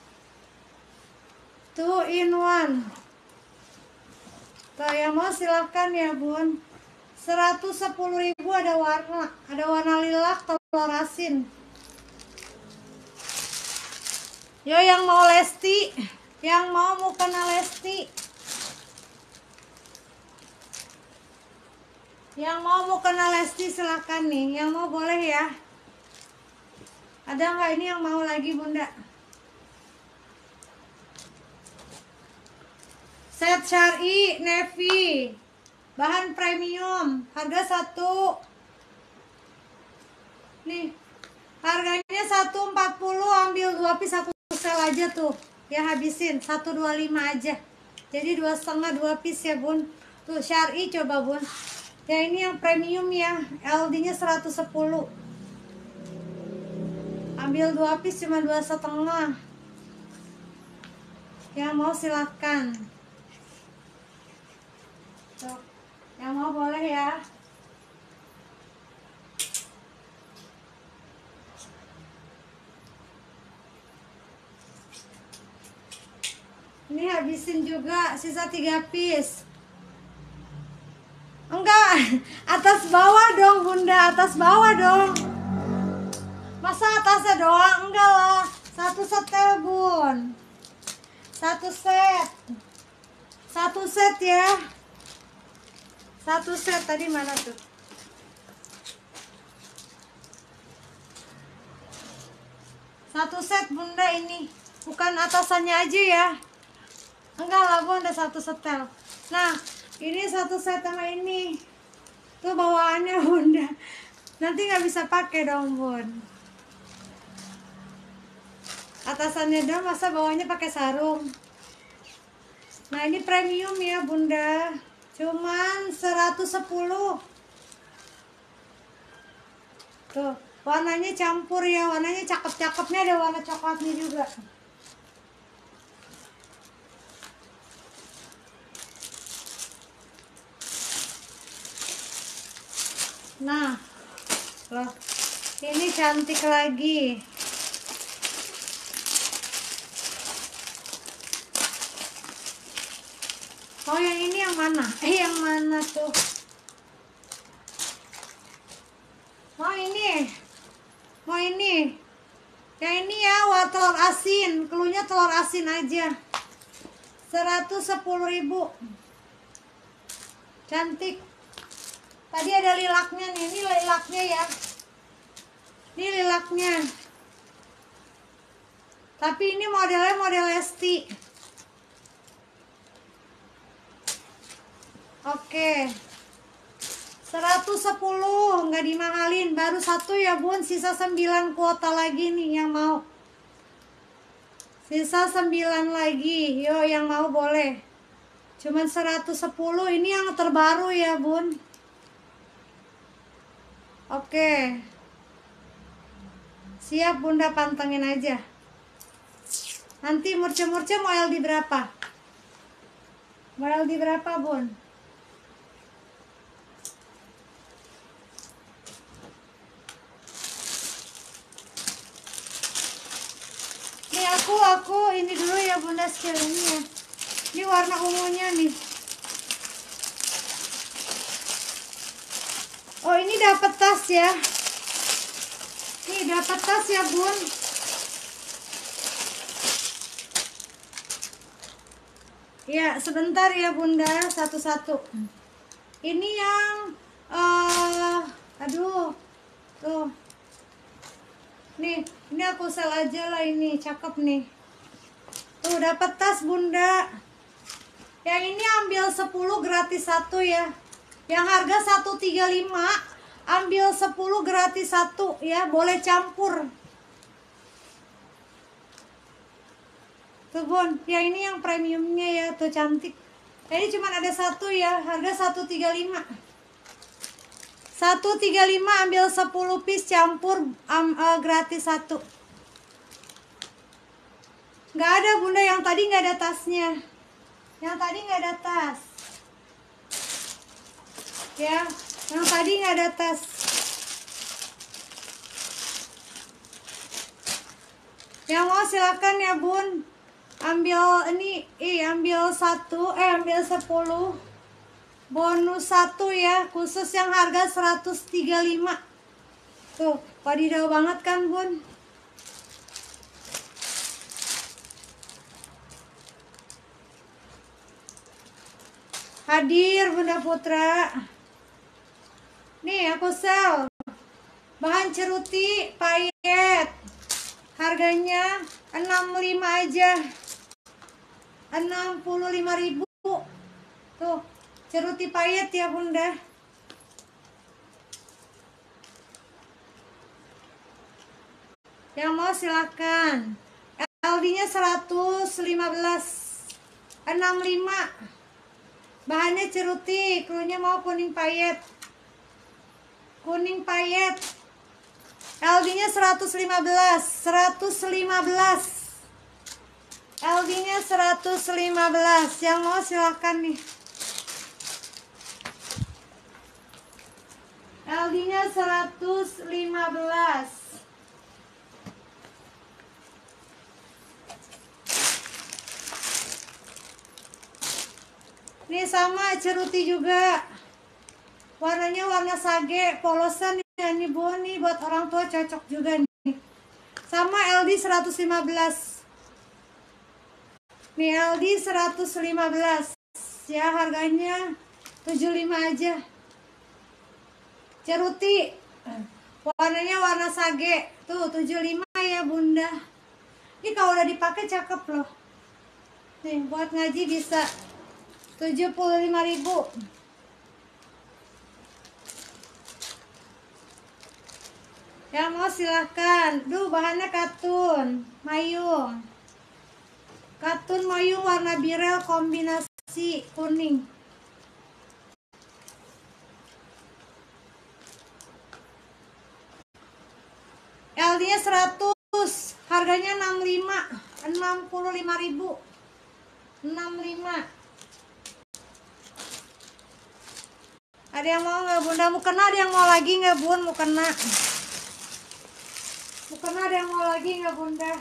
Two in one. Tuh yang mau silakan ya bun. Seratus sepuluh ribu. Ada warna, ada warna lilac telur asin. Yo yang mau Lesti, yang mau mukena Lesti, yang mau mukena Lesti silakan nih. Yang mau boleh ya. Ada nggak ini yang mau lagi bunda? Set syari navy, bahan premium, harga satu. Nih harganya seratus empat puluh. Ambil dua piece, satu sel aja tuh ya, habisin seratus dua puluh lima aja. Jadi dua setengah dua piece ya bun. Tuh syari coba bun. Ya ini yang premium ya, L D-nya seratus sepuluh. Ambil dua piece cuma dua setengah. Yang mau silahkan. Tuh, yang mau boleh ya. Ini habisin juga, sisa tiga piece. Enggak, atas bawah dong bunda, atas bawah dong. Masa atasnya doang? Enggak lah, satu setel bun. Satu set. Satu set ya. Satu set tadi mana tuh? Satu set bunda ini. Bukan atasannya aja ya. Enggak lah bun, ada satu setel. Nah ini satu set sama ini tuh bawaannya bunda, nanti nggak bisa pakai dong bun. Atasannya dong, masa bawahnya pakai sarung. Nah ini premium ya bunda, cuman seratus sepuluh. Tuh warnanya campur ya, warnanya cakep-cakepnya, ada warna coklatnya juga. Nah loh, ini cantik lagi. Oh yang ini yang mana? Eh yang mana tuh? Mau ini, mau ini. Yang ini ya, war telur asin, keluarnya telur asin aja. seratus sepuluh ribu. Cantik. Tadi ada lilaknya nih, ini lilaknya ya. Ini lilaknya. Tapi ini modelnya model Lesti. Oke. seratus sepuluh, nggak dimahalin, baru satu ya bun, sisa sembilan kuota lagi nih yang mau. Sisa sembilan lagi, yo yang mau boleh. Cuman seratus sepuluh, ini yang terbaru ya bun. Oke. Siap bunda, pantengin aja. Nanti murce-murce mau L D berapa? Mau L D berapa bun? Nih aku, aku ini dulu ya bunda sekalian ini ya. Ini warna ungunya nih. Oh ini dapat tas ya. Nih dapat tas ya bun. Ya sebentar ya bunda, satu-satu. Ini yang uh, aduh tuh. Nih ini aku sel aja lah, ini cakep nih. Tuh dapat tas bunda. Yang ini ambil sepuluh gratis satu ya. Yang harga seratus tiga puluh lima, ambil sepuluh gratis satu ya, boleh campur. Tuh bun, yang ini yang premiumnya ya, tuh cantik. Ini cuma ada satu ya, harga seratus tiga puluh lima. seratus tiga puluh lima ambil sepuluh piece campur, um, uh, gratis satu. Nggak ada bunda, yang tadi nggak ada tasnya. Yang tadi nggak ada tas. Ya, yang tadi nggak ada tas. Yang mau silakan ya bun. Ambil ini, ih ambil satu, eh ambil sepuluh. Bonus satu ya, khusus yang harga seratus tiga puluh lima. Tuh, wadidaw banget kan bun. Hadir bunda putra. Nih aku sel bahan ceruti payet, harganya enam puluh lima aja, enam puluh lima ribu. Tuh ceruti payet ya bunda. Yang mau silakan. L D nya seratus lima belas, enam puluh lima. Bahannya ceruti, klunya mau kuning payet. Kuning payet. L D nya seratus lima belas, seratus lima belas. L D nya seratus lima belas. Yang mau silahkan nih. L D nya seratus lima belas. Ini sama ceruti juga. Warnanya warna sage, polosan ya, ini bu, nih buat orang tua cocok juga nih. Sama L D seratus lima belas. Nih L D seratus lima belas. Ya harganya tujuh puluh lima aja. Ceruti. Warnanya warna sage. Tuh tujuh puluh lima ya bunda. Ini kalau udah dipakai cakep loh. Nih buat ngaji bisa tujuh puluh lima ribu. Yang mau silahkan. Duh, bahannya katun mayung. Katun mayung warna birel kombinasi kuning. L D-nya seratus, harganya enam puluh lima, enam puluh lima ribu. enam puluh lima. Ada yang mau nggak bunda? Mukena ada yang mau lagi nggak bun? Mukena Mukena ada yang mau lagi nggak bunda?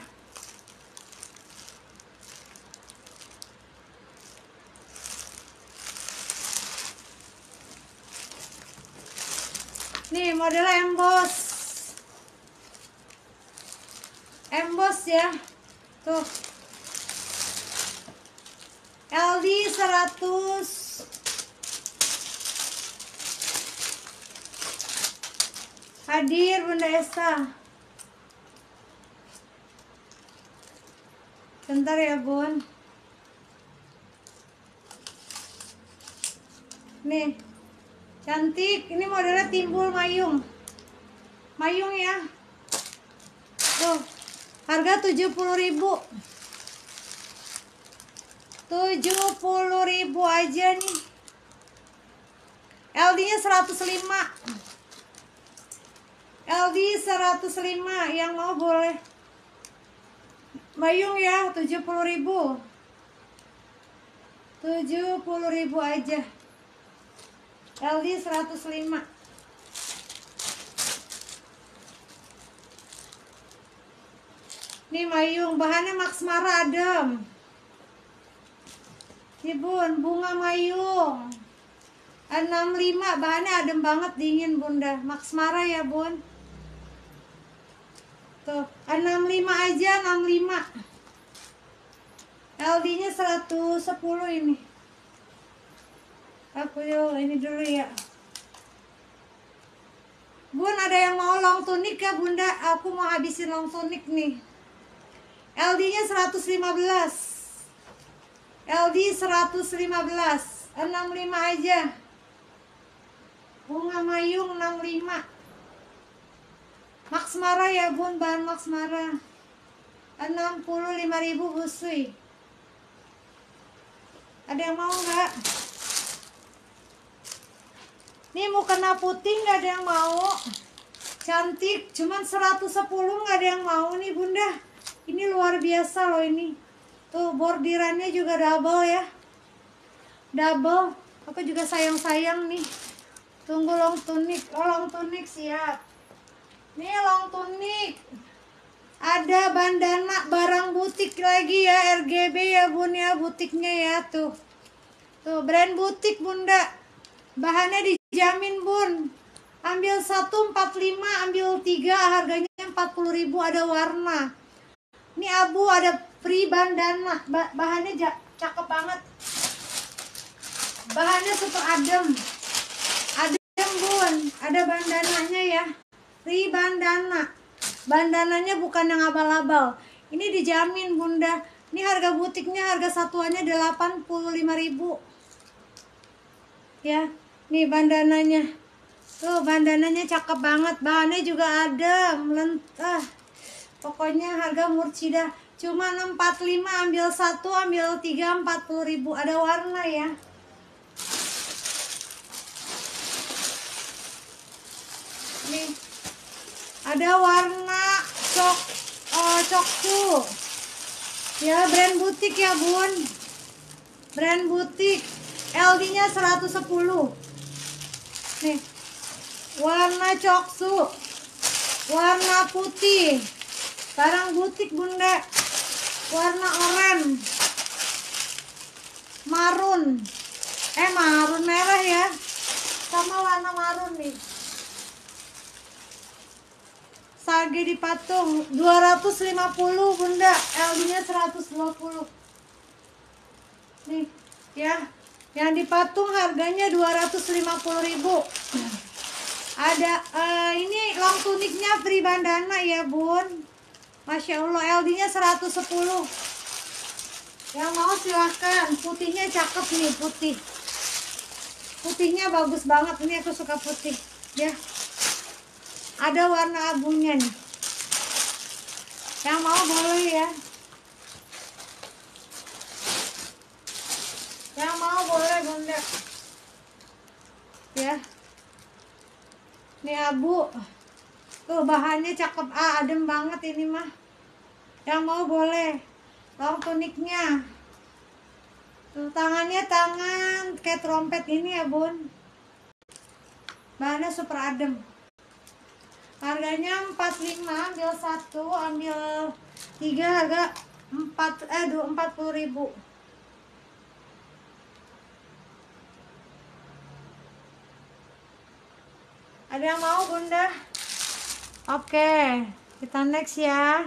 Nih modelnya emboss. Emboss ya. Tuh. L D seratus. Hadir Bunda Esa. Bentar ya bun. Nih. Cantik. Ini modelnya timbul mayung. Mayung ya. Tuh. Harga tujuh puluh ribu. tujuh puluh ribu aja nih. L D-nya seratus lima. L D seratus lima, yang mau boleh. Mayung ya, tujuh puluh ribu. tujuh puluh ribu aja. L D seratus lima. Nih mayung, bahannya Max Mara adem. Nih bun, bunga mayung enam puluh lima, bahannya adem banget, dingin bunda. Max Mara ya bun. Tuh, enam puluh lima aja, enam puluh lima. L D-nya seratus sepuluh ini. Aku yuk, ini dulu ya. Bun, ada yang mau long tunik ya bunda? Aku mau habisin long tunik nih. L D-nya seratus lima belas. L D seratus lima belas. enam puluh lima aja. Bunga mayung enam puluh lima. Max Mara ya bun, bahan Max Mara. enam puluh lima ribu busui. Ada yang mau nggak? Nih mukena putih nggak ada yang mau. Cantik, cuman seratus sepuluh nggak ada yang mau nih bunda. Ini luar biasa loh ini. Tuh bordirannya juga double ya. Double. Aku juga sayang-sayang nih. Tunggu long tunik. Oh long tunik siap. Nih long tunik. Ada bandana barang butik lagi ya. R G B ya bun ya. Butiknya ya tuh. Tuh brand butik bunda. Bahannya dijamin bun. Ambil satu empat puluh lima. Ambil tiga harganya empat puluh ribu. Ada warna. Ini abu, ada free bandana. Bahannya cakep banget. Bahannya super adem. Adem bun. Ada bandananya ya. Free bandana. Bandananya bukan yang abal-abal. Ini dijamin bunda. Ini harga butiknya, harga satuannya delapan puluh lima ribu. Ya, nih bandananya. Tuh bandananya cakep banget. Bahannya juga adem. Lentah. Pokoknya harga murcidah. Cuma enam empat puluh lima, ambil satu, ambil tiga, empat puluh ribu. Ada warna ya. Nih. Ada warna cok oh, coksu. Ya, brand butik ya, bun. Brand butik. L D-nya seratus sepuluh. Nih. Warna coksu. Warna putih. Barang butik bunda. Warna oranye. Marun. Eh marun merah ya. Sama warna marun nih. Sage di patung dua ratus lima puluh bunda. L D-nya seratus dua puluh. Nih ya. Yang di patung harganya dua ratus lima puluh ribu. Ada uh, ini long tuniknya free bandana ya bun. Masya Allah, L D-nya seratus sepuluh. Yang mau silahkan. Putihnya cakep nih, putih. Putihnya bagus banget, ini aku suka putih ya. Ada warna abunya nih. Yang mau boleh ya. Yang mau boleh bunda ya. Ini abu tuh, bahannya cakep, ah adem banget ini mah. Yang mau boleh. Long tuniknya tuh, tangannya tangan kayak trompet ini ya bun. Bahannya super adem. Harganya empat puluh lima, ambil satu, ambil tiga, harga empat eh empat puluh ribu. Ada yang mau bunda? Oke, kita next ya.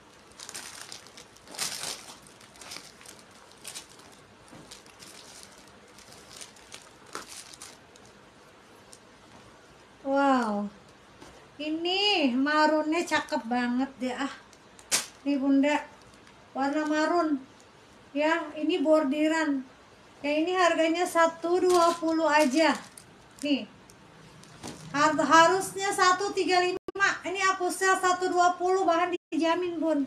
Wow, ini marunnya cakep banget deh ah. Nih bunda, warna marun ya. Ini bordiran. Yang ini harganya seratus dua puluh aja. Nih, harusnya seratus tiga puluh lima. Ini aku sel seratus dua puluh, bahan dijamin bun.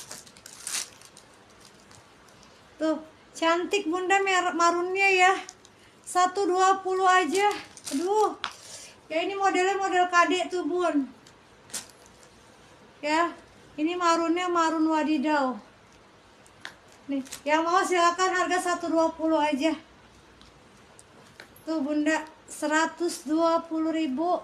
Tuh, cantik bunda marunnya ya. seratus dua puluh aja. Aduh. Ya ini modelnya model K D tuh bun. Ya, ini marunnya marun wadidaw. Nih, yang mau silakan, harga seratus dua puluh aja. Tuh bunda, seratus dua puluh ribu.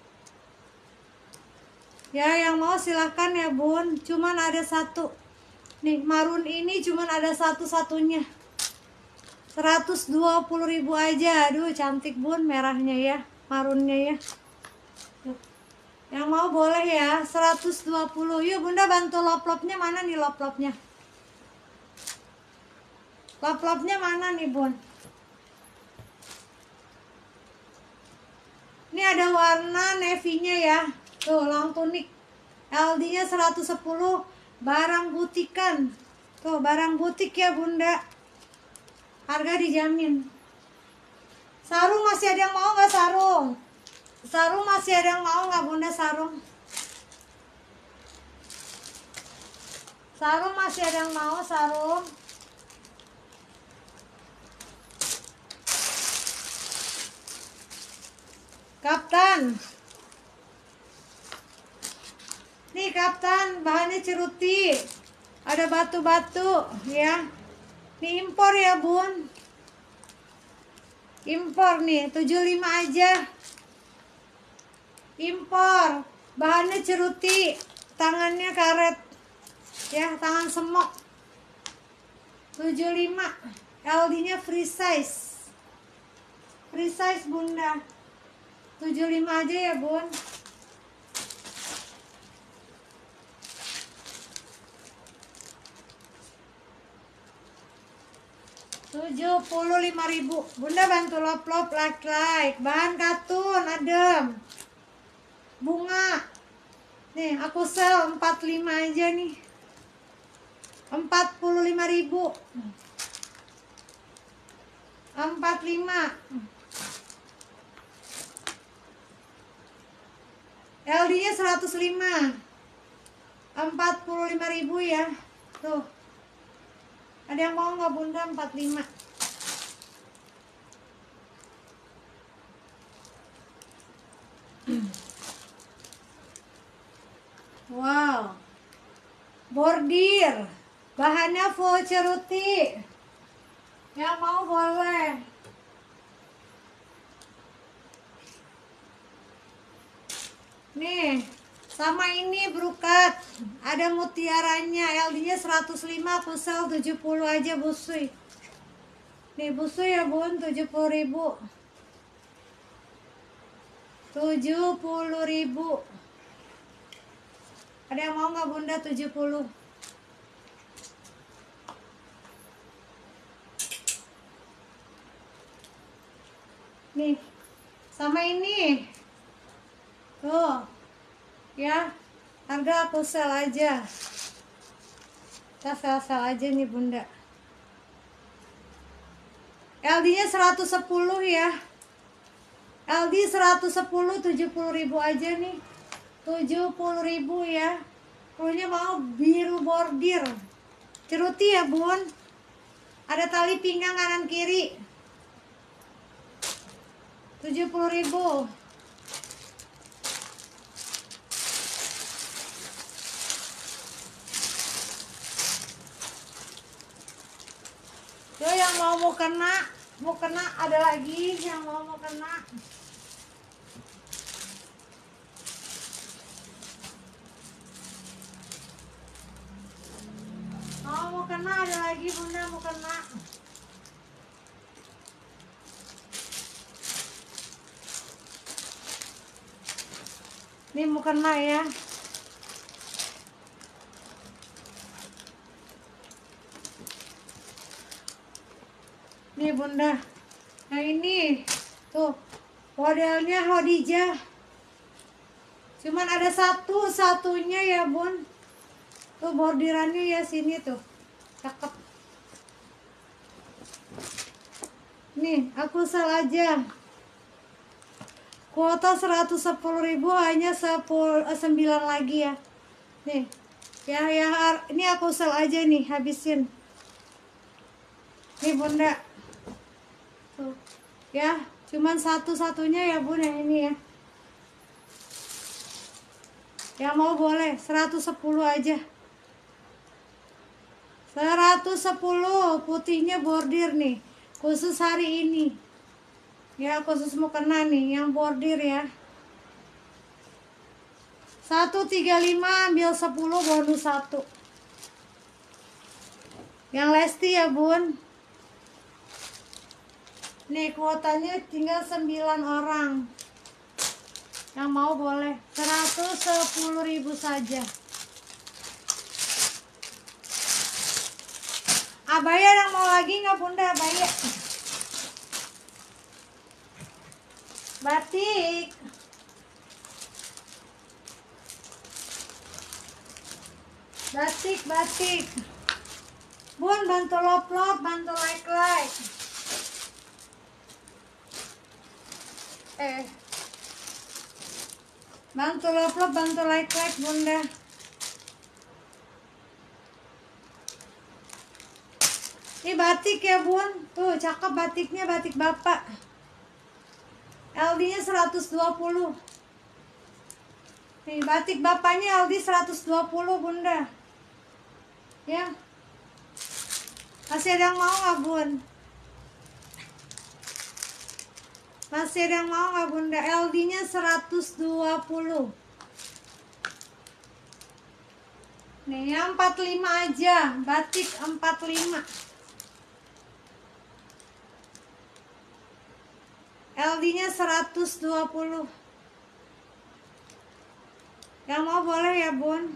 Ya, yang mau silakan ya bun. Cuman ada satu. Nih, marun ini cuman ada satu-satunya. seratus dua puluh ribu aja. Aduh, cantik bun merahnya ya. Marunnya ya. Tuh. Yang mau boleh ya, seratus dua puluh. Yuk bunda bantu lop-lopnya, mana nih lop-lopnya? Lop-lopnya mana nih bun? Ini ada warna navy-nya ya. Tuh, long tunik. L D-nya seratus sepuluh, barang butikan. Tuh, barang butik ya bunda. Harga dijamin. Sarung masih ada yang mau nggak sarung? Sarung masih ada yang mau nggak bunda sarung? Sarung masih ada yang mau sarung? Kaptan. Nih kaptan, bahannya ceruti. Ada batu-batu ya. Nih impor ya bun. Impor nih, tujuh puluh lima aja. Impor. Bahannya ceruti, tangannya karet. Ya, tangan semok. tujuh puluh lima. L D-nya free size. Free size bunda. tujuh puluh lima aja ya bun. tujuh puluh lima ribu. Bunda bantu lop-lop, like-like. Bahan katun, adem. Bunga. Nih, aku sel empat puluh lima aja nih. empat puluh lima ribu. empat puluh lima. L D-nya seratus lima. empat puluh lima ribu ya. Tuh. Ada yang mau nggak bunda empat puluh lima? Wow. Bordir. Bahannya full ceruti. Yang mau boleh. Nih, sama ini brokat. Ada mutiaranya, L D-nya seratus lima, aku sel tujuh puluh aja busui. Nih busui ya bun, tujuh puluh ribu. tujuh puluh ribu. Ada yang mau nggak bunda tujuh puluh? Nih, sama ini. Tuh, ya, harga aku sel aja. Kita sel-sel aja nih bunda. L D-nya seratus sepuluh ya. L D seratus sepuluh, tujuh puluh ribu aja nih. tujuh puluh ribu ya. Pokoknya mau biru bordir. Ceruti ya, Bun. Ada tali pinggang kanan kiri. tujuh puluh ribu. Yo, yang mau mau kena, mau kena ada lagi yang mau mau kena. Mau mau kena ada lagi, Bunda mau kena. Ini mau kena ya. Nih Bunda, nah ini tuh modelnya Khadijah, cuman ada satu satunya ya Bun. Tuh bordirannya ya sini tuh, cakep. Nih aku sel aja, kuota seratus sepuluh ribu hanya sepuluh, sembilan lagi ya. Nih ya ya ini aku sel aja nih, habisin. Nih Bunda tuh ya, cuman satu-satunya ya Bun yang ini ya. Yang mau boleh seratus sepuluh aja. seratus sepuluh putihnya bordir nih. Khusus hari ini. Ya, khusus mau kena nih yang bordir ya. seratus tiga puluh lima ambil sepuluh bonus satu. Yang Lesti ya, Bun. Nih kuotanya tinggal sembilan orang. Yang mau boleh seratus sepuluh ribu saja. Abaya yang mau lagi nggak Bunda? Abaya batik batik batik Bun, bantu lop-lop, bantu like-like. Eh bantu lop-lop, bantu like-like Bunda. Ini batik ya Bun. Tuh cakep batiknya, batik bapak. L D-nya seratus dua puluh. Nih batik bapaknya L D seratus dua puluh Bunda. Ya. Masih ada yang mau nggak Bun? Masih ada yang mau nggak Bunda? L D-nya seratus dua puluh. Nih yang empat puluh lima aja, batik empat puluh lima. L D-nya seratus dua puluh. Yang mau boleh ya Bun.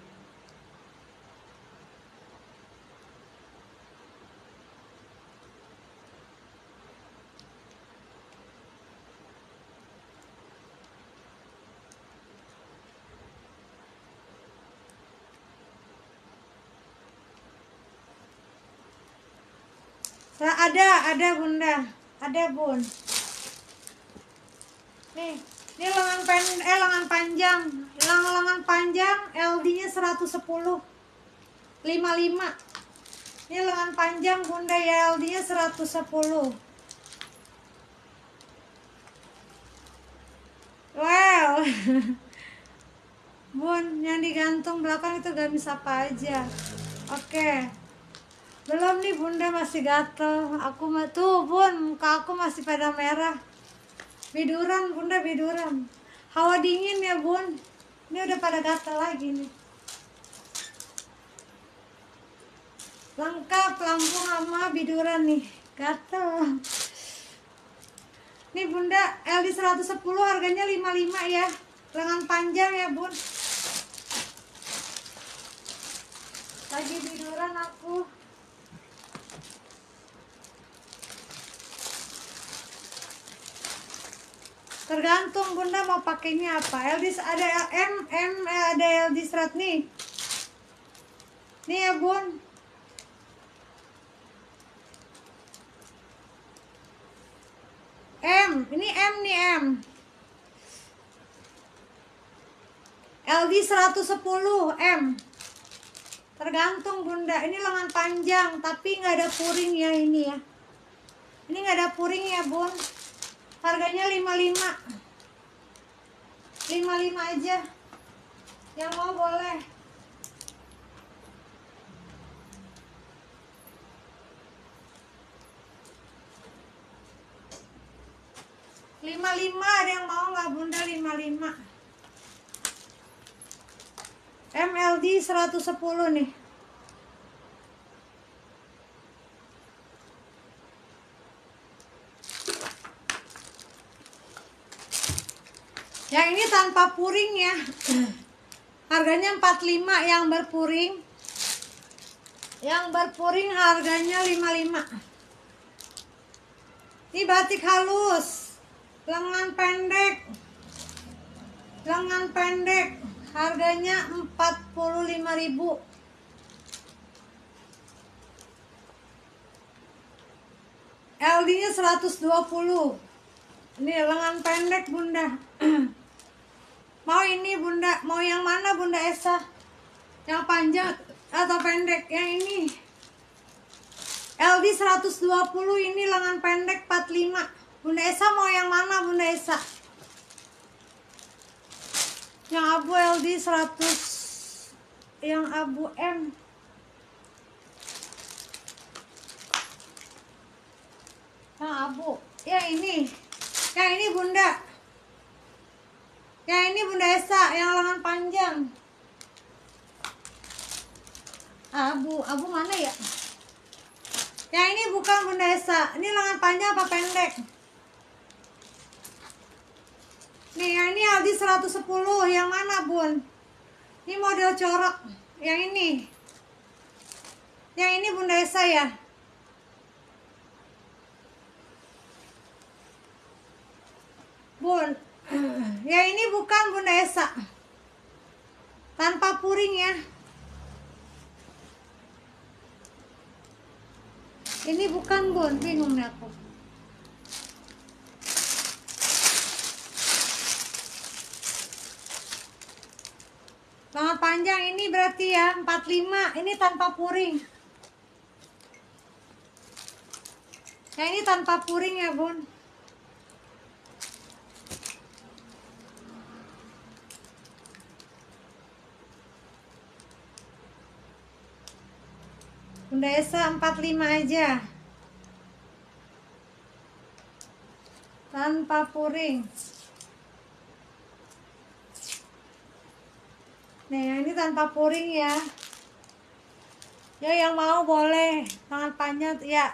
Ada, ada Bunda. Ada Bun. Nih, ini lengan pen, eh lengan panjang, lengan lengan panjang, L D-nya seratus sepuluh, lima puluh lima. Ini lengan panjang Bunda ya, L D-nya seratus sepuluh. Wow. Bun, yang digantung belakang itu gamis apa aja? Oke. Belum nih Bunda, masih gatel. Aku mah tuh Bun, muka aku masih pada merah. Biduran Bunda, biduran. Hawa dingin ya Bun. Ini udah pada gatel lagi nih. Lengkap lampu sama biduran nih. Gatel. Nih Bunda, L D seratus sepuluh harganya lima puluh lima ya. Lengan panjang ya Bun. Lagi biduran aku. Tergantung Bunda mau pakainya apa. L D ada M, M ada L D serat nih. Nih ya Bun. M, ini M nih M. L D seratus sepuluh M. Tergantung bunda, ini lengan panjang tapi nggak ada puring ya ini ya. Ini nggak ada puring ya bun. Harganya lima puluh lima. lima puluh lima aja. Yang mau boleh. lima puluh lima, ada yang mau nggak bunda? lima puluh lima. M L D seratus sepuluh nih. Yang ini tanpa puring ya. Harganya empat puluh lima yang berpuring. Yang berpuring harganya lima puluh lima. Ini batik halus. Lengan pendek. Lengan pendek. Harganya empat puluh lima ribu. L D-nya seratus dua puluh. Ini lengan pendek bunda. Mau ini bunda, mau yang mana bunda Esa? Yang panjang atau pendek? Yang ini L D seratus dua puluh, ini lengan pendek empat puluh lima. Bunda Esa mau yang mana bunda Esa? Yang abu L D seratus, yang abu M. Yang abu, yang ini. Yang ini bunda. Yang ini bunda Esa, yang lengan panjang. Abu, abu mana ya? Yang ini bukan bunda Esa. Ini lengan panjang apa pendek? Nih, yang ini L D seratus sepuluh. Yang mana bun? Ini model corak. Yang ini. Yang ini bunda Esa ya. Bun, yang ini bukan bunda Esa. Tanpa puring ya. Ini bukan bun, bingung nih aku. Lengan panjang ini berarti ya empat puluh lima. Ini tanpa puring. Yang ini tanpa puring ya bun. Bunda Esa empat puluh lima aja. Tanpa puring. Nih, yang ini tanpa puring ya. Ya, yang mau boleh. Tangan panjang ya.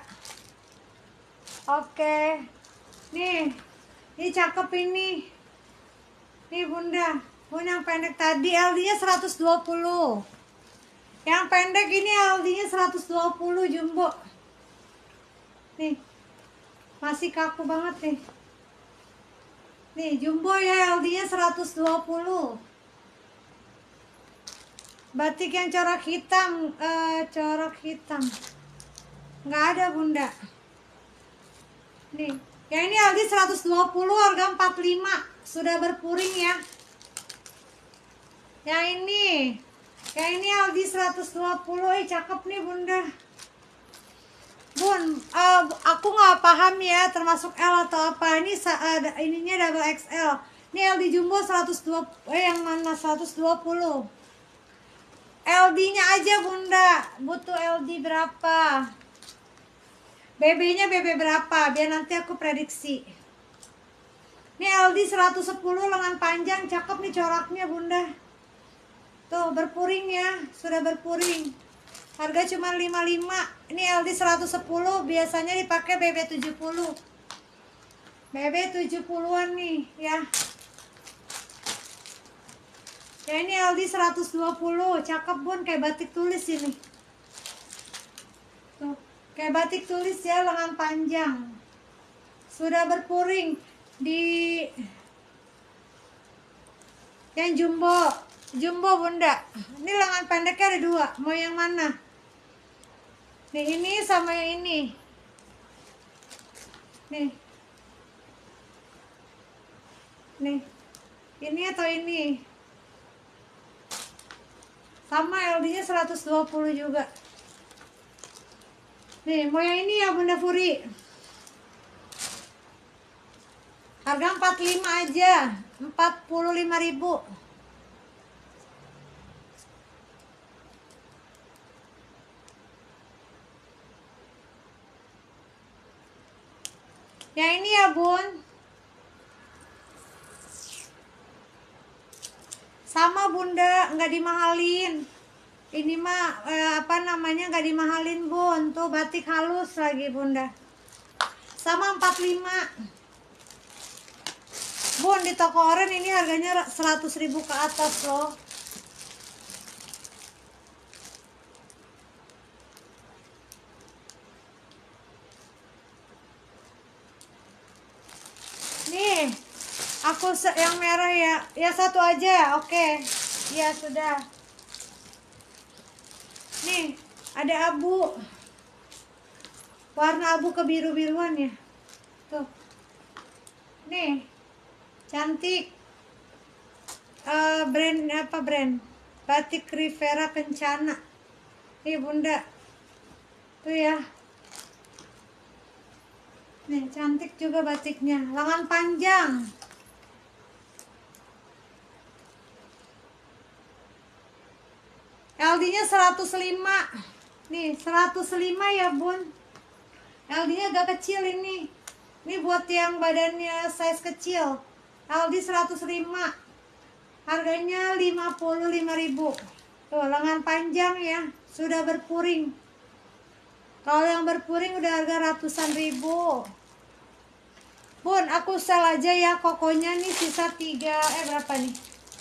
Oke. Nih, ini cakep ini. Nih bunda. Bun yang pendek tadi L D-nya seratus dua puluh. Yang pendek ini L D-nya seratus dua puluh jumbo. Nih. Masih kaku banget nih. Nih, jumbo ya, L D-nya seratus dua puluh. Batik yang corak hitam, uh, corak hitam. Nggak ada bunda. Nih, yang ini L D seratus dua puluh, harga empat puluh lima. Sudah berpuring ya. Yang ini. Yang ini L D seratus dua puluh, eh cakep nih bunda. Bun, uh, aku nggak paham ya termasuk L atau apa. Ini uh, ininya double X L. Ini L D jumbo seratus dua puluh, eh yang mana seratus dua puluh. L D-nya aja bunda. Butuh L D berapa? B B-nya B B berapa? Biar nanti aku prediksi. Ini L D seratus sepuluh lengan panjang, cakep nih coraknya bunda. Tuh berpuring ya, sudah berpuring. Harga cuma lima puluh lima. Ini L D seratus sepuluh, biasanya dipakai B B tujuh puluh. B B tujuh puluhan nih ya. Ya ini L D seratus dua puluh, cakep bun, kayak batik tulis ini. Tuh, kayak batik tulis ya, lengan panjang. Sudah berpuring di yang jumbo. Jumbo bunda. Ini lengan pendeknya ada dua. Mau yang mana? Nih ini sama yang ini. Nih. Nih, ini atau ini? Sama L D-nya seratus dua puluh juga. Nih, mau yang ini ya Bunda Furi. Harga empat puluh lima aja, empat puluh lima ribu. Yang ini ya Bun. Sama Bunda, nggak dimahalin. Ini mah eh, apa namanya, nggak dimahalin Bun. Tuh batik halus lagi Bunda. Sama empat puluh lima. Bun, di toko oren ini harganya seratus ribu ke atas loh. Nih, aku yang merah ya. Ya satu aja, oke. Ya sudah. Nih, ada abu. Warna abu kebiru-biruan ya. Tuh. Nih. Cantik. Uh, brand apa brand? Batik Rivera Kencana. Nih Bunda. Tuh ya. Nih, cantik juga batiknya. Lengan panjang. L D-nya seratus lima. Nih, seratus lima ya, Bun. L D-nya agak kecil ini. Ini buat yang badannya size kecil. L D seratus lima. Harganya lima puluh lima ribu. Tuh, lengan panjang ya. Sudah berpuring. Kalau yang berpuring udah harga ratusan ribu. Bun, aku sel aja ya kokonya nih sisa tiga. Eh berapa nih?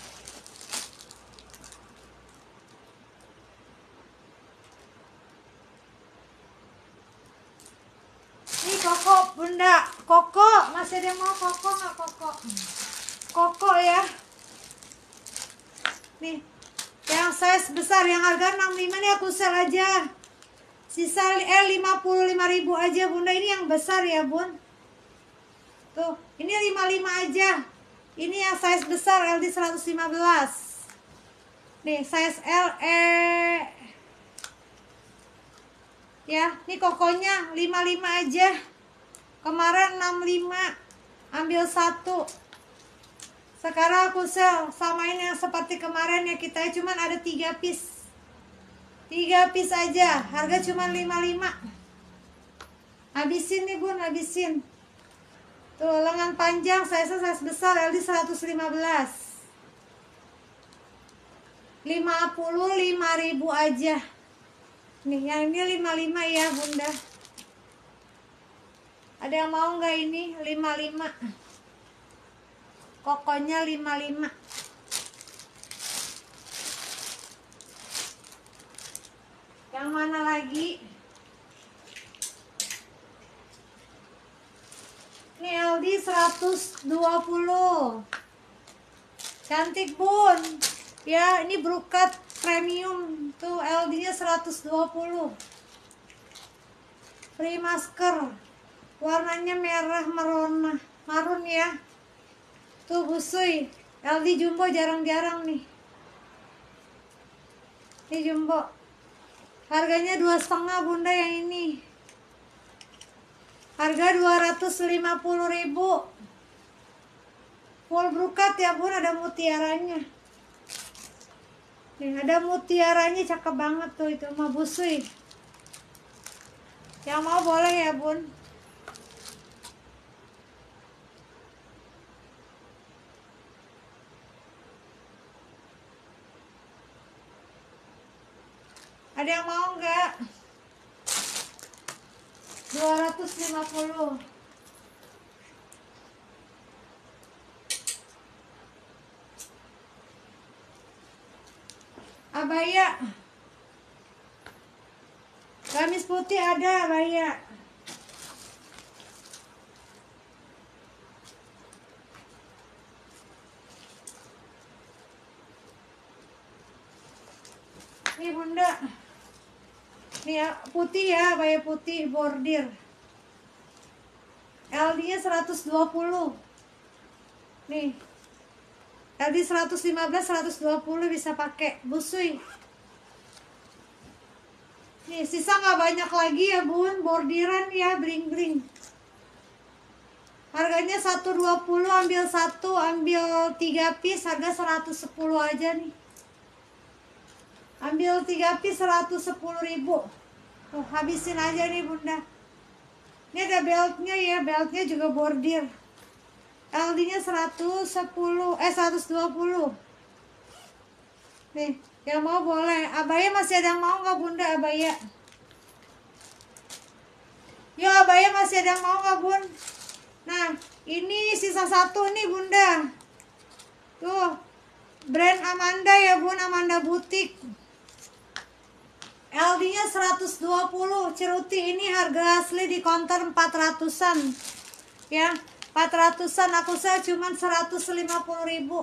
Nih koko Bunda. Koko, masih ada yang mau koko nggak koko? Koko ya. Nih, yang size besar yang harga enam puluh lima nih aku sel aja. Sisa eh lima puluh lima ribu aja Bunda. Ini yang besar ya Bun. Tuh, ini lima puluh lima aja. Ini yang size besar L D seratus lima belas. Nih, size L eh ya, ini kokonya lima puluh lima aja. Kemarin enam puluh lima. Ambil satu. Sekarang aku sel samain yang seperti kemarin ya kita, cuman ada tiga piece. tiga piece aja, harga cuma lima puluh lima. Habisin nih Bun, habisin. Tuh, lengan panjang, size size besar L D seratus lima belas. lima puluh lima ribu aja. Nih, yang ini lima puluh lima ya, Bunda. Ada yang mau nggak ini? lima puluh lima. Kokonya lima puluh lima. Yang mana lagi? Ini L D seratus dua puluh. Cantik Bun. Ya, ini brokat premium. Tuh L D-nya seratus dua puluh. Free masker. Warnanya merah merona, marun ya. Tuh busui. L D jumbo jarang-jarang nih. Ini jumbo. Harganya dua setengah Bunda yang ini. Harga dua ratus lima puluh ribu. Full brokat ya Bun, ada mutiaranya. Nih, ada mutiaranya, cakep banget tuh itu mah busui. Yang mau boleh ya Bun. Ada yang mau nggak? dua ratus lima puluh. Abaya. Gamis putih ada abaya. Nih Bunda. Nih ya, putih ya, abaya putih bordir. L D-nya seratus dua puluh. Nih. L D seratus lima belas seratus dua puluh bisa pakai busui. Nih, sisa nggak banyak lagi ya, Bun. Bordiran ya, bling-bling. Harganya seratus dua puluh, ambil satu, ambil tiga piece, harga seratus sepuluh aja nih. Ambil tiga piece seratus sepuluh ribu. Tuh, habisin aja nih, Bunda. Ini ada beltnya ya, beltnya juga bordir. L D-nya seratus sepuluh, eh seratus dua puluh. Nih, yang mau boleh. Abaya masih ada yang mau nggak, Bunda, abaya? Yo, abaya masih ada yang mau nggak, Bun? Nah, ini sisa satu nih, Bunda. Tuh, brand Amanda ya, Bun, Amanda Butik. L D-nya seratus dua puluh. Ceruti ini harga asli di counter empat ratusan. Ya, empat ratusan, aku saya cuman seratus lima puluh ribu.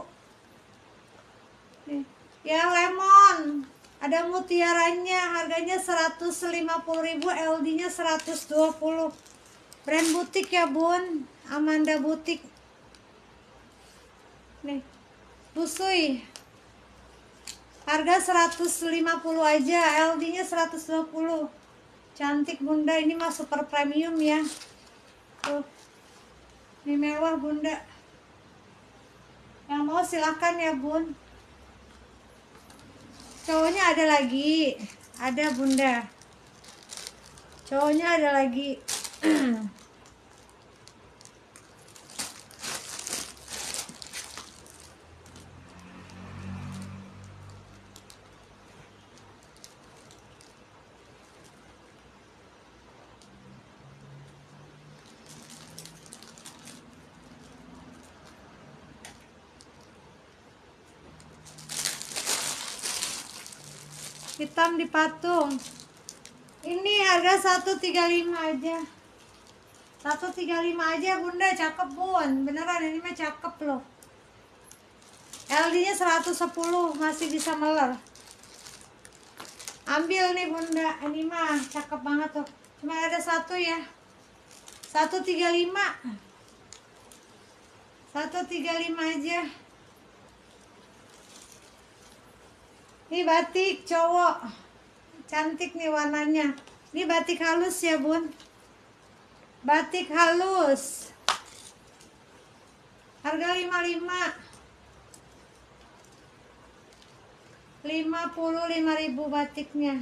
Nih, yang lemon ada mutiaranya, harganya seratus lima puluh ribu, L D-nya seratus dua puluh. Brand butik ya, Bun, Amanda Butik. Nih, busui harga seratus lima puluh aja, L D-nya seratus dua puluh. Cantik, Bunda, ini mah super premium ya. Tuh, ini mewah, Bunda. Yang mau silahkan ya, Bun. Cowoknya ada lagi, ada, Bunda. Cowoknya ada lagi. Hitam di patung. Ini harga seratus tiga puluh lima aja. seratus tiga puluh lima aja, Bunda, cakep, Bun. Beneran ini mah cakep loh. L D-nya seratus sepuluh, masih bisa meler. Ambil nih, Bunda. Ini mah cakep banget tuh. Cuma ada satu ya. seratus tiga puluh lima. seratus tiga puluh lima aja. Ini batik cowok. Cantik nih warnanya. Ini batik halus ya, Bun. Batik halus. Harga lima puluh lima. lima puluh lima ribu batiknya.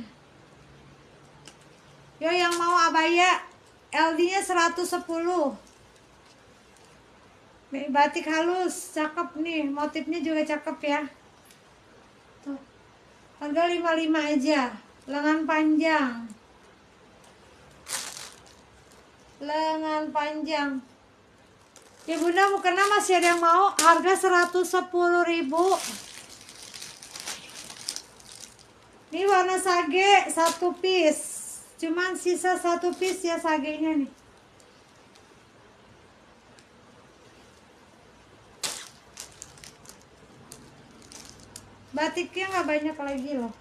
Yo, yang mau abaya, L D-nya seratus sepuluh. Nih, batik halus, cakep nih. Motifnya juga cakep ya. Tuh. Harga lima puluh lima aja. Lengan panjang. Lengan panjang. Ya, Bunda, mukena masih ada yang mau. Harga seratus sepuluh ribu. Ini warna sage satu piece. Cuman sisa satu piece ya sagenya nih. Batiknya nggak banyak lagi loh.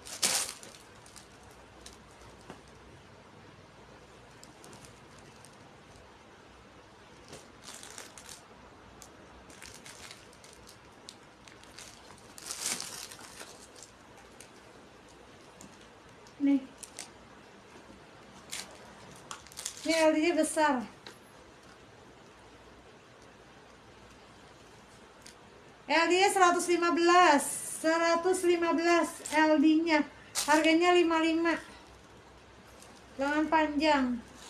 Nih. Ini L D-nya besar. L D-nya seratus lima belas. seratus lima belas L D-nya. Harganya lima puluh lima. Lengan panjang.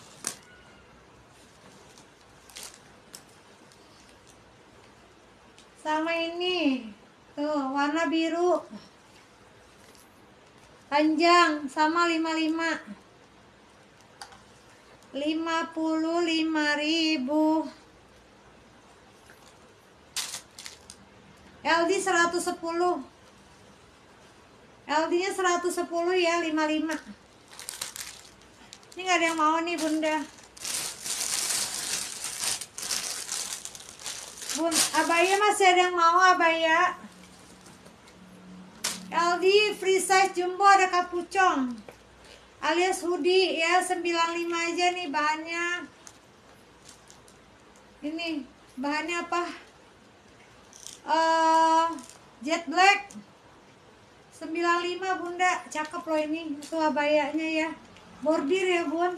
Sama ini. Tuh, warna biru. Panjang sama lima puluh lima. lima puluh lima ribu. L D seratus sepuluh. L D-nya seratus sepuluh ya, lima puluh lima. Ini nggak ada yang mau nih, Bunda. Bun, abaya masih ada yang mau abaya. L D free size jumbo ada kapucong alias hoodie ya, sembilan puluh lima aja nih bahannya. Ini bahannya apa? uh, jet black sembilan puluh lima bunda, cakep loh ini. Itu abayanya ya, bordir ya bun,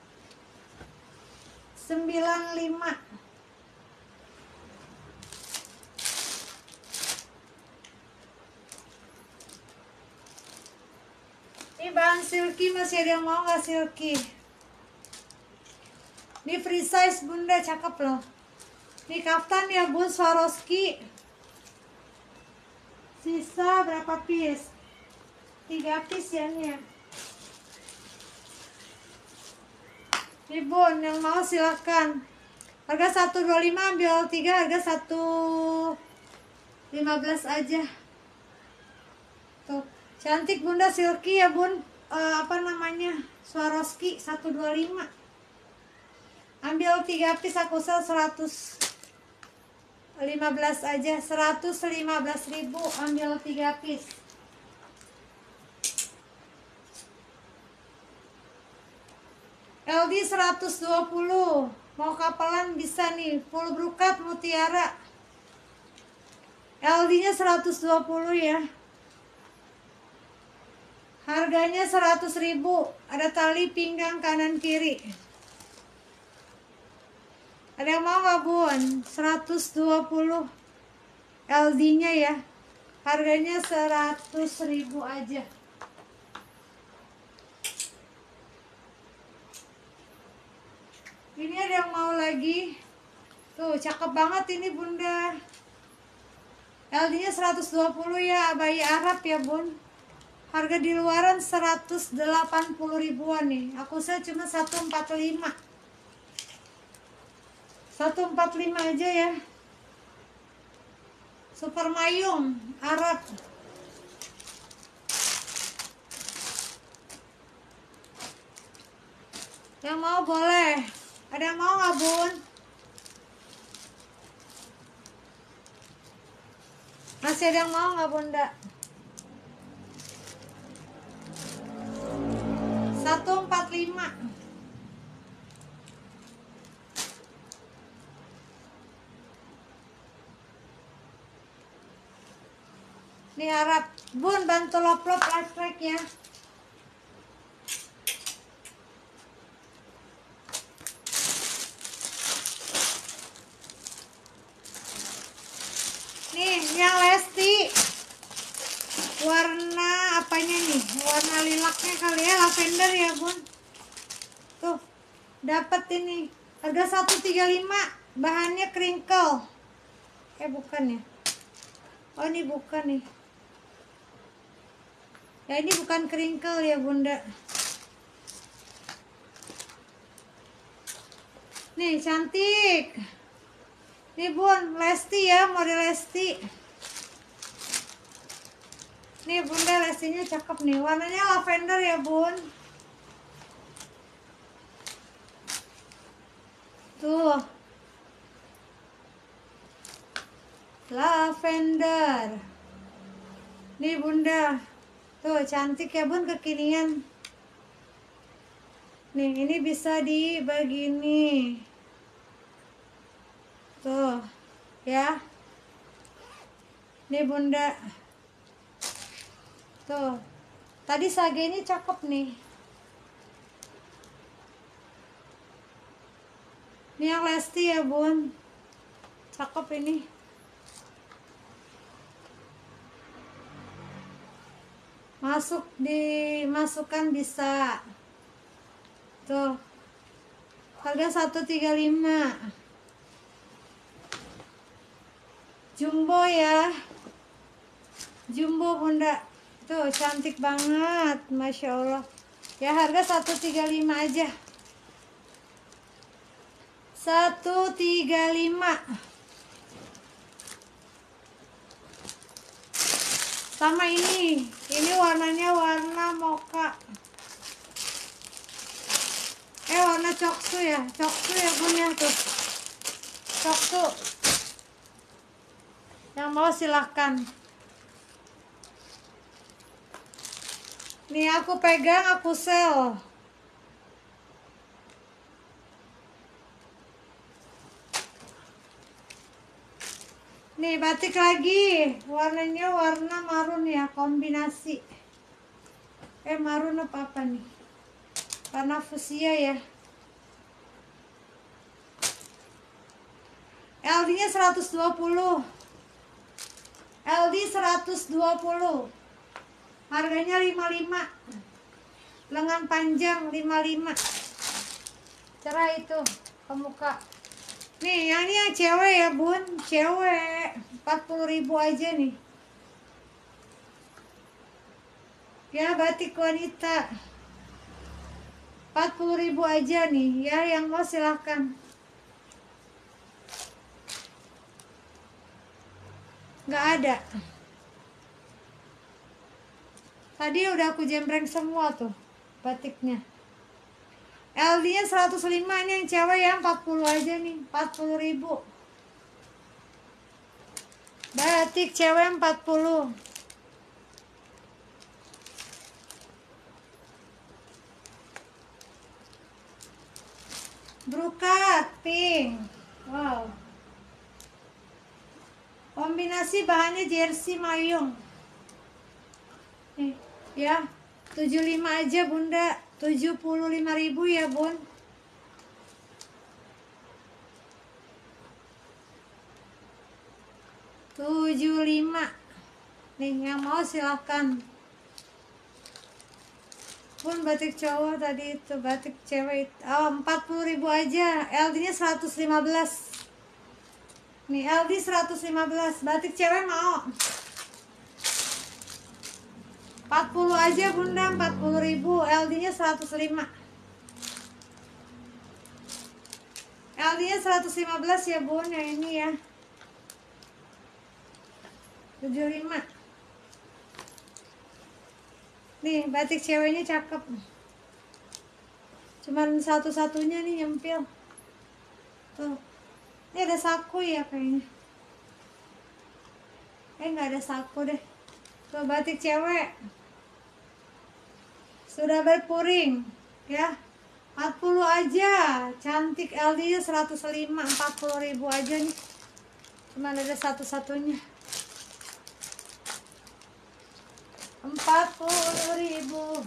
sembilan puluh lima. Ini bahan silky, masih ada yang mau nggak silky? Ini free size bunda, cakep loh. Ini kaftan ya bun, Swarovski. Sisa berapa piece? Tiga piece ya nih ya. Nih bun, yang mau silakan. Harga seratus dua puluh lima, ambil tiga, harga seratus lima belas aja. Tuh, cantik bunda, silky ya bun. Uh, apa namanya? Swarovski seratus dua puluh lima. Ambil tiga piece, aku sel seratus lima belas aja, seratus lima belas ribu, ambil tiga piece. L D seratus dua puluh, mau kapelan bisa nih, full brokat mutiara. L D nya seratus dua puluh ya. Harganya seratus ribu, ada tali pinggang kanan kiri. Ada yang mau nggak bun? seratus dua puluh L D nya ya. Harganya seratus ribu aja. Ini ada yang mau lagi? Tuh, cakep banget ini bunda. L D nya seratus dua puluh ya, bayi Arab ya bun. Harga di luaran seratus delapan puluh ribuan nih. Aku saya cuma seratus empat puluh lima. seratus empat puluh lima aja ya. Super mayung Arab. Yang mau boleh. Ada yang mau nggak bun? Masih ada yang mau nggak bunda? seratus empat puluh lima. Nih Arab bun, bantu lop-lop like ya. Nih yang Lesti, warna apanya nih? Warna lilaknya kali ya, lavender ya bun. Tuh, dapat ini. Harga seratus tiga puluh lima, bahannya crinkle. Eh bukan ya? Oh ini bukan nih. Ya ini bukan crinkle ya bunda. Nih cantik. Nih bun, Lesti ya, model Lesti. Nih bunda, Lestinya cakep nih. Warnanya lavender ya bun. Tuh, lavender. Nih bunda, tuh cantik ya bun, kekinian. Nih ini bisa dibagi nih. Tuh ya. Nih bunda. Tuh, tadi sage ini cakep nih. Ini yang Lesti ya bun, cakep ini. Masuk, dimasukkan bisa. Tuh, harga seratus tiga puluh lima. Jumbo ya, jumbo bunda. Tuh cantik banget, masya Allah ya. Harga seratus tiga puluh lima aja, seratus tiga puluh lima. Sama ini, ini warnanya warna mocha. Eh warna coksu ya, coksu ya punya tuh, coksu. Yang mau silahkan. Nih aku pegang, aku sel. Nih batik lagi, warnanya warna marun ya, kombinasi. Eh marun apa apa nih? Warna fuchsia ya. L D-nya seratus dua puluh. L D seratus dua puluh. Harganya lima puluh lima. Lengan panjang lima puluh lima. Cerah itu ke muka. Nih, yang ini yang cewek ya, Bun. Cewek. empat puluh ribu aja nih. Ya, batik wanita. empat puluh ribu aja nih. Ya, yang mau silahkan. Nggak ada. Tadi udah aku jembreng semua tuh batiknya. L D-nya seratus lima, ini yang cewek ya, empat puluh aja nih, empat puluh ribu. Batik cewek empat puluh. Brokat pink. Wow. Kombinasi bahannya jersey mayung. Nih, ya. tujuh puluh lima aja, Bunda. tujuh puluh lima ribu ya, Bun. tujuh puluh lima. Nih, yang mau silahkan. Bun, batik cowok tadi itu, batik cewek. Oh, empat puluh ribu aja. L D-nya seratus lima belas. Nih, L D seratus lima belas. Batik cewek mau. empat puluh aja, Bunda, empat puluh ribu. L D-nya seratus lima. L D-nya seratus lima belas ya, Bun, yang ini ya. tujuh puluh lima. Nih, batik ceweknya cakep. Cuman satu-satunya nih nyempil. Tuh. Ini ada saku ya kayaknya. Eh, nggak ada saku deh. Tuh, batik cewek. Sudah berpuring ya, empat puluh aja, cantik. L D-nya seratus lima, empat puluh ribu aja nih. Cuma ada satu-satunya. empat puluh ribu.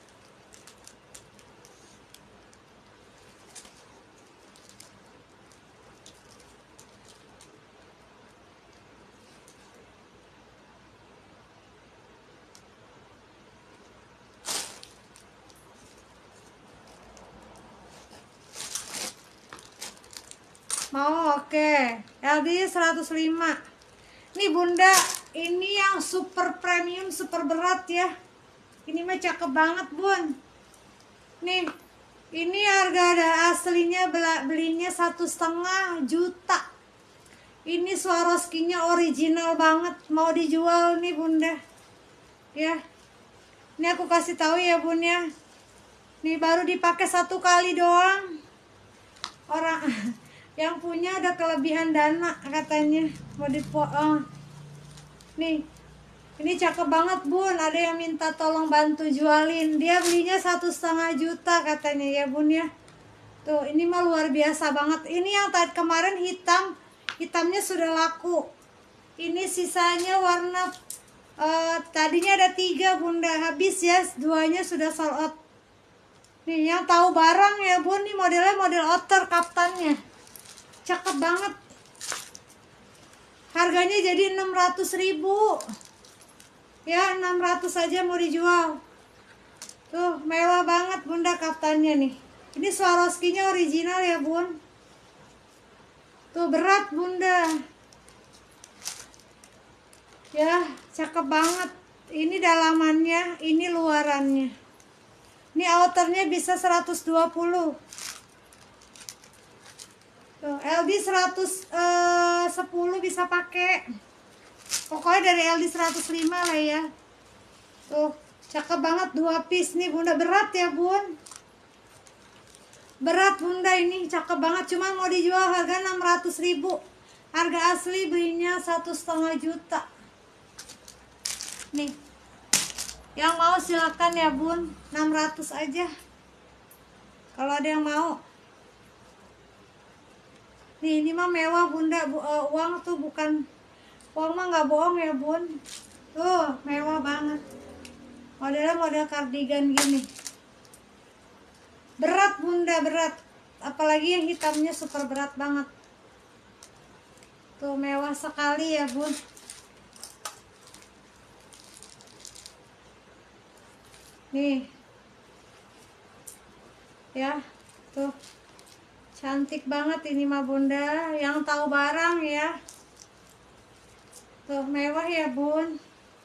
Mau, oke. Okay. L D seratus lima. Nih, Bunda, ini yang super premium, super berat ya. Ini mah cakep banget, Bun. Nih, ini harga ada aslinya belinya satu setengah juta. Ini Swarovski-nya original banget, mau dijual nih, Bunda. Ya. Ini aku kasih tahu ya, Bun ya. Nih baru dipakai satu kali doang. Orang yang punya ada kelebihan dana katanya, mau dipo oh. Nih, ini cakep banget, Bun. Ada yang minta tolong bantu jualin. Dia belinya satu setengah juta katanya ya, Bun ya. Tuh, ini mah luar biasa banget. Ini yang tadi kemarin hitam, hitamnya sudah laku. Ini sisanya warna uh, tadinya ada tiga, Bunda, habis ya, duanya sudah sold out. Nih, yang tahu barang ya, Bun, nih modelnya model outer kaftannya. Cakep banget. Harganya jadi enam ratus ribu. Ya, enam ratus aja mau dijual. Tuh, mewah banget, Bunda, kaftannya nih. Ini Swarovski-nya original ya, Bun. Tuh, berat, Bunda. Ya, cakep banget. Ini dalamannya, ini luarannya. Ini outernya bisa seratus dua puluh. Tuh, L D seratus sepuluh bisa pakai. Pokoknya dari L D seratus lima lah ya. Tuh, cakep banget, dua piece nih, Bunda. Berat ya, Bun. Berat, Bunda, ini cakep banget. Cuma mau dijual harga enam ratus ribu. Harga asli belinya satu setengah juta. Nih, yang mau silakan ya, Bun. enam ratus aja. Kalau ada yang mau. Nih, ini mah mewah, Bunda. Bu, uh, uang tuh bukan Uang mah nggak bohong ya bun. Tuh mewah banget. Modelnya model kardigan gini. Berat bunda, berat. Apalagi yang hitamnya super berat banget. Tuh mewah sekali ya bun. Nih ya, tuh cantik banget ini mah bunda. Yang tahu barang ya. Tuh mewah ya bun.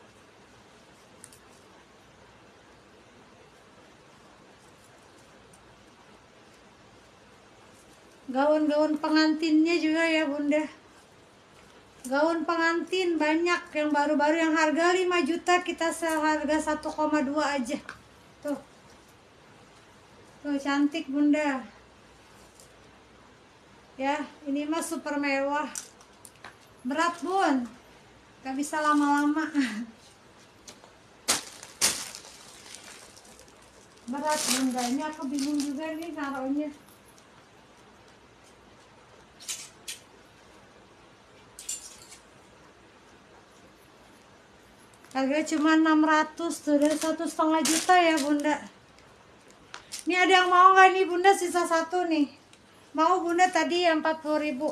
Gaun-gaun pengantinnya juga ya bunda. Gaun pengantin banyak yang baru-baru, yang harga lima juta kita seharga satu koma dua aja. Tuh. Tuh cantik bunda. Ya, ini mah super mewah. Berat bun. Gak bisa lama-lama. Berat bunda. Ini aku bingung juga nih naruhnya. Harga cuma enam ratus tuh, dari satu setengah juta ya bunda. Ini ada yang mau nggak nih bunda, sisa satu nih. Mau bunda tadi yang empat puluh ribu.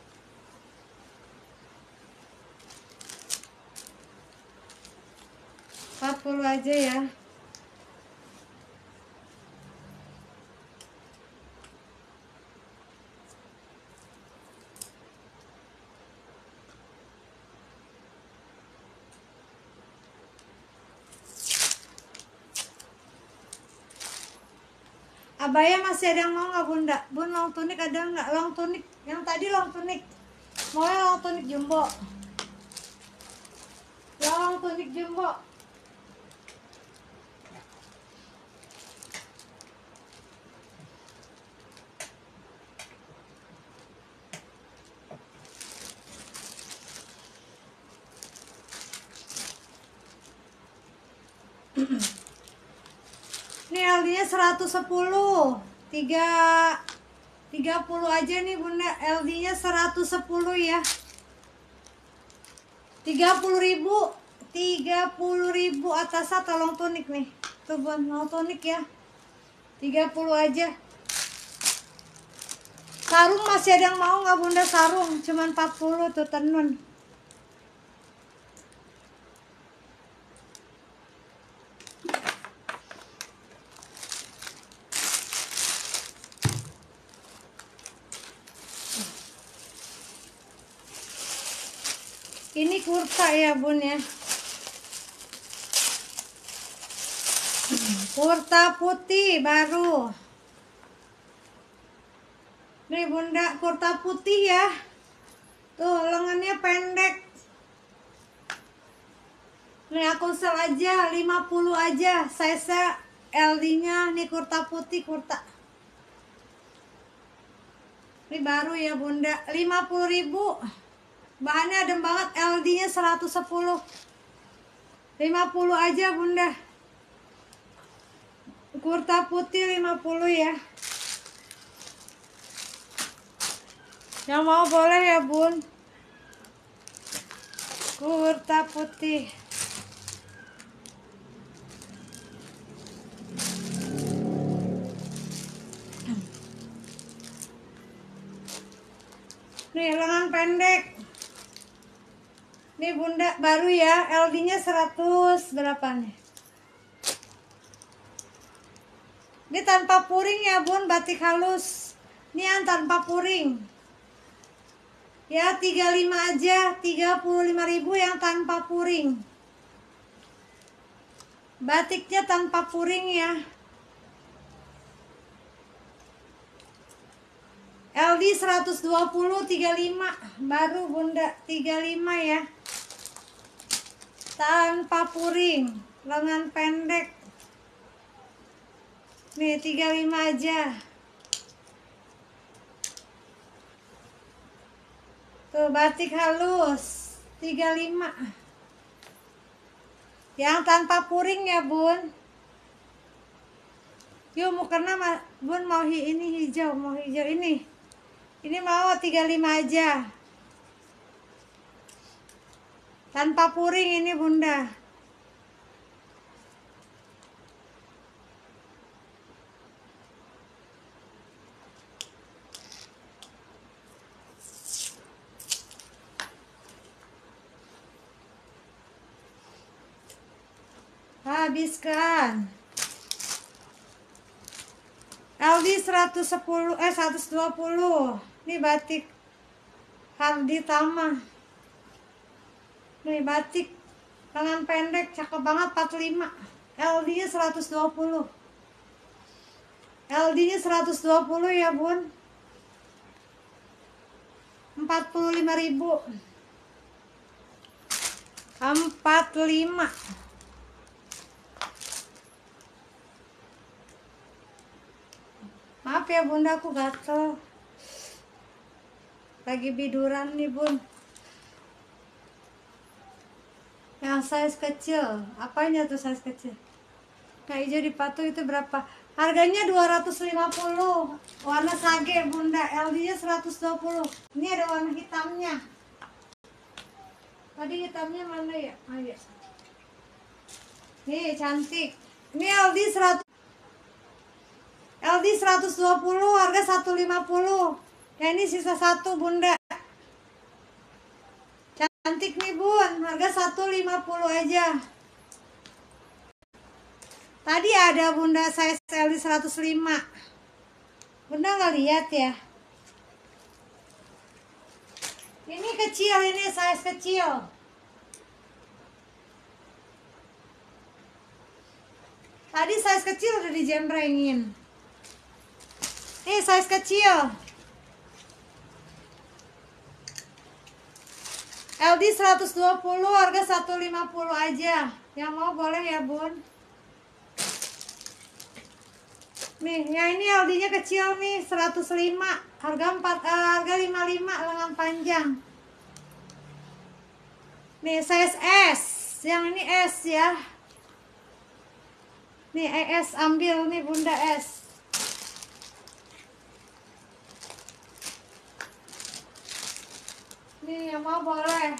empat puluh aja ya. Abaya masih ada yang mau nggak bunda? Bun, long tunik ada nggak? Long tunik yang tadi long tunik. Mau yang long tunik jumbo? Long tunik jumbo. Ini L D-nya seratus sepuluh. tiga tiga puluh aja nih bunda. L D-nya seratus sepuluh ya. tiga puluh ribu. tiga puluh ribu atasnya tolong tunik nih. Tuh bun, mau tunik ya. tiga puluh aja. Sarung masih ada yang mau nggak bunda? Sarung cuman empat puluh tuh tenun. Ini kurta ya bun ya. Kurta putih baru. Nih bunda, kurta putih ya. Tuh lengannya pendek. Nih aku sel aja lima puluh aja. Size L D-nya nih kurta putih kurta. Ini baru ya bunda, lima puluh ribu. Bahannya adem banget, L D-nya seratus sepuluh. lima puluh aja bunda. Kurta putih lima puluh ya. Yang mau boleh ya bun. Kurta putih. Nih lengan pendek. Nih bunda baru ya, L D-nya seratus berapa nih? Ini tanpa puring ya bun, batik halus. Ini yang tanpa puring. Ya tiga puluh lima aja, tiga puluh lima ribu yang tanpa puring. Batiknya tanpa puring ya. L D seratus dua puluh, tiga puluh lima. Baru bunda, tiga puluh lima ya. Tanpa puring, lengan pendek. Nih tiga puluh lima aja. Tuh batik halus tiga puluh lima. Yang tanpa puring ya bun. Yuk mau kena bun, mau hi ini hijau, mau hijau ini. Ini mau tiga puluh lima aja. Tanpa puring ini bunda. Habiskan. L D seratus sepuluh eh seratus dua puluh. Ini batik Hardi Tama. Nih batik lengan pendek cakep banget empat puluh lima. L D-nya seratus dua puluh. L D-nya seratus dua puluh ya, Bun. empat puluh lima ribu. empat puluh lima. Maaf ya bunda, aku gatel. Lagi biduran nih bun. Yang size kecil, apanya tuh size kecil? Yang hijau dipatu itu berapa? Harganya dua ratus lima puluh. Warna sage bunda, L D nya seratus dua puluh. Ini ada warna hitamnya. Tadi hitamnya mana ya? Oh, iya. Nih cantik. Ini L D seratus. L D seratus dua puluh, harga seratus lima puluh. Ya ini sisa satu bunda. Cantik nih bun, harga seratus lima puluh aja. Tadi ada bunda size L D seratus lima. Bunda nggak lihat ya? Ini kecil, ini size kecil. Tadi size kecil udah dijembrengin. Ini size kecil. L D seratus dua puluh, harga seratus lima puluh aja. Yang mau boleh ya bun. Nih, yang ini L D-nya kecil nih, seratus lima. Harga empat, uh, harga lima puluh lima lengan panjang. Nih, size S. Yang ini S ya. Nih, E S ambil nih bunda S. Nih, yang mau boleh.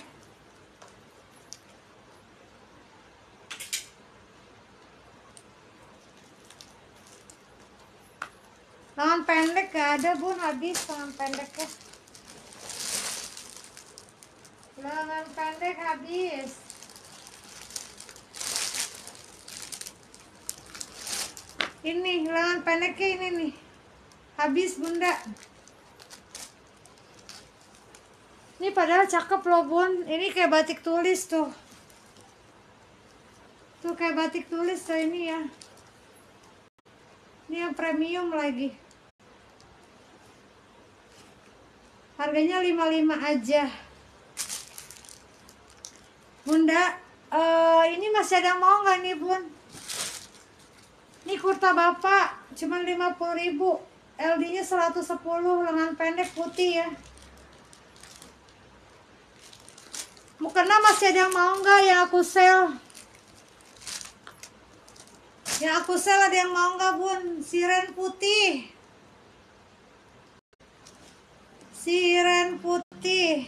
Lengan pendek gak ada bun, habis lengan pendeknya. Lengan pendek habis. Ini lengan pendeknya ini nih. Habis bunda. Ini padahal cakep loh bun. Ini kayak batik tulis tuh. Tuh kayak batik tulis tuh ini ya. Ini yang premium lagi. Harganya lima puluh lima aja. Bunda, uh, ini masih ada yang mau nggak nih bun? Ini kurta bapak, cuma lima puluh ribu. L D-nya seratus sepuluh, lengan pendek putih ya. Mukena masih ada yang mau nggak yang aku sel? Yang aku sel ada yang mau nggak bun? Siren putih. Siren putih.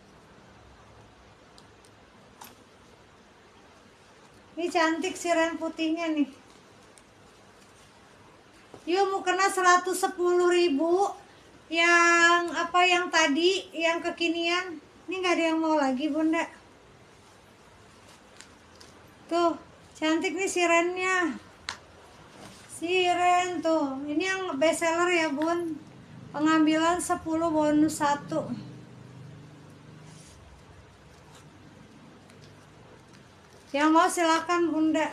Ini cantik siren putihnya nih. Yuk mukena seratus sepuluh ribu. Yang apa yang tadi, yang kekinian. Ini nggak ada yang mau lagi bunda. Tuh, cantik nih sirennya. Siren tuh. Ini yang best seller ya bun. Pengambilan sepuluh bonus satu. Yang mau silakan bunda.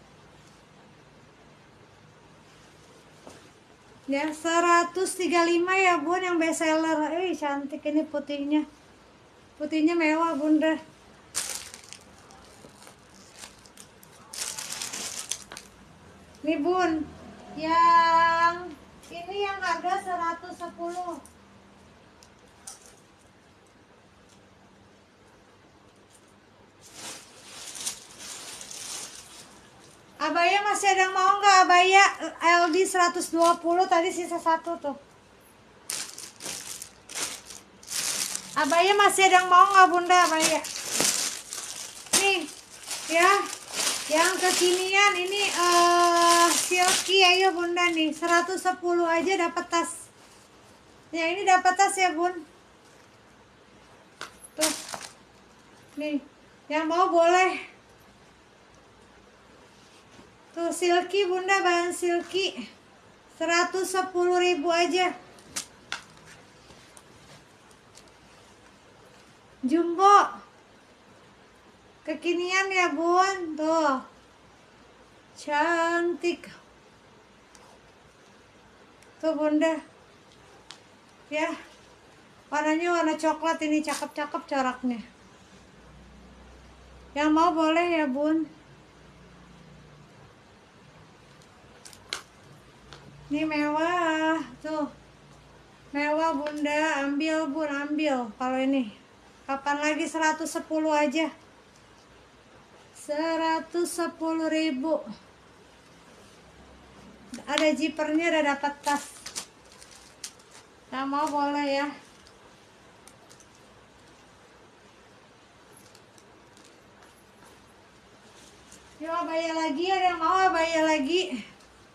Ya seratus tiga puluh lima ya bun yang best seller. Eh cantik ini putihnya. Putihnya mewah bunda. Nih bun, yang ini yang harga seratus sepuluh. Abaya masih ada yang mau nggak? Abaya L D seratus dua puluh, tadi sisa satu tuh. Abaya masih ada yang mau nggak bunda abaya? ya. Yang kekinian ini uh, silky, ayo bunda nih, seratus sepuluh aja dapat tas. Ya ini dapat tas ya bun. Tuh, nih, yang mau boleh. Tuh silky bunda, bahan silky, seratus sepuluh ribu aja. Jumbo kekinian ya bun, tuh cantik tuh bunda ya, warnanya warna coklat, ini cakep-cakep coraknya. Yang mau boleh ya bun. Ini mewah tuh, mewah bunda, ambil bun, ambil. Kalau ini kapan lagi, seratus sepuluh aja, seratus sepuluh ribu. Ada zippernya, udah dapat tas. Yang mau boleh ya. Yuk abaya lagi, ada yang mau abaya lagi.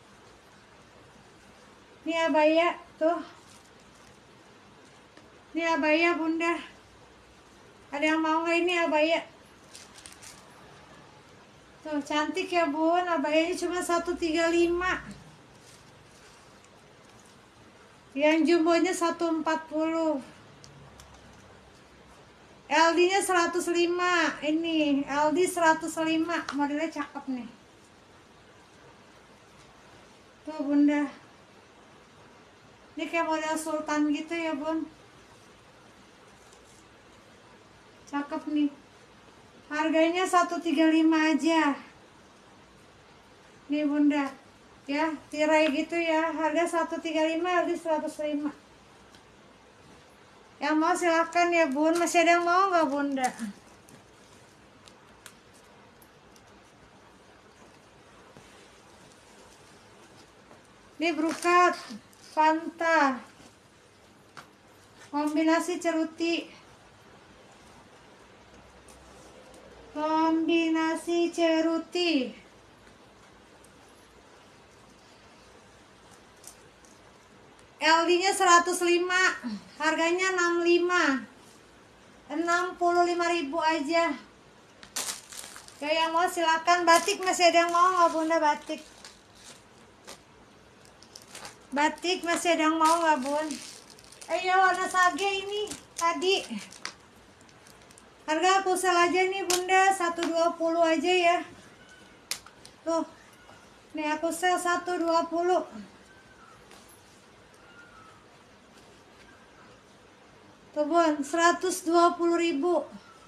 Ini abaya tuh, ini abaya bunda, ada yang mau nggak ini abaya? Tuh cantik ya bun, abayanya cuma seratus tiga puluh lima. Yang jumbonya seratus empat puluh. L D-nya seratus lima. Ini L D seratus lima, modelnya cakep nih. Tuh bunda. Ini kayak model sultan gitu ya bun. Cakep nih. Harganya seratus tiga puluh lima aja. Nih bunda, ya tirai gitu ya, harga seratus tiga puluh lima, harga seratus lima. Yang mau silahkan ya bun. Masih ada yang mau nggak bunda? Ini brokat Fanta kombinasi ceruti, kombinasi ceruti. L D-nya seratus lima, harganya enam puluh lima. enam puluh lima ribu aja. Ya yang mau silakan. Batik masih ada yang mau nggak bunda? Batik. Batik masih ada yang mau nggak bun? Ayo warna sage ini tadi. Harga aku sel aja nih bunda, seratus dua puluh aja ya. Tuh, nih aku sel seratus dua puluh. Tuh bun, seratus dua puluh ribu.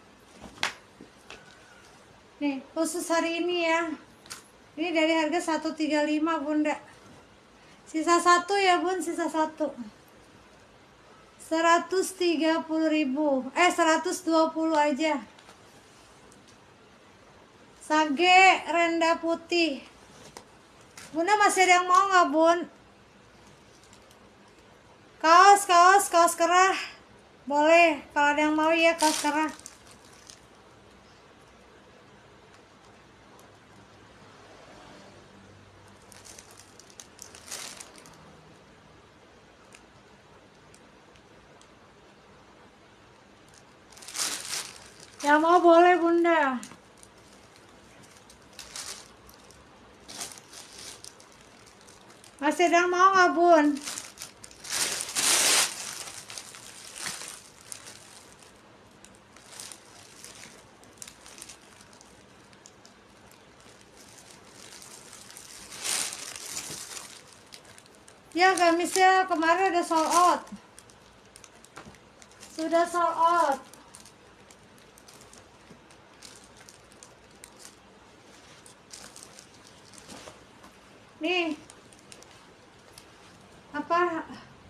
Nih khusus hari ini ya. Ini dari harga seratus tiga puluh lima bunda. Sisa satu ya bun, sisa satu. seratus tiga puluh ribu. Eh seratus dua puluh aja. Sage renda putih. Bunda masih ada yang mau nggak bun? Kaos, kaos, kaos kerah. Boleh, kalau ada yang mau ya kaos kerah. Yang mau boleh bunda. Masih ada yang mau nggak bun? Ya gamisnya kemarin udah sold out. Sudah sold out. Nih apa,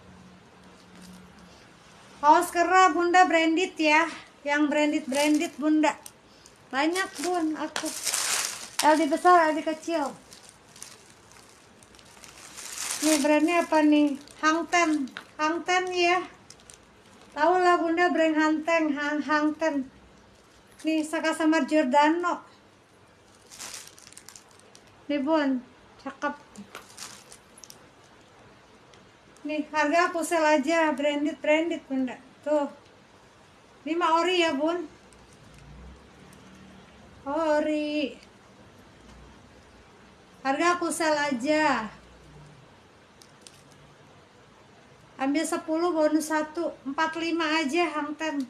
kaos kerah bunda branded ya, yang branded branded bunda banyak bun. Aku L D besar, L D kecil. Nih brandnya apa nih? Hangten, Hangten ya, tahu lah bunda brand Hangten, Hang Hangten. Nih Saka sama Giordano. Nih bun, cakep. Nih harga aku sel aja, branded branded bunda. Tuh, ini mah ori ya bun, ori. Harga aku sel aja. Ambil sepuluh bonus satu, empat puluh lima aja Hangten.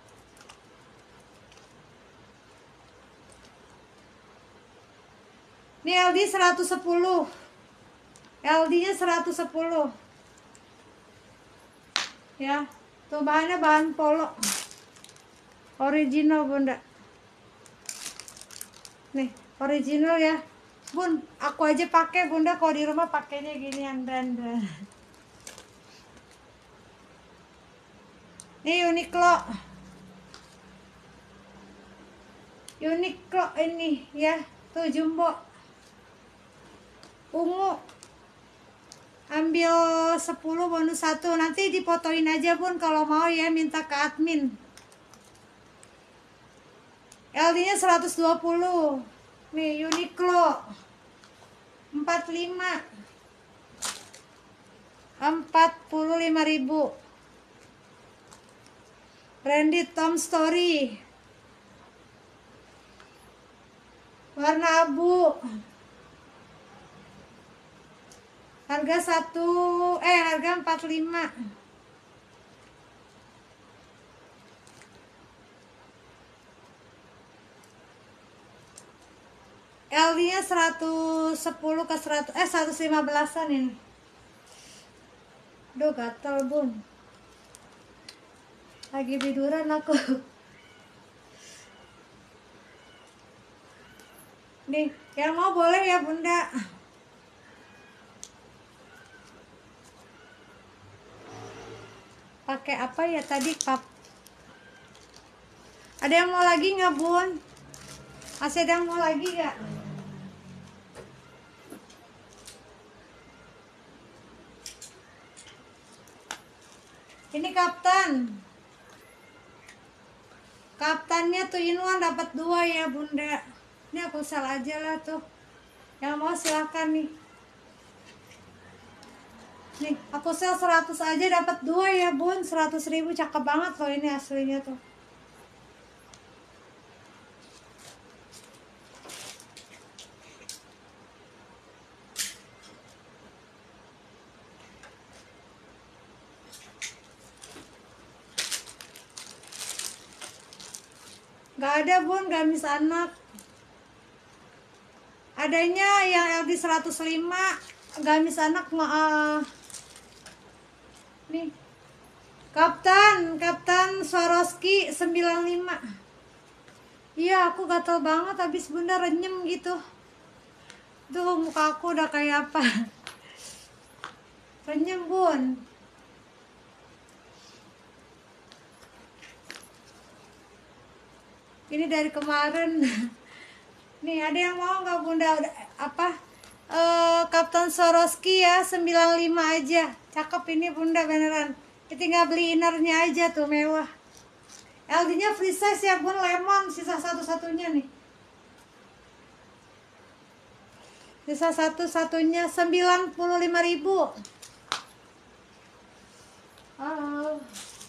Ini L D seratus sepuluh. L D-nya seratus sepuluh. Ya, tuh bahannya bahan polo. Original bunda. Nih, original ya. Bun, aku aja pakai bunda, kalau di rumah pakainya ginian bunda. Ini Uniqlo. Uniqlo ini ya, tuh jumbo. Ungu. Ambil sepuluh bonus satu. Nanti dipotoin aja bun kalau mau ya, minta ke admin. L D-nya seratus dua puluh. Nih Uniqlo. empat puluh lima. empat puluh lima ribu. Branded Tom Story. Warna abu. Harga satu eh harga empat puluh lima. L D-nya seratus sepuluh ke seratus eh seratus lima belasan ini. Duh gatel bun. Lagi tiduran aku. Nih, yang mau boleh ya bunda. Pakai apa ya tadi pap? Ada yang mau lagi nggak bun? Masih ada yang mau lagi nggak? Ini kaftan. Kaftannya tuh in one dapat dua ya bunda. Ini aku sel aja lah tuh. Yang mau silahkan nih. Nih aku sel seratus aja dapat dua ya bun. Seratus ribu cakep banget loh ini aslinya tuh. Gak ada bun gamis anak. Adanya yang L D seratus lima gamis anak uh, nih kaftan kaftan Swarovski sembilan puluh lima. Iya aku gatel banget habis bunda renyem gitu. Tuh muka aku udah kayak apa. Renyem bun. Ini dari kemarin. Nih ada yang mau nggak bunda apa e, kaftan Swarovski ya sembilan puluh lima aja. Cakep ini bunda beneran. Kita tinggal beli innernya aja tuh mewah. L D-nya free size ya bun, lemon sisa satu-satunya nih. Sisa satu-satunya sembilan puluh lima ribu. Oh.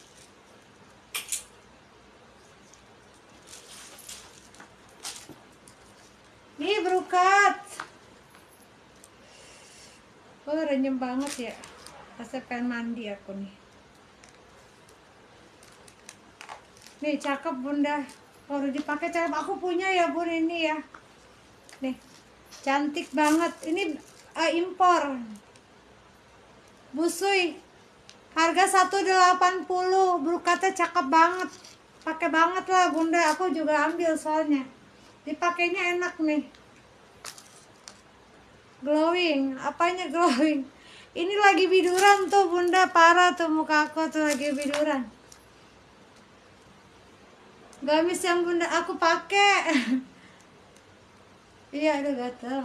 Nih brokat. Oh renyem banget ya. Rasanya pengen mandi aku nih. Nih cakep bunda. Kalau dipakai cakep. Aku punya ya bun ini ya. Nih cantik banget. Ini uh, impor. Busui. Harga seratus delapan puluh. Brokatnya cakep banget. Pakai banget lah bunda. Aku juga ambil soalnya. Dipakainya enak nih. Glowing, apanya glowing? Ini lagi biduran tuh bunda, parah tuh muka aku tuh lagi biduran. Gamis yang bunda aku pakai. Iya, aduh gatel.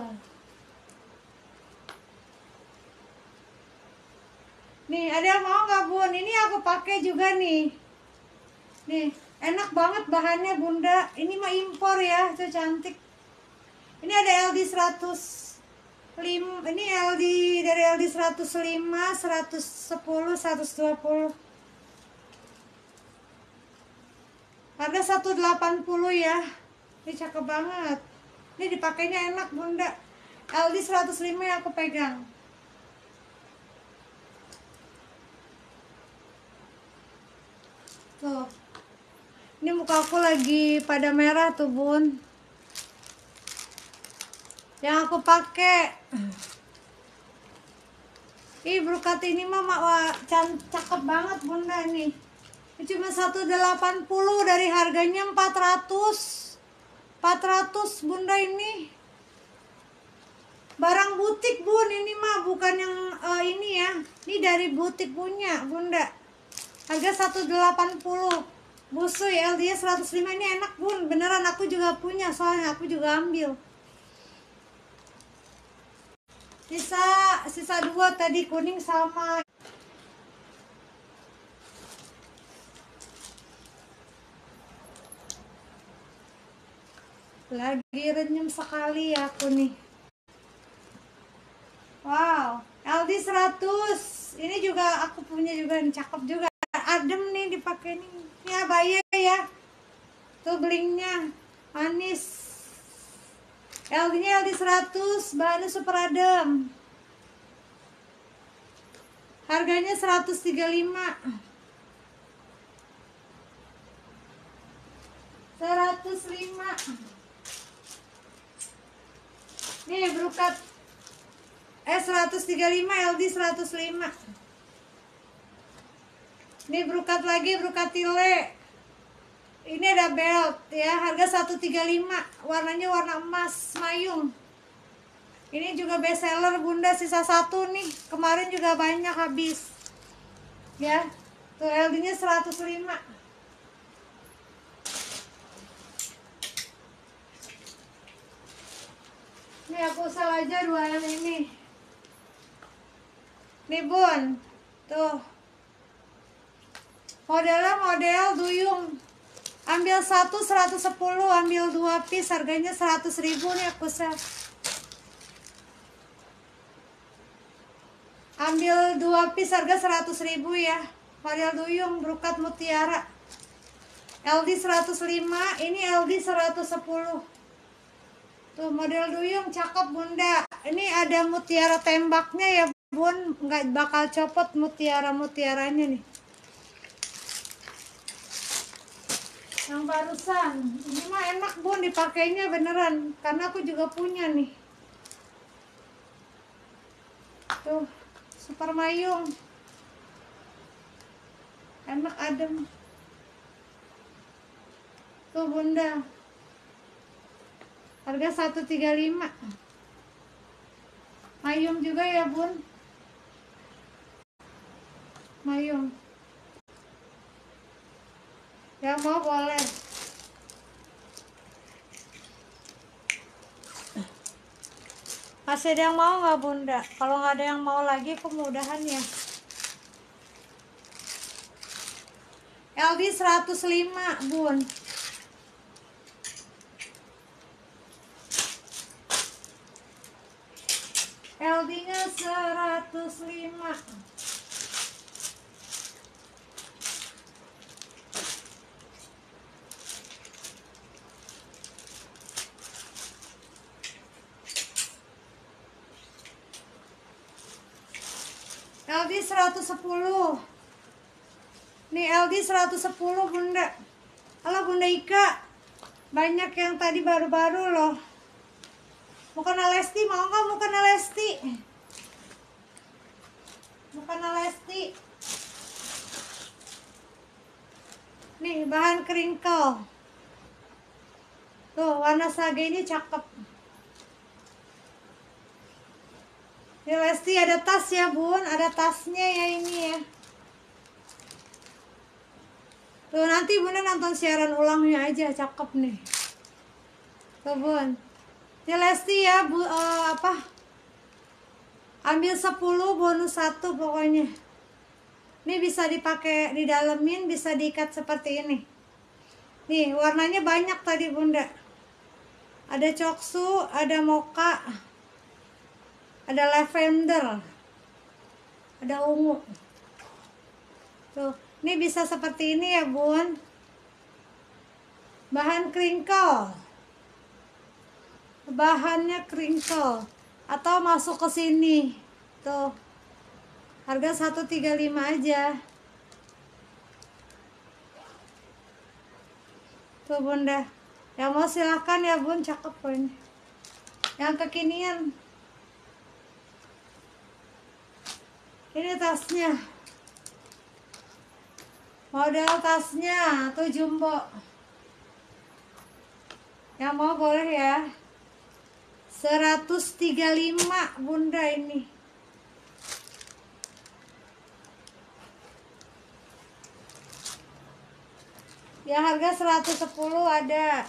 Nih, ada yang mau nggak bun? Ini aku pakai juga nih. Nih, enak banget bahannya bunda. Ini mah impor ya, itu cantik. Ini ada L D seratus Lim, ini L D dari L D seratus lima, seratus sepuluh, seratus dua puluh. Harga seratus delapan puluh ya. Ini cakep banget. Ini dipakainya enak bunda. L D seratus lima yang aku pegang. Tuh. Ini muka aku lagi pada merah tuh bun. Yang aku pakai. Ih brokat ini mah wah, cakep banget bunda nih. Ini cuma seratus delapan puluh dari harganya empat ratus. empat ratus bunda ini. Barang butik bun ini mah bukan yang uh, ini ya. Ini dari butik punya bunda. Harga seratus delapan puluh. Busui L D seratus lima ini enak bun. Beneran aku juga punya soalnya aku juga ambil. Sisa sisa dua tadi kuning sama. Lagi renyem sekali ya aku nih. Wow, L D seratus. Ini juga aku punya juga nih, cakep juga. Adem nih dipakai nih. Ya bayar ya. Tuh blingnya manis. L D-nya L D seratus, bahannya super adem. Harganya seratus tiga puluh lima. seratus lima. Nih brokat eh seratus tiga puluh lima, L D seratus lima. Ini brokat lagi, brokat tile. Ini ada belt ya, harga seratus tiga puluh lima. Warnanya warna emas mayung. Ini juga best seller bunda, sisa satu nih. Kemarin juga banyak habis. Ya. Tuh L D-nya seratus lima. Ini aku sel aja dua yang ini. Nih bun. Tuh. Modelnya model duyung. Ambil satu seratus sepuluh, ambil dua piece harganya seratus ribu nih aku sel. Ambil dua piece harga seratus ribu ya. Model duyung brokat mutiara. L D seratus lima, ini L D seratus sepuluh. Tuh model duyung cakep bunda. Ini ada mutiara tembaknya ya bun, nggak bakal copot mutiara-mutiaranya nih. Yang barusan, ini mah enak bun dipakainya beneran, karena aku juga punya nih. Tuh, super mayung. Enak adem. Tuh bunda. Harga seratus tiga puluh lima. Mayung juga ya bun. Mayung. Yang mau boleh. Masih ada yang mau nggak bunda? Kalau nggak ada yang mau lagi, kemudahan ya. L D seratus lima bun. L D-nya seratus lima. L D seratus sepuluh. Nih L D seratus sepuluh bunda. Halo bunda Ika. Banyak yang tadi baru-baru loh. Bukan Lesti, mau nggak bukan Lesti? Bukan Lesti. Nih bahan crinkle. Tuh warna sage ini cakep. Ini Lesti ada tas ya bun, ada tasnya ya ini ya. Tuh nanti bunda nonton siaran ulangnya aja, cakep nih. Tuh bun. Ini Lesti ya bu, uh, apa? Ambil sepuluh bonus satu pokoknya. Ini bisa dipakai di dalemin, bisa diikat seperti ini. Nih warnanya banyak tadi bunda. Ada coksu, ada mocha. ada lavender, ada ungu. Tuh, ini bisa seperti ini ya bun. Bahan crinkle, bahannya crinkle, atau masuk ke sini. Tuh, harga seratus tiga puluh lima aja. Tuh bunda, yang mau silahkan ya bun, cakep ini. Yang kekinian. Ini tasnya, model tasnya tuh jumbo. Yang mau boleh ya. Seratus tiga puluh lima bunda ini. Ya harga seratus sepuluh ada.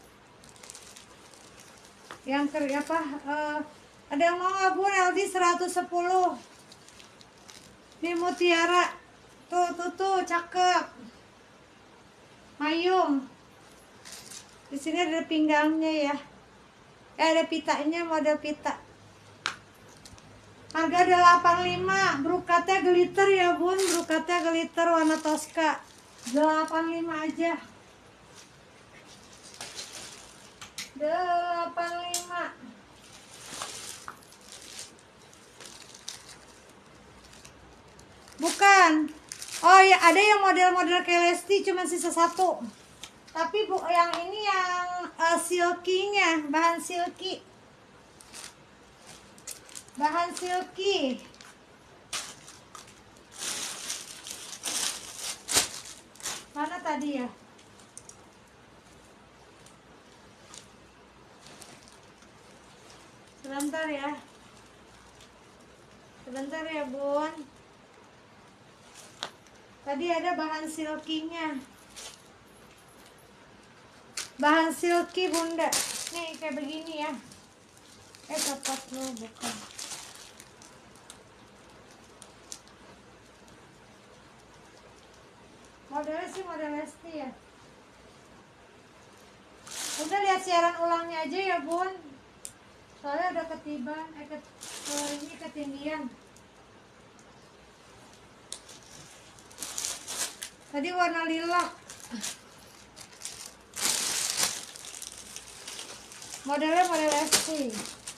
Yang ker apa? Uh, ada yang mau nggak bun? L D seratus sepuluh. Ini mutiara. Tuh tuh tuh cakep. Mayung. Di sini ada pinggangnya ya. Eh, ada pitanya, model pita. Harga delapan puluh lima. Brokatnya glitter ya bun. Brokatnya glitter warna Tosca. delapan puluh lima aja. delapan puluh lima. Bukan. Oh ya, ada yang model-model kayak Lesti cuma sisa satu. Tapi bu, yang ini yang uh, silky-nya, bahan silky. Bahan silky. Mana tadi ya? Sebentar ya. Sebentar ya bun. Tadi ada bahan silky-nya. Bahan silky bunda. Nih kayak begini ya. Eh copot lo, bukan. Modelnya sih model Lesti ya. Udah lihat siaran ulangnya aja ya bun. Soalnya udah ketiban, eh ket, oh, ini ketinggian. Tadi warna lilac. Modelnya model Lesti.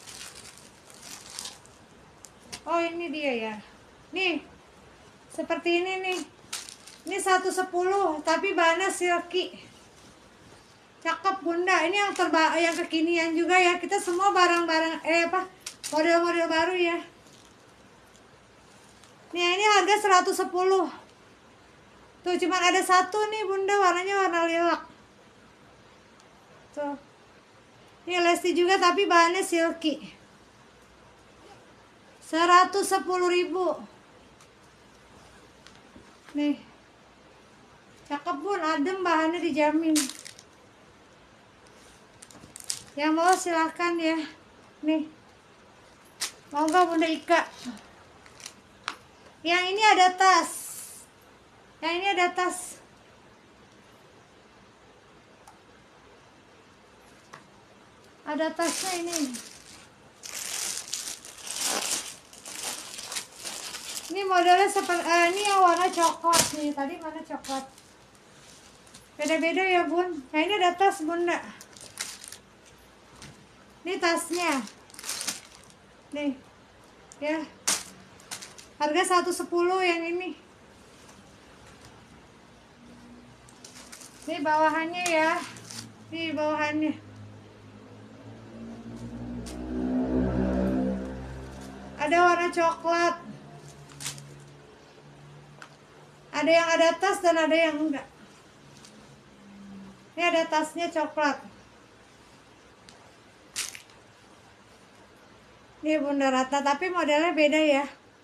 Oh ini dia ya. Nih, seperti ini nih. Ini seratus sepuluh, tapi bahannya silky. Cakep bunda. Ini yang terba yang kekinian juga ya. Kita semua barang-barang eh apa? Model-model baru ya. Nih ini harga seratus sepuluh. Tuh cuman ada satu nih bunda, warnanya warna lilac. Tuh. Ini Lesti juga tapi bahannya silky. seratus sepuluh ribu. Nih. Cakep bun, adem, bahannya dijamin. Yang mau silahkan ya. Nih. Mau gak bunda Ika? Yang ini ada tas. Yang ini ada tas. Ada tasnya ini. Ini modelnya seperti eh, ini yang warna coklat nih. Tadi mana coklat? Beda-beda ya bun. Nah ini ada tas bunda. Ini tasnya. Nih. Ya. Harga seratus sepuluh yang ini. Ini bawahannya ya. Ini bawahannya. Ada warna coklat. Ada yang ada tas dan ada yang enggak. Ini ada tasnya coklat. Ini bunda rata, tapi modelnya beda ya.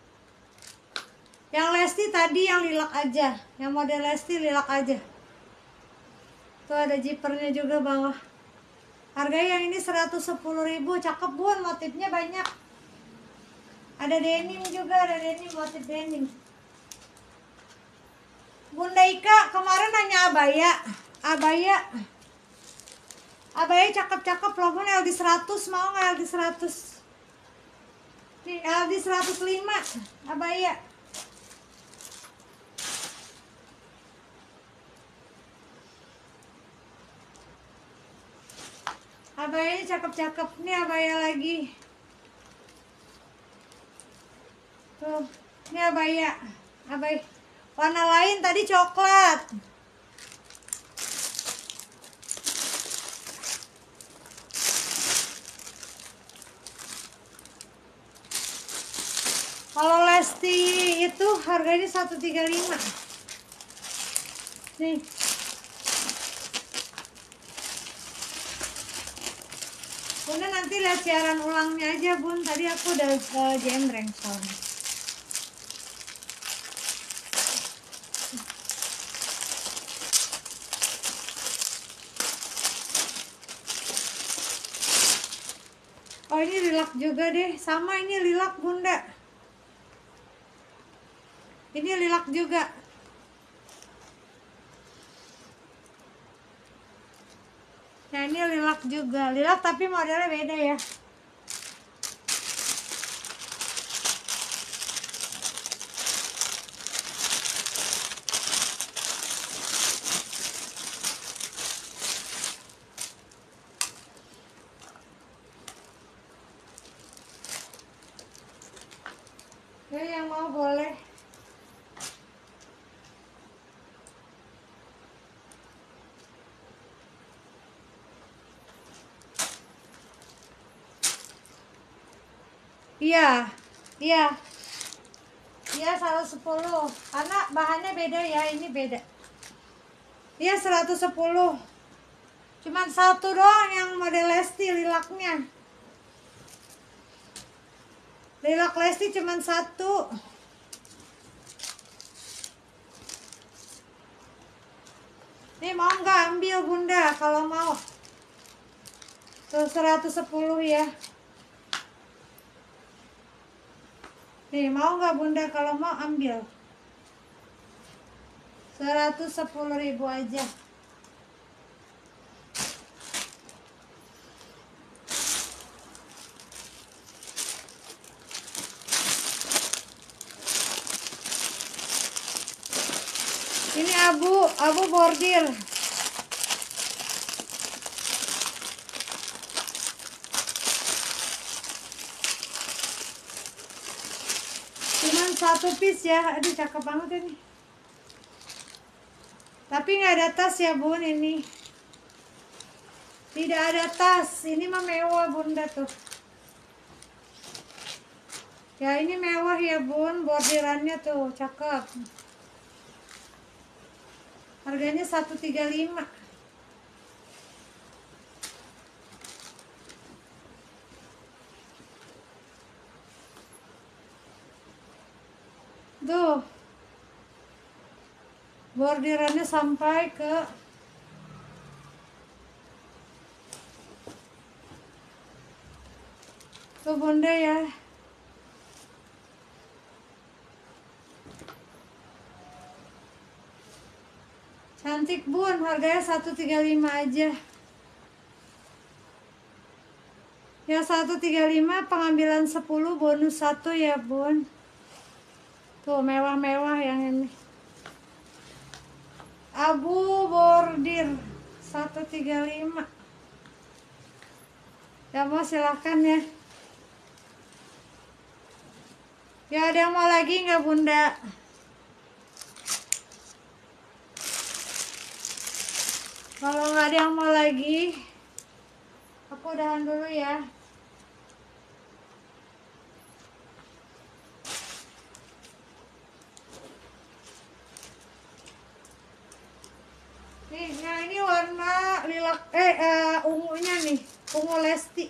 Yang Lesti tadi yang lilac aja. Yang model Lesti lilac aja. Tuh ada zippernya juga bawah. Harga yang ini seratus sepuluh ribu. Cakep bun, motifnya banyak. Ada denim juga, ada denim, motif denim. Bunda Ika kemarin nanya abaya. Abaya. Abaya cakep-cakep loh bun, L D seratus, mau nggak L D seratus? Nih L D seratus lima abaya. Abayanya cakep-cakep nih, abaya lagi. Tuh, ini abaya. Abaya warna lain tadi coklat. Kalau Lesti itu harganya seratus tiga puluh lima. Nih. Bunda nanti lihat siaran ulangnya aja, Bun. Tadi aku udah ke jembreng soalnya. Oh, ini lilac juga deh. Sama ini lilac, Bunda. Ini lilac juga. Nah, ini lilac juga. Lilac tapi modelnya beda ya. Ya, yang mau boleh. Iya, iya, iya seratus sepuluh. Karena bahannya beda ya, ini beda. Iya seratus sepuluh. Cuman satu doang yang model Lesti lilaknya. Lilak Lesti cuman satu. Nih mau nggak ambil Bunda kalau mau. Tuh seratus sepuluh ya. Nih mau nggak Bunda kalau mau ambil. seratus sepuluh ribu aja. Ini abu, abu bordir. Cuman satu piece ya. Aduh cakep banget ini. Tapi nggak ada tas ya Bun ini. Tidak ada tas. Ini mah mewah Bunda tuh. Ya ini mewah ya Bun. Bordirannya tuh cakep. Harganya seratus tiga puluh lima. Tuh. Bordirannya sampai ke tuh Bunda ya. Cantik Bun, harganya seratus tiga puluh lima aja. Ya seratus tiga puluh lima, pengambilan sepuluh bonus satu ya Bun. Tuh mewah-mewah yang ini. Abu bordir seratus tiga puluh lima. Ya mau silahkan ya. Ya ada yang mau lagi nggak Bunda? Kalau nggak ada yang mau lagi, aku udahan dulu ya. Nih, nah ini warna lilac, eh uh, ungunya nih, ungu Lesti.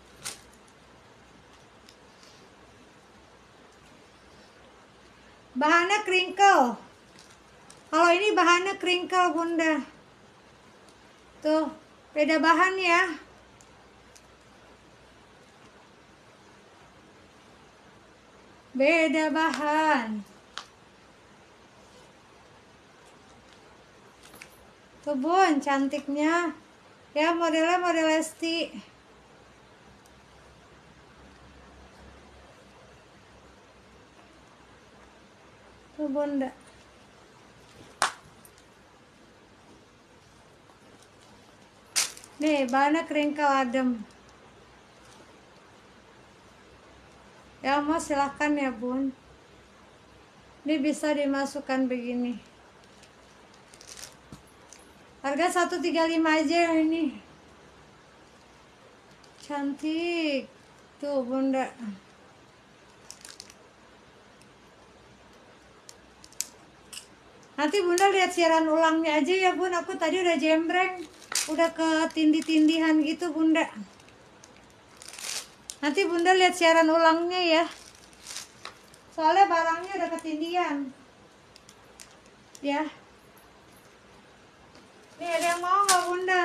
Bahannya crinkle. Kalau ini bahannya crinkle Bunda. Tuh, beda bahan ya. Beda bahan. Tuh Bun, cantiknya. Ya modelnya model Lesti. tuh bunda. Nih bahannya keringkel adem. Ya mau silahkan ya bun. Ini bisa dimasukkan begini. Harga seratus tiga puluh lima aja yang ini. Cantik. Tuh bunda. Nanti bunda lihat siaran ulangnya aja ya bun. Aku tadi udah jembreng. Udah ke tindih-tindihan gitu bunda. Nanti bunda lihat siaran ulangnya ya. Soalnya barangnya udah ketindihan. Ya. Nih ada yang mau nggak bunda?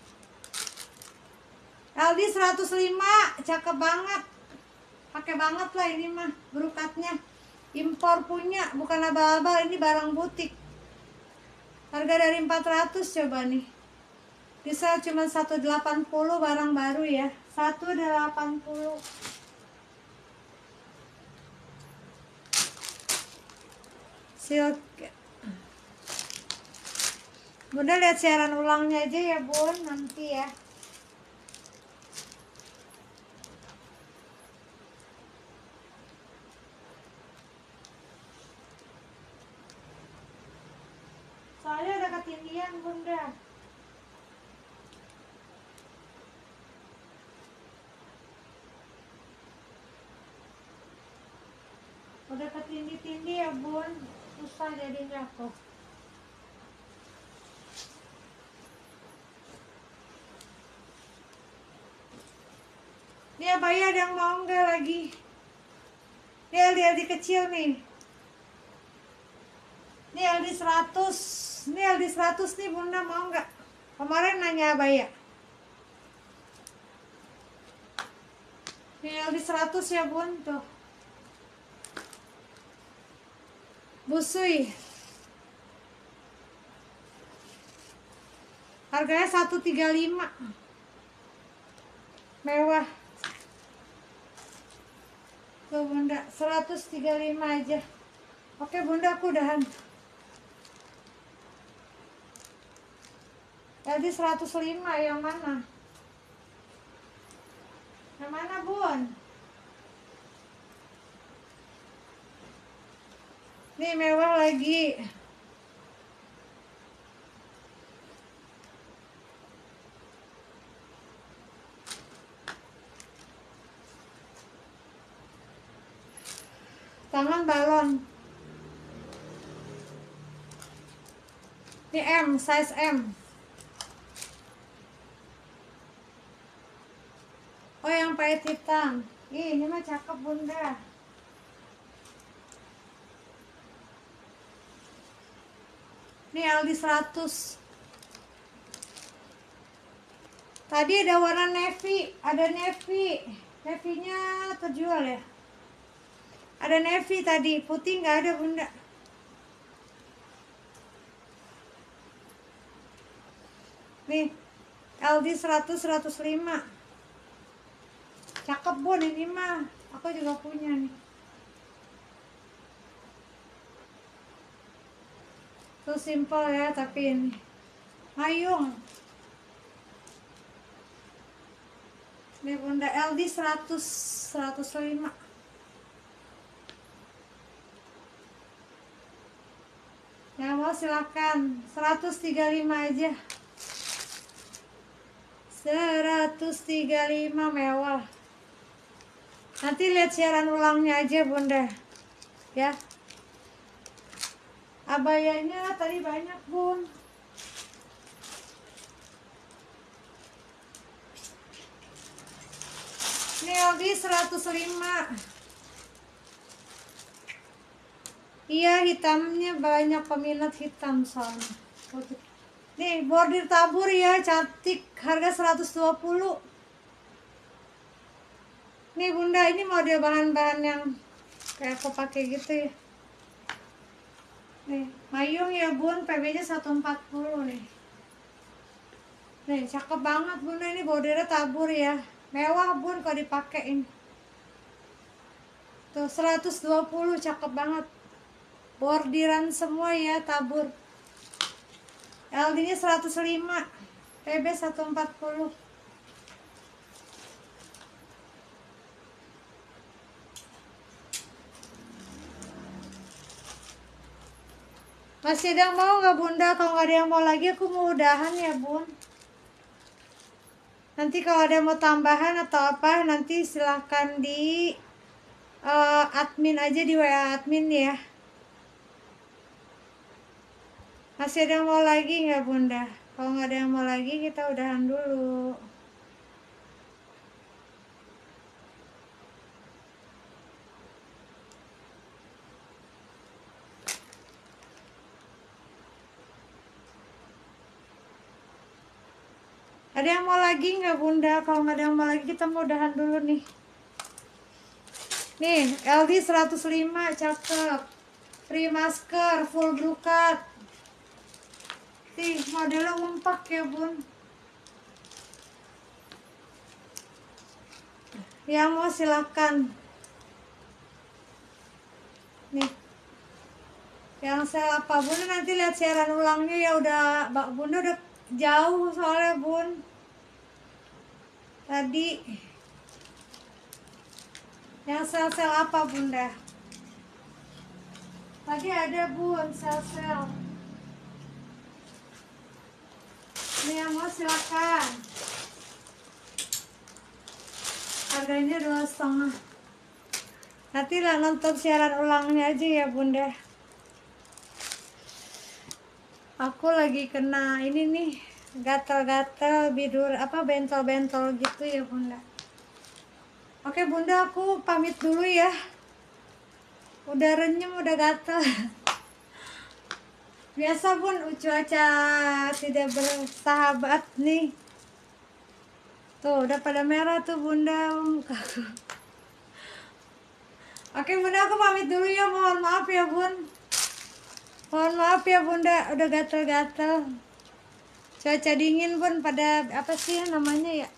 L D seratus lima, cakep banget. Pakai banget lah ini mah brokatnya. Impor punya, bukan abal-abal, ini barang butik. Harga dari empat ratus coba nih. Bisa cuma seratus delapan puluh barang baru ya. seratus delapan puluh. Silk. Bunda lihat siaran ulangnya aja ya bun nanti ya. Soalnya udah ketindihan bunda. Udah ketindih-tindih ya bun. Susah jadinya kok. Ini abaya ada yang mau enggak lagi? Ini L D L D kecil nih. Ini L D seratus. Ini L D seratus nih bunda mau enggak? Kemarin nanya abaya. Ini L D seratus ya bun tuh. Busui. Harganya seratus tiga puluh lima. Mewah. Tuh bunda, seratus tiga puluh lima aja. Oke bunda, aku udahan. Jadi seratus lima yang mana? Yang mana bun? Nih mewah lagi. Tangan balon. Ini M, size M. Oh yang pahit hitam. Ih, ini mah cakep bunda. Ini L D seratus. Tadi ada warna navy, ada navy. Navy-nya terjual ya. Ada navy tadi, putih nggak ada bunda. Nih, L D seratus, seratus lima. Cakep bun ini mah. Aku juga punya nih. Tuh simple ya, tapi ini mayung. Nih bunda L D seratus, seratus lima. Ya mau silakan. seratus tiga puluh lima aja. seratus tiga puluh lima mewah. Nanti lihat siaran ulangnya aja bunda. Ya. Abayanya tadi banyak bun. Ini L D seratus lima. Iya hitamnya banyak, peminat hitam soalnya. Nih bordir tabur ya, cantik. Harga seratus dua puluh. Nih bunda, ini model bahan-bahan yang kayak aku pakai gitu ya. Nih mayung ya bun, P B-nya seratus empat puluh nih. Nih cakep banget bunda, ini bordirnya tabur ya. Mewah bun kalau dipakein. Tuh seratus dua puluh, cakep banget. bordiran semua ya, tabur. L D nya seratus lima, P B seratus empat puluh. Masih ada yang mau nggak Bunda? Kalau nggak ada yang mau lagi aku mau udahan ya Bun. Nanti kalau ada yang mau tambahan atau apa, nanti silahkan di uh, admin aja, di W A admin ya. Masih ada yang mau lagi nggak Bunda? Kalau nggak ada yang mau lagi, kita udahan dulu. Ada yang mau lagi nggak Bunda? Kalau nggak ada yang mau lagi, kita mau udahan dulu nih. Nih, L D seratus lima, cakep. Free masker, full blue cut. Nih, modelnya umpak ya Bun. Yang mau silakan. Nih. Yang saya apa Bunda nanti lihat siaran ulangnya ya, udah Bunda udah jauh soalnya Bun. Tadi yang sel-sel apa Bunda? Tadi ada Bun sel-sel. Ini yang mau silakan. Harganya dua setengah. Nanti lah nonton siaran ulangnya aja ya Bunda. Aku lagi kena ini nih, gatal-gatal, bidur apa bentol-bentol gitu ya Bunda. Oke Bunda, aku pamit dulu ya. Udah renyem, udah gatal. Biasa Bun, cuaca tidak bersahabat nih. Tuh udah pada merah tuh Bunda mukaku. Oke Bunda, aku pamit dulu ya, mohon maaf ya Bun. Mohon maaf ya Bunda, udah gatel-gatel. Cuaca dingin Bun, pada apa sih namanya ya?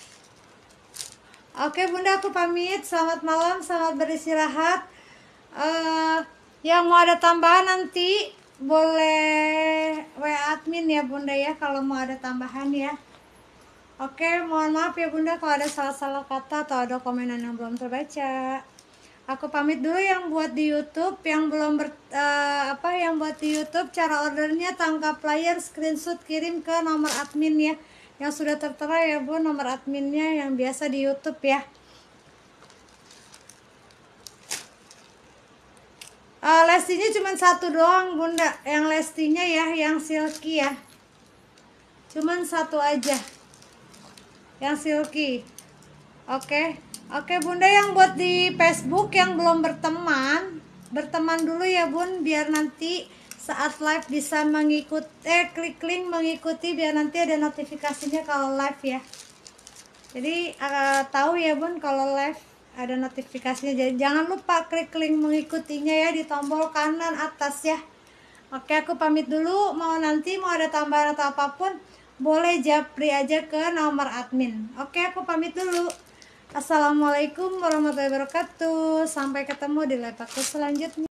Oke Bunda, aku pamit. Selamat malam, selamat beristirahat. uh, Yang mau ada tambahan nanti boleh W A admin ya Bunda ya, kalau mau ada tambahan ya. Oke, mohon maaf ya Bunda kalau ada salah-salah kata atau ada komenan yang belum terbaca. Aku pamit dulu. Yang buat di YouTube, yang belum ber, uh, apa yang buat di YouTube, cara ordernya tangkap layar, screenshot, kirim ke nomor admin ya. Yang sudah tertera ya Bu, nomor adminnya yang biasa di YouTube ya. Uh, lestinya cuma satu doang Bunda, yang lestinya ya, yang silky ya. Cuman satu aja, yang silky. Oke. Oke Bunda, yang buat di Facebook yang belum berteman, berteman dulu ya Bun, biar nanti saat live bisa mengikuti, eh klik link mengikuti, biar nanti ada notifikasinya kalau live ya. Jadi uh, tahu ya Bun kalau live ada notifikasinya. Jadi jangan lupa klik link mengikutinya ya di tombol kanan atas ya. Oke, aku pamit dulu. Mau nanti mau ada tambahan atau apapun, boleh japri aja ke nomor admin. Oke, aku pamit dulu. Assalamualaikum warahmatullahi wabarakatuh. Sampai ketemu di live aku selanjutnya.